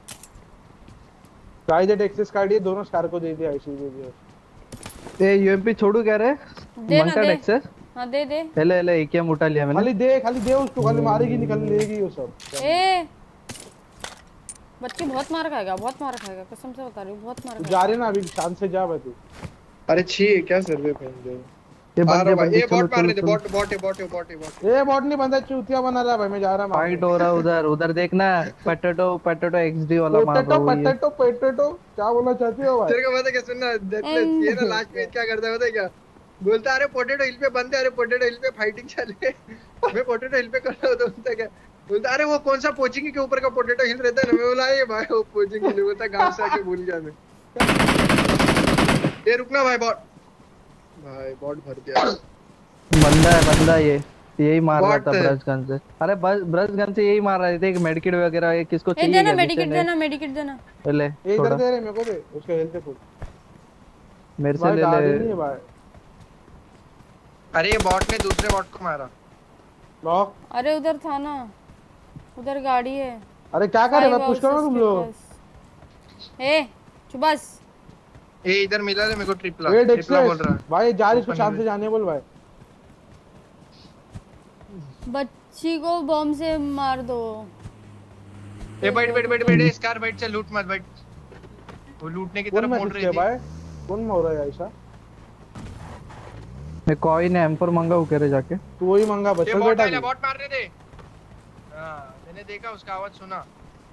गाइस ये एक्सेस कार्ड ये दोनों स्टार को दे दिया आईसी दे दिया। ए यूएमपी छोड़ू कह रहे? मंका एक्सेस? हां दे। ले एकेएम उठा लिया मैंने। खाली दे उसको, खाली मारेगी निकल लेगी वो सब। ए बच्ची बहुत मार खाएगा कसम से बता रही हूं, बहुत मार खाएगा। जा रहे ना अभी, शांत से जा भाई तू। अरे छी क्या सर्वे पहन दे। ये बंदे ये बॉट मारने दे। बॉट ए बॉट नहीं बंदा चूतिया बना रहा है भाई। मैं जा रहा हूं, फाइट हो रहा उधर देखना। पोटैटो एक्सडी वाला मार रहा है। पोटैटो क्या बोलना चाहती हो भाई? तेरे को पता क्या सुनना? ये ना लास्ट में क्या करता है पता है क्या? बोलता अरे पोटैटो हिल पे बंदे, अरे पोटैटो हिल पे फाइटिंग चले। मैं पोटैटो हिल पे कर रहा हूं तो बोलता क्या? बोलता अरे वो कौन सा पोचिंग के ऊपर का पोटैटो हिल रहता है ना। मैं बोला ये भाई वो पोचिंग हिल बोलता, गांव से आके भूल गया मैं। ये रुकना भाई, बॉट भर दिया। बंदा यही मार रहा था ब्रश गन से। अरे ब्रश गन से यही मार रहे थे। एक मेडिकेट वगैरह ये किसको चाहिए? देना मेडिकेट देना। ले इधर दे रे मेरे को दे, उसका हेल्थ है फुल। मेरे से ले नहीं भाई। अरे ये बॉट ने दूसरे बॉट को मारा। लॉक। अरे उधर था ना, उधर गाड़ी है। अरे क्या कर रहे हो? पुश करो तुम लोग। ए चुप बस। ए इधर मिला रे मेरे को ट्रिपला बोल रहा है भाई। जा रही इसको शांत से जाने बोल भाई। बच्ची को बम से मार दो। ए बैठ स्कार बैठ, चल लूट मत बैठ। वो लूटने की तरफ मोड़ रही थी भाई। कौन मार रहा है ऐसा? मैं कॉइन M4 मंगाऊं कह रहे जाके। तू वही मंगा बच्चा बेटा। ये बॉट मारने दे। हां मैंने देखा, उसका आवाज सुना।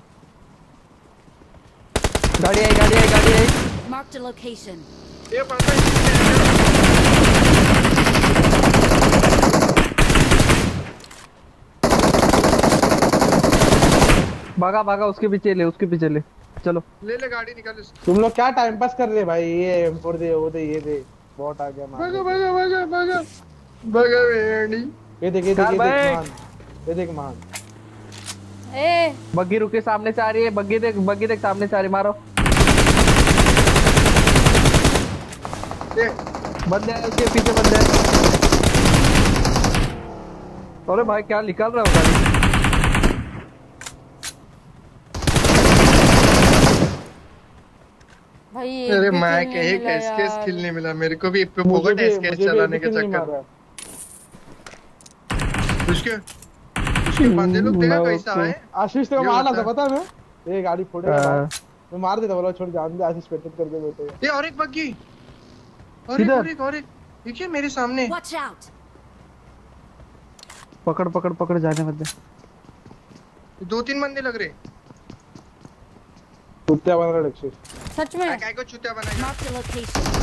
गाड़ी आई। Marked a location. ये पड़ता है। भागा उसके पीछे ले चलो। ले गाड़ी निकाल। तुम लोग क्या टाइम पास कर रहे भाई? ये M4 दे, वो दे, ये दे। बॉट आ गया भागा वेडी। ये देख मान। ए बग्गी रुके, सामने से आ रही है। बग्गी देख सामने से आ रही, मारो। बंदे हैं उसके पीछे, बंदे हैं। अरे भाई क्या निकाल रहा है गाड़ी? भाई अरे मैं एक एसकेस किल नहीं मिला मेरे को भी। फोकट एसकेस चलाने के चक्कर। उसके बंदे लोग देखा कैसा है? आशीष तो मारना था पता है? ये गाड़ी फोड़ेगा मैं मार देता बोला, छोड़ जान दे। आशीष पेटेट कर दे बेटे। ये और एक बग्गी। और एक देखिए मेरे सामने। Watch out. पकड़ जाने मत दे। 2-3 बंदे लग रहे। चुत्तिया बना रहा है सच में। काय को चुत्तिया बनाया? Mark the location.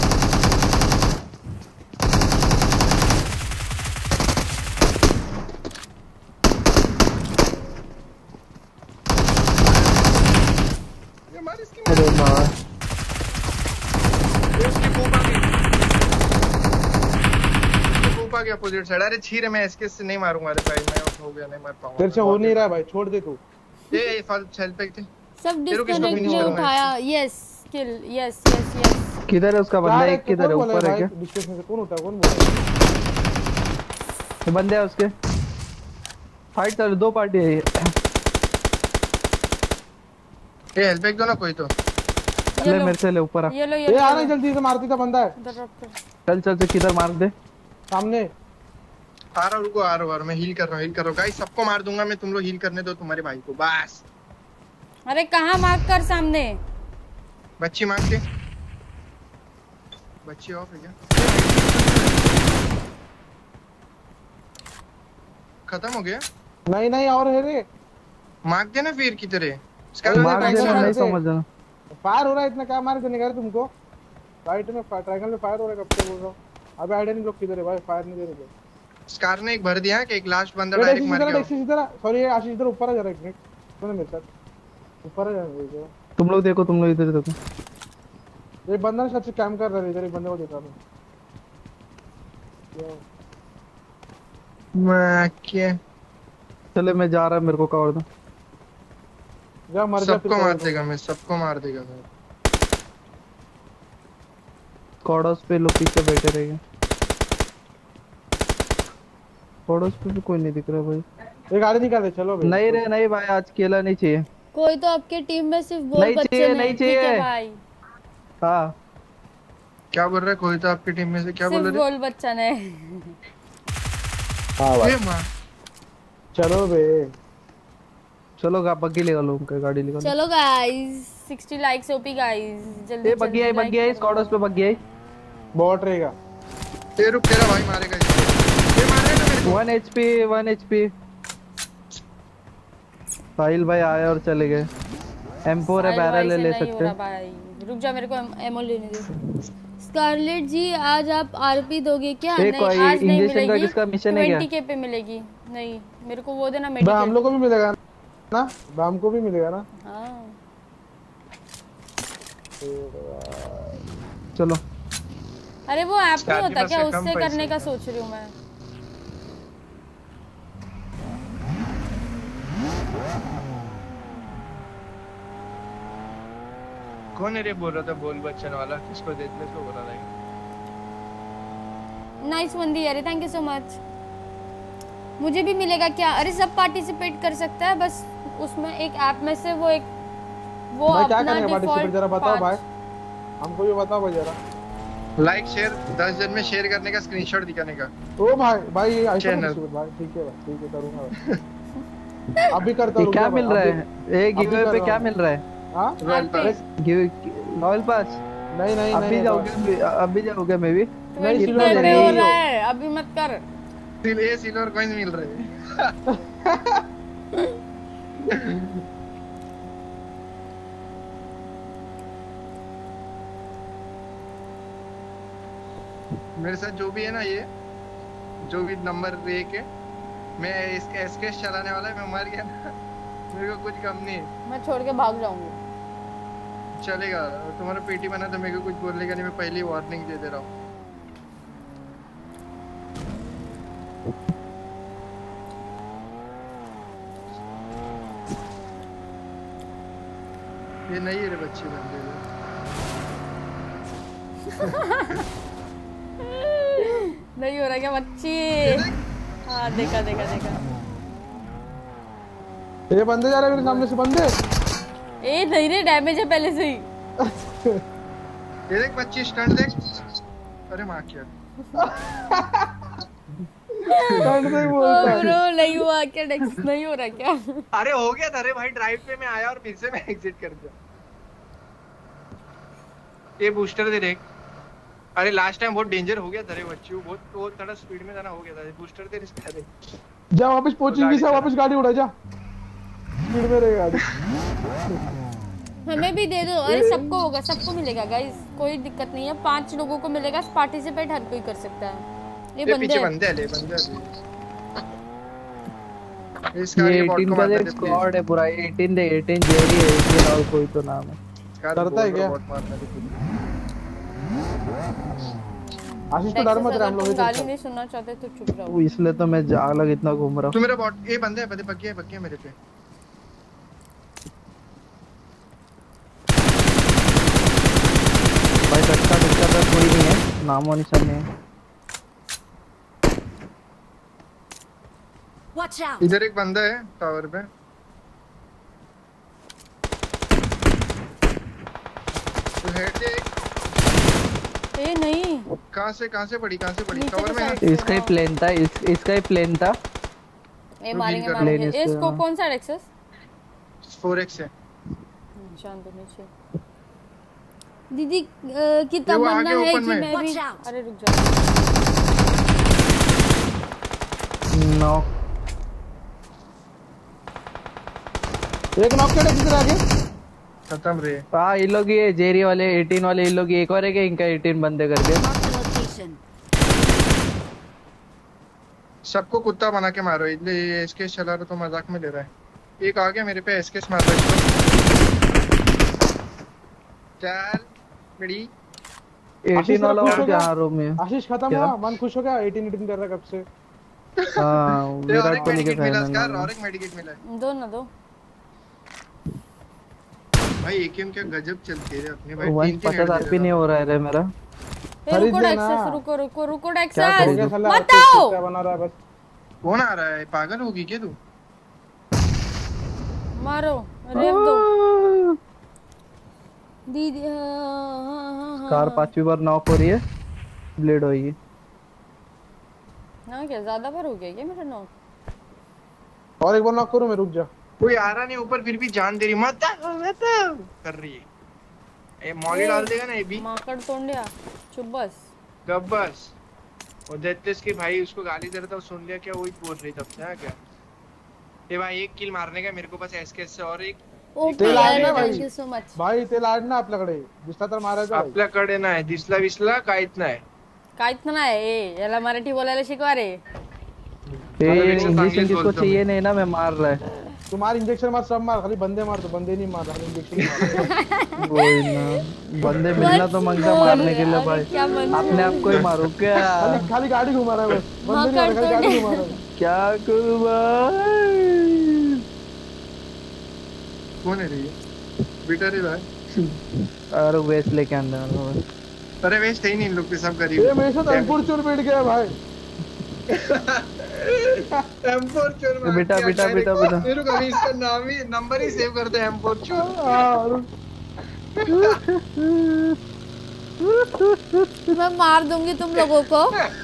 अरे मार। आ गया अपोजिट साइड। अरे छी रे, मैं एसके से नहीं मारूंगा। अरे भाई मैं आउट हो गया, नहीं मार पाऊंगा। तेरे से हो नहीं रहा भाई, छोड़ दे तू। ये फल चल पे थे। सब तेरे को किसको डिस्कनेक्ट finish ने करना है? उठाया। Yes kill, yes yes yes. किधर है उसका बंदा? एक किधर है? ऊपर है क्या? डिस्कस में से कौन होता है, कौन बोल रहा है? वो बंदे है उसके। फाइट कर, दो पार्टी है ये। ये हेल्प एक दो ना कोई तो। ले मेरे से ले ऊपर आ। ये लो ये आना जल्दी से, मारती था बंदा है। चल चल से किधर मार दे सामने। आ रहा, रुको आ रहा हूँ, मैं हील कर रहा हूँ गाइस, सबको मार दूंगा मैं, तुम लोग हील करने दो तुम्हारे भाई को बस। अरे कहाँ मार्क कर? सामने बच्ची मार के, बच्ची ऑफ है क्या? खत्म हो गया? नहीं नहीं और है रे। मार देना फिर की तरह। मार देना, नहीं समझना। फायर हो रहा है इतना, क्या मार देने का रे तुमको? राइट में ट्रायंगल में फायर हो रहा है, कब से बोल रहा हूं। अबे आइडिया नहीं, लोग किधर है भाई? फायर नहीं दे रहे। स्कार ने एक भर दिया कि एक लास्ट बंदा डायरेक्ट मार गया। इधर सॉरी आशीष, इधर ऊपर आ जा रहा है। एक मिनट सुनो मेरे साथ, ऊपर आ जा रहा है। तुम लोग देखो, तुम लोग इधर देखो। एक बंदा शायद से कैम कर रहा है इधर, एक बंदे को देखा मैं क्या चले मैं जा रहा, मेरे को कवर दो। जा मर जा, सबको मार देगा मैं, सबको मार देगा मैं। कॉडोस पे लोग पीछे बैठे रहेंगे। कॉडोस पे भी कोई नहीं दिख रहा भाई। ये गाड़ी निकाल दे, चलो भाई। नहीं रे नहीं भाई, आज केला नहीं चाहिए। कोई तो आपके टीम में सिर्फ वो नहीं बच्चे चाहिए, नहीं चाहिए भाई। हाँ क्या बोल रहा है? कोई तो आपकी टीम में से क्या बोल सिर्फ रहे? गोल बच्चा ने। हां भाई चलो बे, चलो बग्गी ले लो, उनका गाड़ी निकालो। चलो गाइस 60 लाइक्स ओपी गाइस, जल्दी ये बग्गी आई स्क्वाडर्स पे बग्गी आई। बॉट रहेगा। ये रुक, तेरा भाई मारेगा इसको। ये मार रहा है ना मेरे को। 1 HP साहिल भाई आए और चले गए। M4 है, बैरल ले सकते हैं भाई। रुक जा, मेरे को एमओ लेने दे। स्कारलेट जी आज आप आरपी दोगे क्या? नहीं आज नहीं मिलेगी। किसका मिशन है क्या? 20k पे मिलेगी। नहीं मेरे को वो देना, मेडिकेट। हम लोग को भी मिलेगा ना, बाम को भी मिलेगा ना। हां चलो। अरे वो ऐप नहीं होता क्या, उससे करने का सोच रही हूँ मैं। कौन है रे बोल रहा था बोल बच्चन वाला? किसको देखने को बोला था? नाइस मंदी, अरे थैंक यू सो मच। मुझे भी मिलेगा क्या? अरे सब पार्टिसिपेट कर सकता है, बस उसमें एक ऐप में से वो एक वो अपना डिफॉल्ट। जरा बताओ भाई, हमको भी बताओ भाई जरा। लाइक शेयर 10 जन में शेयर करने का, स्क्रीनशॉट दिखाने का। ओ भाई चैनल भाई ठीक है भाई, ठीक है करूंगा। अभी करता हूं। क्या मिल रहा है? ए गिवअवे पे क्या मिल रहा है? हां रॉयल पास। रॉयल पास नहीं अभी जाओगे मैं भी। नहीं सिल्वर पे हो रहा है, अभी मत कर। सिल्वर कॉइन मिल रहे हैं। मेरे साथ जो भी है ना, ये जो भी नंबर 1 है, मैं इसके एसकेएस चलाने वाला है। मैं मर गया ना, मेरे को कुछ कम नहीं है। मैं छोड़ के भाग जाऊंगी। चलेगा, तुम्हारा पेटी बना तो मेरे को कुछ बोलने का नहीं, मैं पहले ही वार्निंग दे दे रहा हूँ। ये नहीं है रे बच्चे बंदे। नहीं हो रहा क्या बच्ची? हाँ देखा। ये बंदे जा रहे हैं मेरे सामने से, बंदे। ए नहीं रे, डैमेज है पहले से ही। ये देख बच्ची स्टंट देख। अरे मां क्या स्टंट देख बोलता है। ब्रो नहीं हुआ क्या? डेक्स नहीं हो रहा क्या? अरे हो गया था रे भाई, ड्राइव पे मैं आया और फिर से मैं एग्जिट कर दिया। ये बूस्टर दे देख। अरे लास्ट टाइम बहुत डेंजर हो गया था रे बच्ची, बहुत थोड़ा स्पीड में जाना हो गया था। बूस्टर दे इसका दे। जा वापस पहुंचेंगे, से वापस गाड़ी उड़ा जा, स्पीड में रहे गाड़ी। हमें भी दे दो। अरे सबको होगा, सबको मिलेगा गाइस, कोई दिक्कत नहीं है। 5 लोगों को मिलेगा, पार्टिसिपेट हर कोई कर सकता है। ये पीछे बंदे ले बंदे इसका ये 18 का एक स्क्वाड है पूरा। 18 दे 18 जेडी है, 18 और कोई तो नाम है। करता है क्या आशीष? तो डर मत रहा, हम लोग गाली नहीं सुनना चाहते तो चुप रहो। इसलिए तो मैं अलग इतना घूम रहा हूं। तू मेरा बॉट। ये बंदे है, पक्के है मेरे पे। नामो निशान नहीं। Watch out! इधर एक बंदा है टावर पे। तो हेड दे। ए नहीं, कहां से पड़ी नीचे कवर के में है। साइड से, इसका ही हाँ। प्लेन था, इसका ही प्लेन था। ए तो मारेंगे green मारेंगे। इसको, इसको हाँ। कौन सा एक्सेस? 4x है। शांत नीचे। दीदी कितना ये वो बनना आगे है open कि में। मैं भी। Watch out. अरे रुक जा। नो एक नॉक किया किधर आगे। खत्म रे। हाँ ये लोग ये जेरी वाले 18 वाले, ये लोग एक और है क्या इनका 18 बंदे करके। Mark the location. सबको कुत्ता बना के मारो। ये इसके चला रहा तो मजाक में ले रहा है। एक आ गया मेरे पे, एसकेस मार रहा है इसको। चल बड़ी 18 वाला खुश और हो क्या गया? रूम में। आशीष खत्म क्या? हुआ, मन खुश हो गया। 18 कर रहा है कब से। हाँ और विराट एक कोहली के मेडिकेट मिला फैन स्कार, है। और एक मेडिकेट मिला है। दो ना दो। भाई एकेएम क्या गजब चलती है अपने भाई। 150 आरपी नहीं हो रहा है रे मेरा। ए खरीद रुको लेना। एक्सेस, रुको क्या एक्सेस। खरीदूं? हो गया साला, मत आओ। क्या बना रहा है बस। कौन आ रहा है? पागल होगी क्या तू? मारो, रेप दो। दीदी कार 5वीं बार नॉक हो रही है, ब्लेड होगी। हाँ क्या ज्यादा बार हो गया क्या मेरा नॉक? और एक बार नॉक करूं मैं, रुक जा। कोई आ रहा नहीं ऊपर, फिर भी जान दे रही। मत कर रही है। ए मॉली डाल देगा ना ये भी। माकड़ तोंडिया चुप बस। गब्बस और देतेस के भाई उसको गाली दे रहा था, वो सुन लिया क्या? वही बोल रही तब से। हाँ क्या ये भाई एक किल मारने का मेरे को बस एसकेएस से। और एक ओके तेल यार, आडना भाई। Thank you so much. भाई ते लाडना आपल्याकडे दिसला तर मारायचा भाई. आपल्याकडे नाही दिसला विसला काहीच नाही. काहीच नाही. याला मराठी बोलायला शिकवा रे. इंग्लिश किसको चाहिए नहीं ना, मैं मार रहा है. तुम्हारे इंजेक्शन मार, सब मार, खाली बंदे मार. तो बंदे नहीं मार, खाली इंजेक्शन मार. वही ना, बंदे मिलना तो मंगता मारने के लिए भाई. अपने आप को ही मारो क्या? खाली गाड़ी घुमा रहा है बस. बंदे नहीं मार, खाली गाड़ी घुमा रहा है. क्या करूं भाई? कौन है ये? बेटा रे भाई. अरे वेस्ट लेके अंदर. अरे वेस्ट है नहीं, इन लोग के सब गरीब. ये मेरे साथ एम4 चोर बैठ गया भाई. M4 चोर. बेटा बेटा बेटा बेटा मेरे को अभी इसका नाम ही नंबर ही सेव करते हैं, M4 चोर. मैं मार दूंगी तुम लोगों को.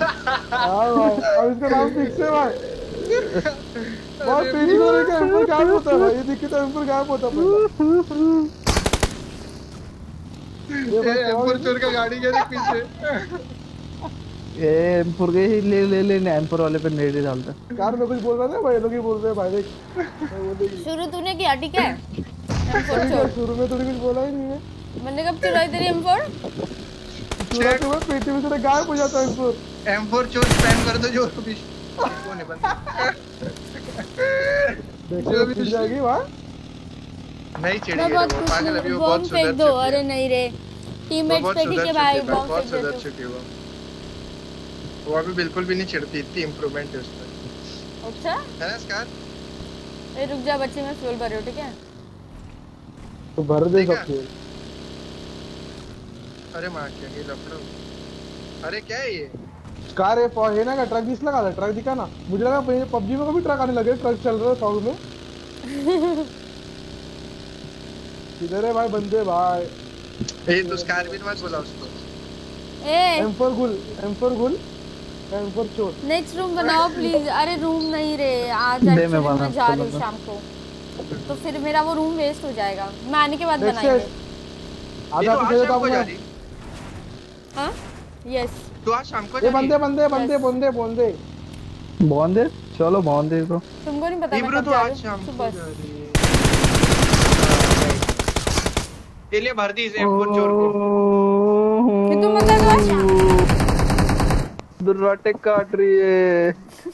अब इसका नाम फिक्स है भाई. बहुत तेजी से लेके M4 गायब होता है भाई. ये देखिए तो M4 गायब होता है. ये M4 चोर का गाड़ी के पीछे. ये M4 के ही ले M4 वाले पे नेट ही डालता. कार में कुछ बोल रहा था भाई, लोग ही बोल रहे हैं भाई. देख शुरू तूने किया ठीक है. M4 चोर. शुरू में तूने कुछ बोला ही नहीं है. मैंने कब चुराई तेरी M4? चुरा के बाद पेटी में से गायब हो जाता है M4. M4 चोर स्पैम कर दो जो भी. कौन है बंदा? देखो भी जाएगी वहां. नहीं चिढ़ेगी वो पागल. अभी वो बहुत सुधर फेंक दो. अरे नहीं रे, टीममेट्स पे ठीक है भाई. बहुत सुधर चुकी है वो अभी बिल्कुल भी नहीं चिढ़ती. इतनी इंप्रूवमेंट है उसमें. अच्छा है ना स्कार? ए रुक जा बच्चे, मैं फ्यूल भर रही हूं ठीक है. तो भर दे सकते. अरे मां क्या ये लफड़ा. अरे क्या है ये? कार है ना का ट्रक दिस लगा था. ट्रक दिखा ना. मुझे लगा पबजी में कभी ट्रक आने लगे. ट्रक चल रहा है सॉन्ग में. किधर है भाई बंदे भाई? ए तो स्कार भी मत बुला उसको. ए M4 गुल M4 चोर. नेक्स्ट रूम बनाओ प्लीज. अरे रूम नहीं रे, आज मैं मैं जा रही हूं शाम को, तो फिर मेरा वो रूम वेस्ट हो जाएगा. मैं आने के बाद बनाएंगे. आधा तुझे तो जा रही. हां यस तो आज शाम को ये बंदे बॉन्दे. चलो बॉन्दे तो तुमको नहीं पता मैं तो आज शाम को जा रही है. ये ले भर दी इसे M4 चोर को. कि तुम मतलब दुर्राटे काट रही है.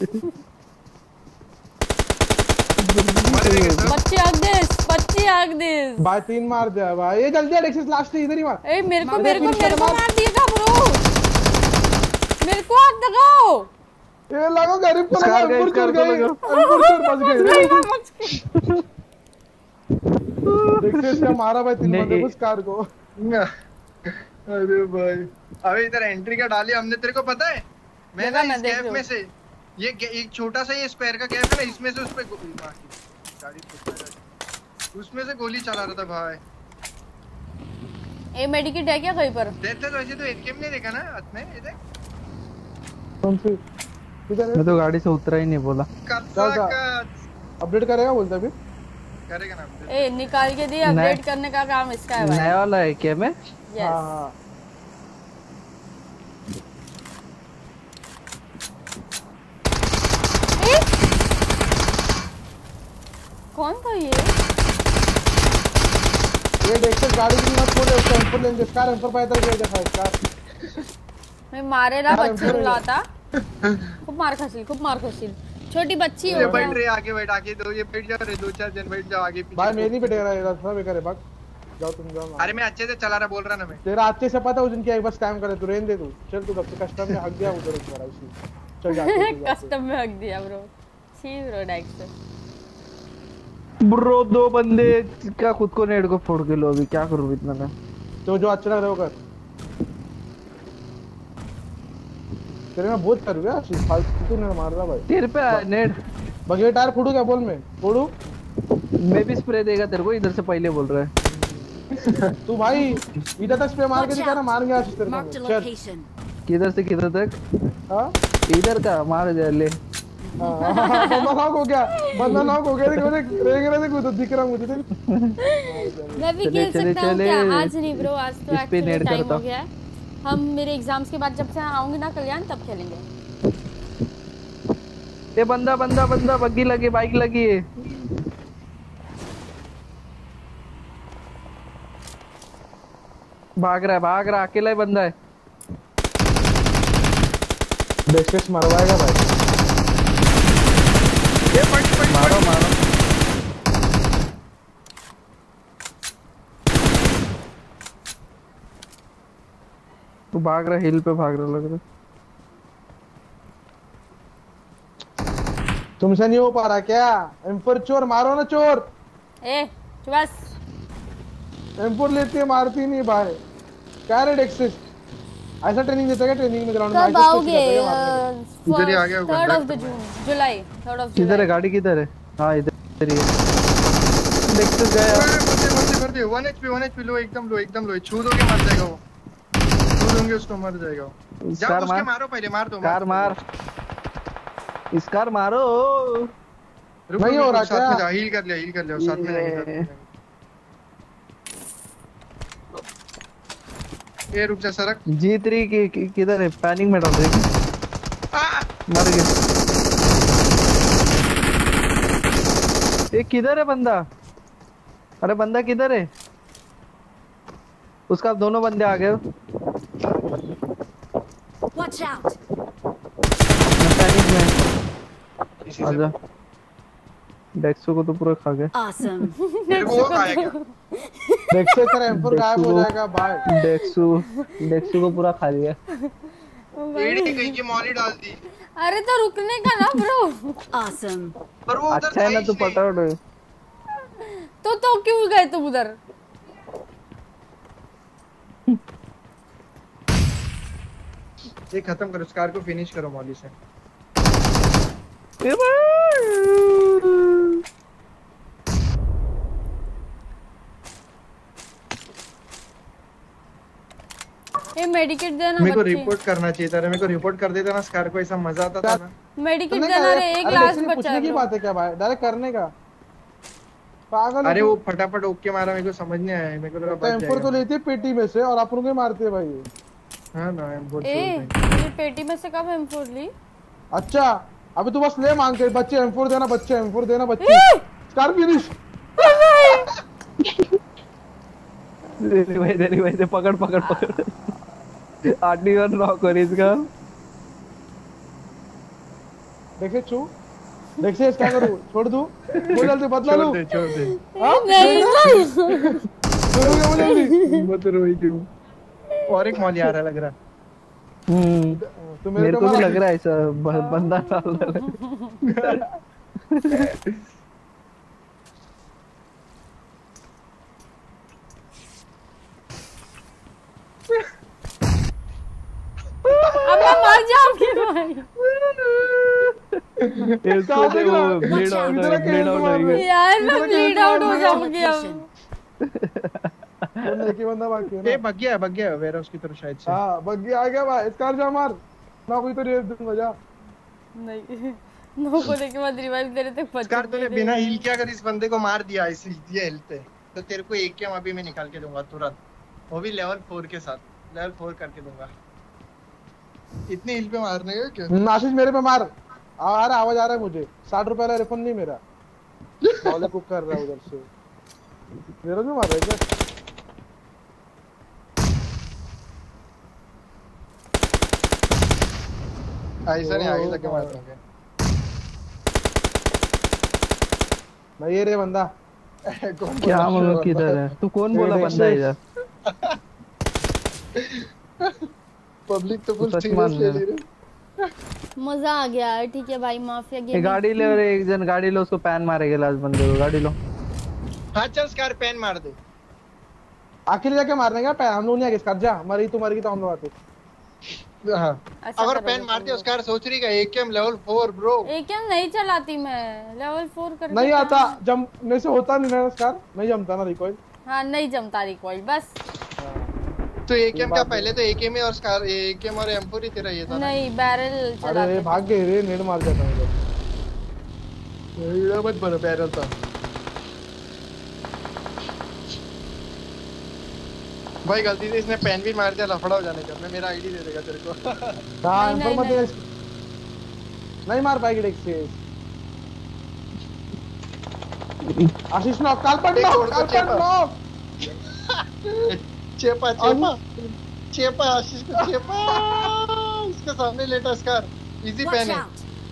बच्चे आग दिस भाई 3 मार दिया भाई. ये जल्दी एलेक्सिस लास्ट है. इधर ही मार. ए मेरे को मार दिएगा ब्रो. मेरे को आग लगाओ. ये लगो गरीब को लगा. M4 चोर बच गए. देखते हैं मारा भाई 3 बंदे को कार को. अरे भाई अबे इधर एंट्री का डाली हमने, तेरे को पता है मैं ना इस गैप में से ये एक छोटा सा ये स्क्वायर का गैप है ना, इसमें से उस पे गाड़ी उसमें से गोली चला रहा था भाई। ए मेडिकेट है क्या कहीं पर? देखते तो ऐसे तो एकेएम नहीं देखा ना हाथ में इधर कौन सी किधर है? मैं तो गाड़ी से उतरा ही नहीं बोला। अपडेट करेगा बोलता अभी करेगा ना अपडेट। ए निकाल के दिए, अपडेट करने का काम इसका है भाई। नया वाला है क्या में? हां कौन था ये डेक्सस गाड़ी की मत खोले, उसका एम्पर लेंगे। कार एम्पर पैदल गया देखा कार मैं मारेला बच्ची रुलाता। खूब मार खसील छोटी बच्ची हो। ये बैठ रहे आगे बैठ, आगे दो ये बैठ जाओ रे, 2-4 जन बैठ जाओ आगे पीछे। भाई मैं नहीं बैठेगा इधर सब बेकार है, भाग जाओ तुम जाओ। अरे मैं अच्छे से चला रहा बोल रहा ना मैं। तेरा अच्छे से पता उस दिन क्या एक बस काम करे, तू रहने दे, तू चल तू कब से कस्टम में हक गया उधर एक बार ऐसी चल जा। कस्टम में हक दिया ब्रो, सी ब्रो डेक्स ब्रो 2 बंदे क्या खुद को नेट को फोड़ के लो, अभी क्या करूं इतना मैं। तो जो अच्छा लग रहा है वो कर, तेरे में बहुत कर गया फालतू तू ने मार रहा भाई। तेरे पे नेट बगैर टायर फोड़ू क्या बोल, मैं फोड़ू? मैं भी स्प्रे देगा तेरे को, इधर से पहले बोल रहा है। तू भाई इधर तक स्प्रे मार के दिखा ना, मार गया तेरे को। चल किधर से किधर तक? हां इधर का मार दे ले। बंदा नॉक हो गया, बंदा नॉक हो गया। देखो रेंग रहे थे, दिख रहा मुझे। मैं भी खेल सकता हूं क्या? आज नहीं ब्रो, आज तो एक्चुअली टाइम हो गया है। हम मेरे एग्जाम्स के बाद जब से आऊंगी ना कल्याण तब खेलेंगे। ये बंदा बग्गी लगी, बाइक लगी है। भाग रहा अकेला ही बंदा है। डेक्सस मरवाएगा भाई। ये पट मारो तू भाग रहा, हिल पे भाग रहा लग रहा। तुमसे नहीं हो पा रहा क्या? एम्पर चोर मारो ना चोर। ए बस एम्पर लेती है मारती नहीं भाई। क्या रे डेक्सस ऐसा ट्रेनिंग देता है क्या? ट्रेनिंग में ग्राउंड में कब आओगे? इधर ही आ गया 3rd of जुलाई। किधर है गाड़ी, किधर है? हां इधर ही है। डेक्सस गया। मर दे 1 HP लो, एकदम लो छू दोगे मर जाएगा वो, छू दोगे उसको मर जाएगा वो। जाओ उसके मारो पहले, मार दो कार मार, इस कार मारो। नहीं हो रहा क्या? साथ में हील कर लिया साथ में नहीं। ये रुक जा सरक। G3 की किधर है? पैनिक में डाल रही, मर गया। ये किधर है बंदा? अरे बंदा किधर है? उसका दोनों बंदे आ गए। Watch out! पैनिक में आजा। डेक्सो को तो पूरा खा गए। Awesome. मेरे को वो खाएगा। डेक्सस का एम्पर गायब हो जाएगा भाई। डेक्सो को पूरा खा लिया। एडी कहीं की मॉली डाल दी। अरे तो रुकने का ना ब्रो। Awesome. पर वो उधर अच्छा है ना, तू पकड़। तो क्यों गए तुम उधर? ये खत्म करो, स्कार को फिनिश करो मॉली से। ये मेडिकेट देना। मेरे को रिपोर्ट करना चाहिए था, मेरे को रिपोर्ट कर देता ना स्कार को, ऐसा मजा आता था ना। मेडिकेट देना रे, एक लास्ट बचा है। पूछने की बात है क्या भाई, डायरेक्ट करने का पागल। अरे वो फटाफट ओके मारा, मेरे को समझ नहीं आया, मेरे को लगा बच जाएगा। एम्पर तो लेते हैं पेटी में से और अपन को मारते हैं भाई। हां ना एम्पर ये पेटी में से कब एम्पर ली? अच्छा अभी तू बस ले मांग के, बच्चे एम्पर देना, बच्चे एम्पर देना, बच्चे स्कार फिनिश। दे भाई पकड़ 8 नॉक हो इसका। देखे क्या करूं? छोड़ दूं? बोल जल्दी बदला लूं? छोड़ दे नहीं छोड़ूंगा मैं जल्दी। मत रोई क्यों? और एक मॉली आ रहा लग रहा। तो मेरे को भी लग रहा है ऐसा बंदा डाल रहा है। अब मैं मर जाऊंगी भाई। इसको दे वो ब्लीड आउट हो गया यार, मैं ब्लीड आउट हो जाऊंगी अब। एक ही बंदा बाकी है ना। ये भाग गया वेयर हाउस की तरफ शायद से। हां भाग गया, आ गया भाई। स्कार जा मार, मैं कोई तो रेस दूंगा जा। नहीं, नो बोले के बाद रिवाइव तेरे तक पहुंच। स्कार तूने बिना हील के अगर इस बंदे को मार दिया इस हेल्थ पे, तो तेरे को एक गेम अभी मैं निकाल के दूंगा तुरंत, वो भी लेवल 4 के साथ। लेवल 4 करके दूंगा। इतने हिल पे मारने का क्या? आशीष मेरे पे मार। आ रहा आवाज आ रहा है मुझे। 60 रुपए वाला रिफंड नहीं मेरा। वाले कुक कर रहा है उधर से। मेरा भी मार रहा है क्या? ऐसा नहीं आगे जाके मार दूंगा मैं। ये रे बंदा। क्या मगर किधर है तू? कौन बोला बंदा इधर? पब्लिक तो फुल सीरियस ले रही है। मजा आ गया यार। ठीक है भाई, माफिया गेम। गाड़ी ले और एक जन गाड़ी लो, उसको पैन मारेगा लास्ट बंदे को। गाड़ी लो। हां चल स्कार पैन मार दे। आखिर जाके मारने का पैन हम लोग नहीं आगे। स्कार जा, मरी तू मर गई तो हम लोग आते। हां अगर पैन मार दिया उसका सोच रही का एकेएम लेवल 4 ब्रो। एकेएम नहीं चलाती मैं, लेवल 4 करके नहीं आता जमने से होता नहीं ना स्कार, नहीं जमता ना रिकॉइल। हां नहीं जमता रिकॉइल बस। तो एकेएम का पहले तो एकेएम ही और स्कार एकेएम और M4 ही तेरा ये था। नहीं बैरल चलाते। अरे भाग गए रे, नेड मार जाता है। ये मत बनो बैरल था भाई। गलती से इसने पेन भी मार दिया, लफड़ा हो जाने का। मैं मेरा आईडी दे देगा तेरे को। हां इन्फॉर्म नहीं मार पाएगी डेक्स से। आशीष नॉक, कालपट नॉक। चेपा आशीष को चेपा। इसके सामने लेटा स्कार। इजी पेन है।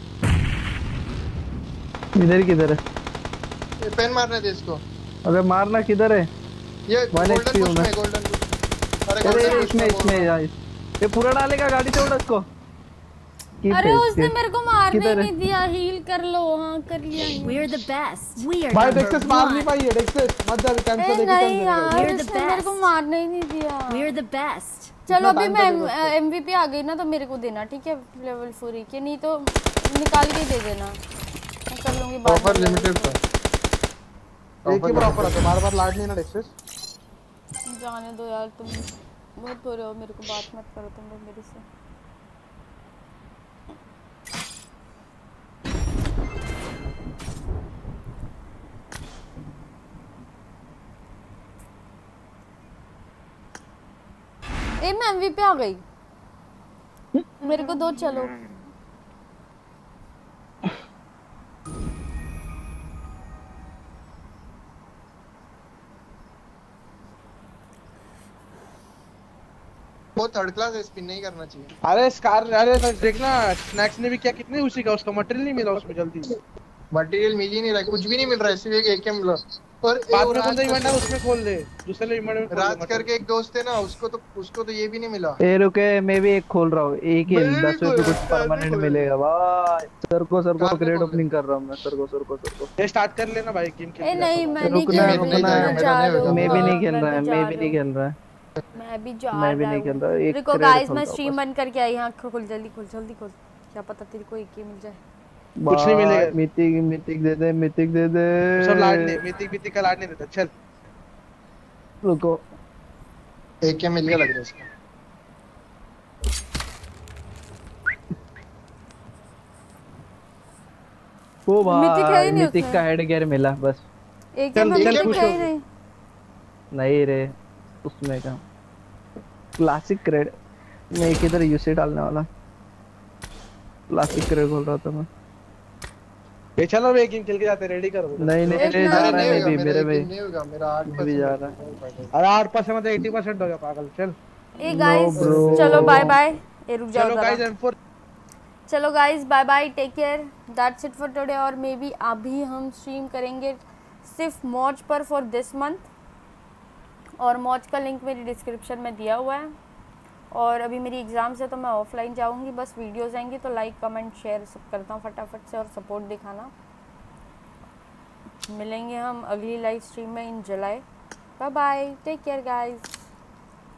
इधर किधर है? ये पेन मारने दे इसको। अबे मारना किधर है? ये गोल्डन बुश में, गोल्डन बुश। अरे इसमें यार ये पूरा डालेगा। गाड़ी से उड़ा इसको। अरे उसने मेरे को मारने नहीं दिया। हील कर लो। हां कर लिया। We are the best. We are भाई डेक्सेस मार नहीं पाई है। डेक्सेस मत जा, कैंसिल है। नहीं यार, मेरे को मारने ही नहीं दिया। We are the best. चलो अभी मैं एमवीपी आ गई ना तो मेरे को देना, ठीक है? लेवल 4 के नहीं तो निकाल के दे देना, मैं कर लूंगी बाद में। ऑफर लिमिटेड था। एक ही ऑफर है, बार-बार लाड नहीं ना डेक्सेस। जाने दो यार, तुम बहुत बुरे हो। मेरे को बात मत करो तुम लोग मेरे से। ए मैं एमवीपी आ गई। मेरे को दो चलो। वो थर्ड क्लास स्पिन नहीं करना चाहिए। अरे स्कार, अरे देखना स्नैक्स ने भी क्या, कितनी उसी का उसका मटेरियल नहीं मिला उसमें जल्दी। मटेरियल मिल ही नहीं रहा, कुछ भी नहीं मिल रहा है, सिर्फ एक एकेएम लो। और बाद में कौन सा इवेंट है उसमें खोल ले, दूसरे इवेंट में राज करके एक दोस्त है ना, उसको तो ये भी नहीं मिला। ए रुके, मैं भी एक खोल रहा हूं। एक ही 10 रुपए कुछ परमानेंट मिलेगा भाई। सर को ग्रेड ओपनिंग कर रहा हूं मैं। सर को ये स्टार्ट कर लेना भाई गेम खेल। ए नहीं मैं नहीं रुकना खेल रुकना, मैं भी नहीं खेल रहा है। मैं भी नहीं खेल रहा। रुको गाइस, मैं स्ट्रीम बंद करके आई। हां खोल जल्दी खोल। क्या पता तेरे को एक ही मिल जाए। कुछ नहीं मिलेगा। मिथिक दे दे। सब लाड नहीं, मिथिक का लाड नहीं देता। चल रुको, एक क्या मिल गया लग रहा है इसका। ओ भाई मिथिक का हेड गियर मिला बस। एक में मिथिक है ही नहीं रे, उसमें का क्लासिक क्रेड। मैं एक इधर यूसी डालने वाला क्लासिक क्रेड बोल रहा था मैं। ये चलो वे गेम खेल के जाते, रेडी करो। नहीं जा रहा है भी मेरे में नहीं होगा, मेरा 8% भी जा रहा है। अरे 8% मतलब 80% हो गया पागल। चल ए गाइस चलो बाय बाय। ए रुक जाओ। चलो गाइस M4, चलो guys bye bye, take care, that's it for today. और मे बी अभी हम स्ट्रीम करेंगे सिर्फ मौज पर फॉर दिस मंथ, और मौज का लिंक मेरी डिस्क्रिप्शन में दिया हुआ है। और अभी मेरी एग्ज़ाम्स है तो मैं ऑफलाइन जाऊंगी। बस वीडियोस आएंगी तो लाइक कमेंट शेयर सब करता हूँ फटाफट से, और सपोर्ट दिखाना। मिलेंगे हम अगली लाइव स्ट्रीम में in July. Bye bye, take care guys.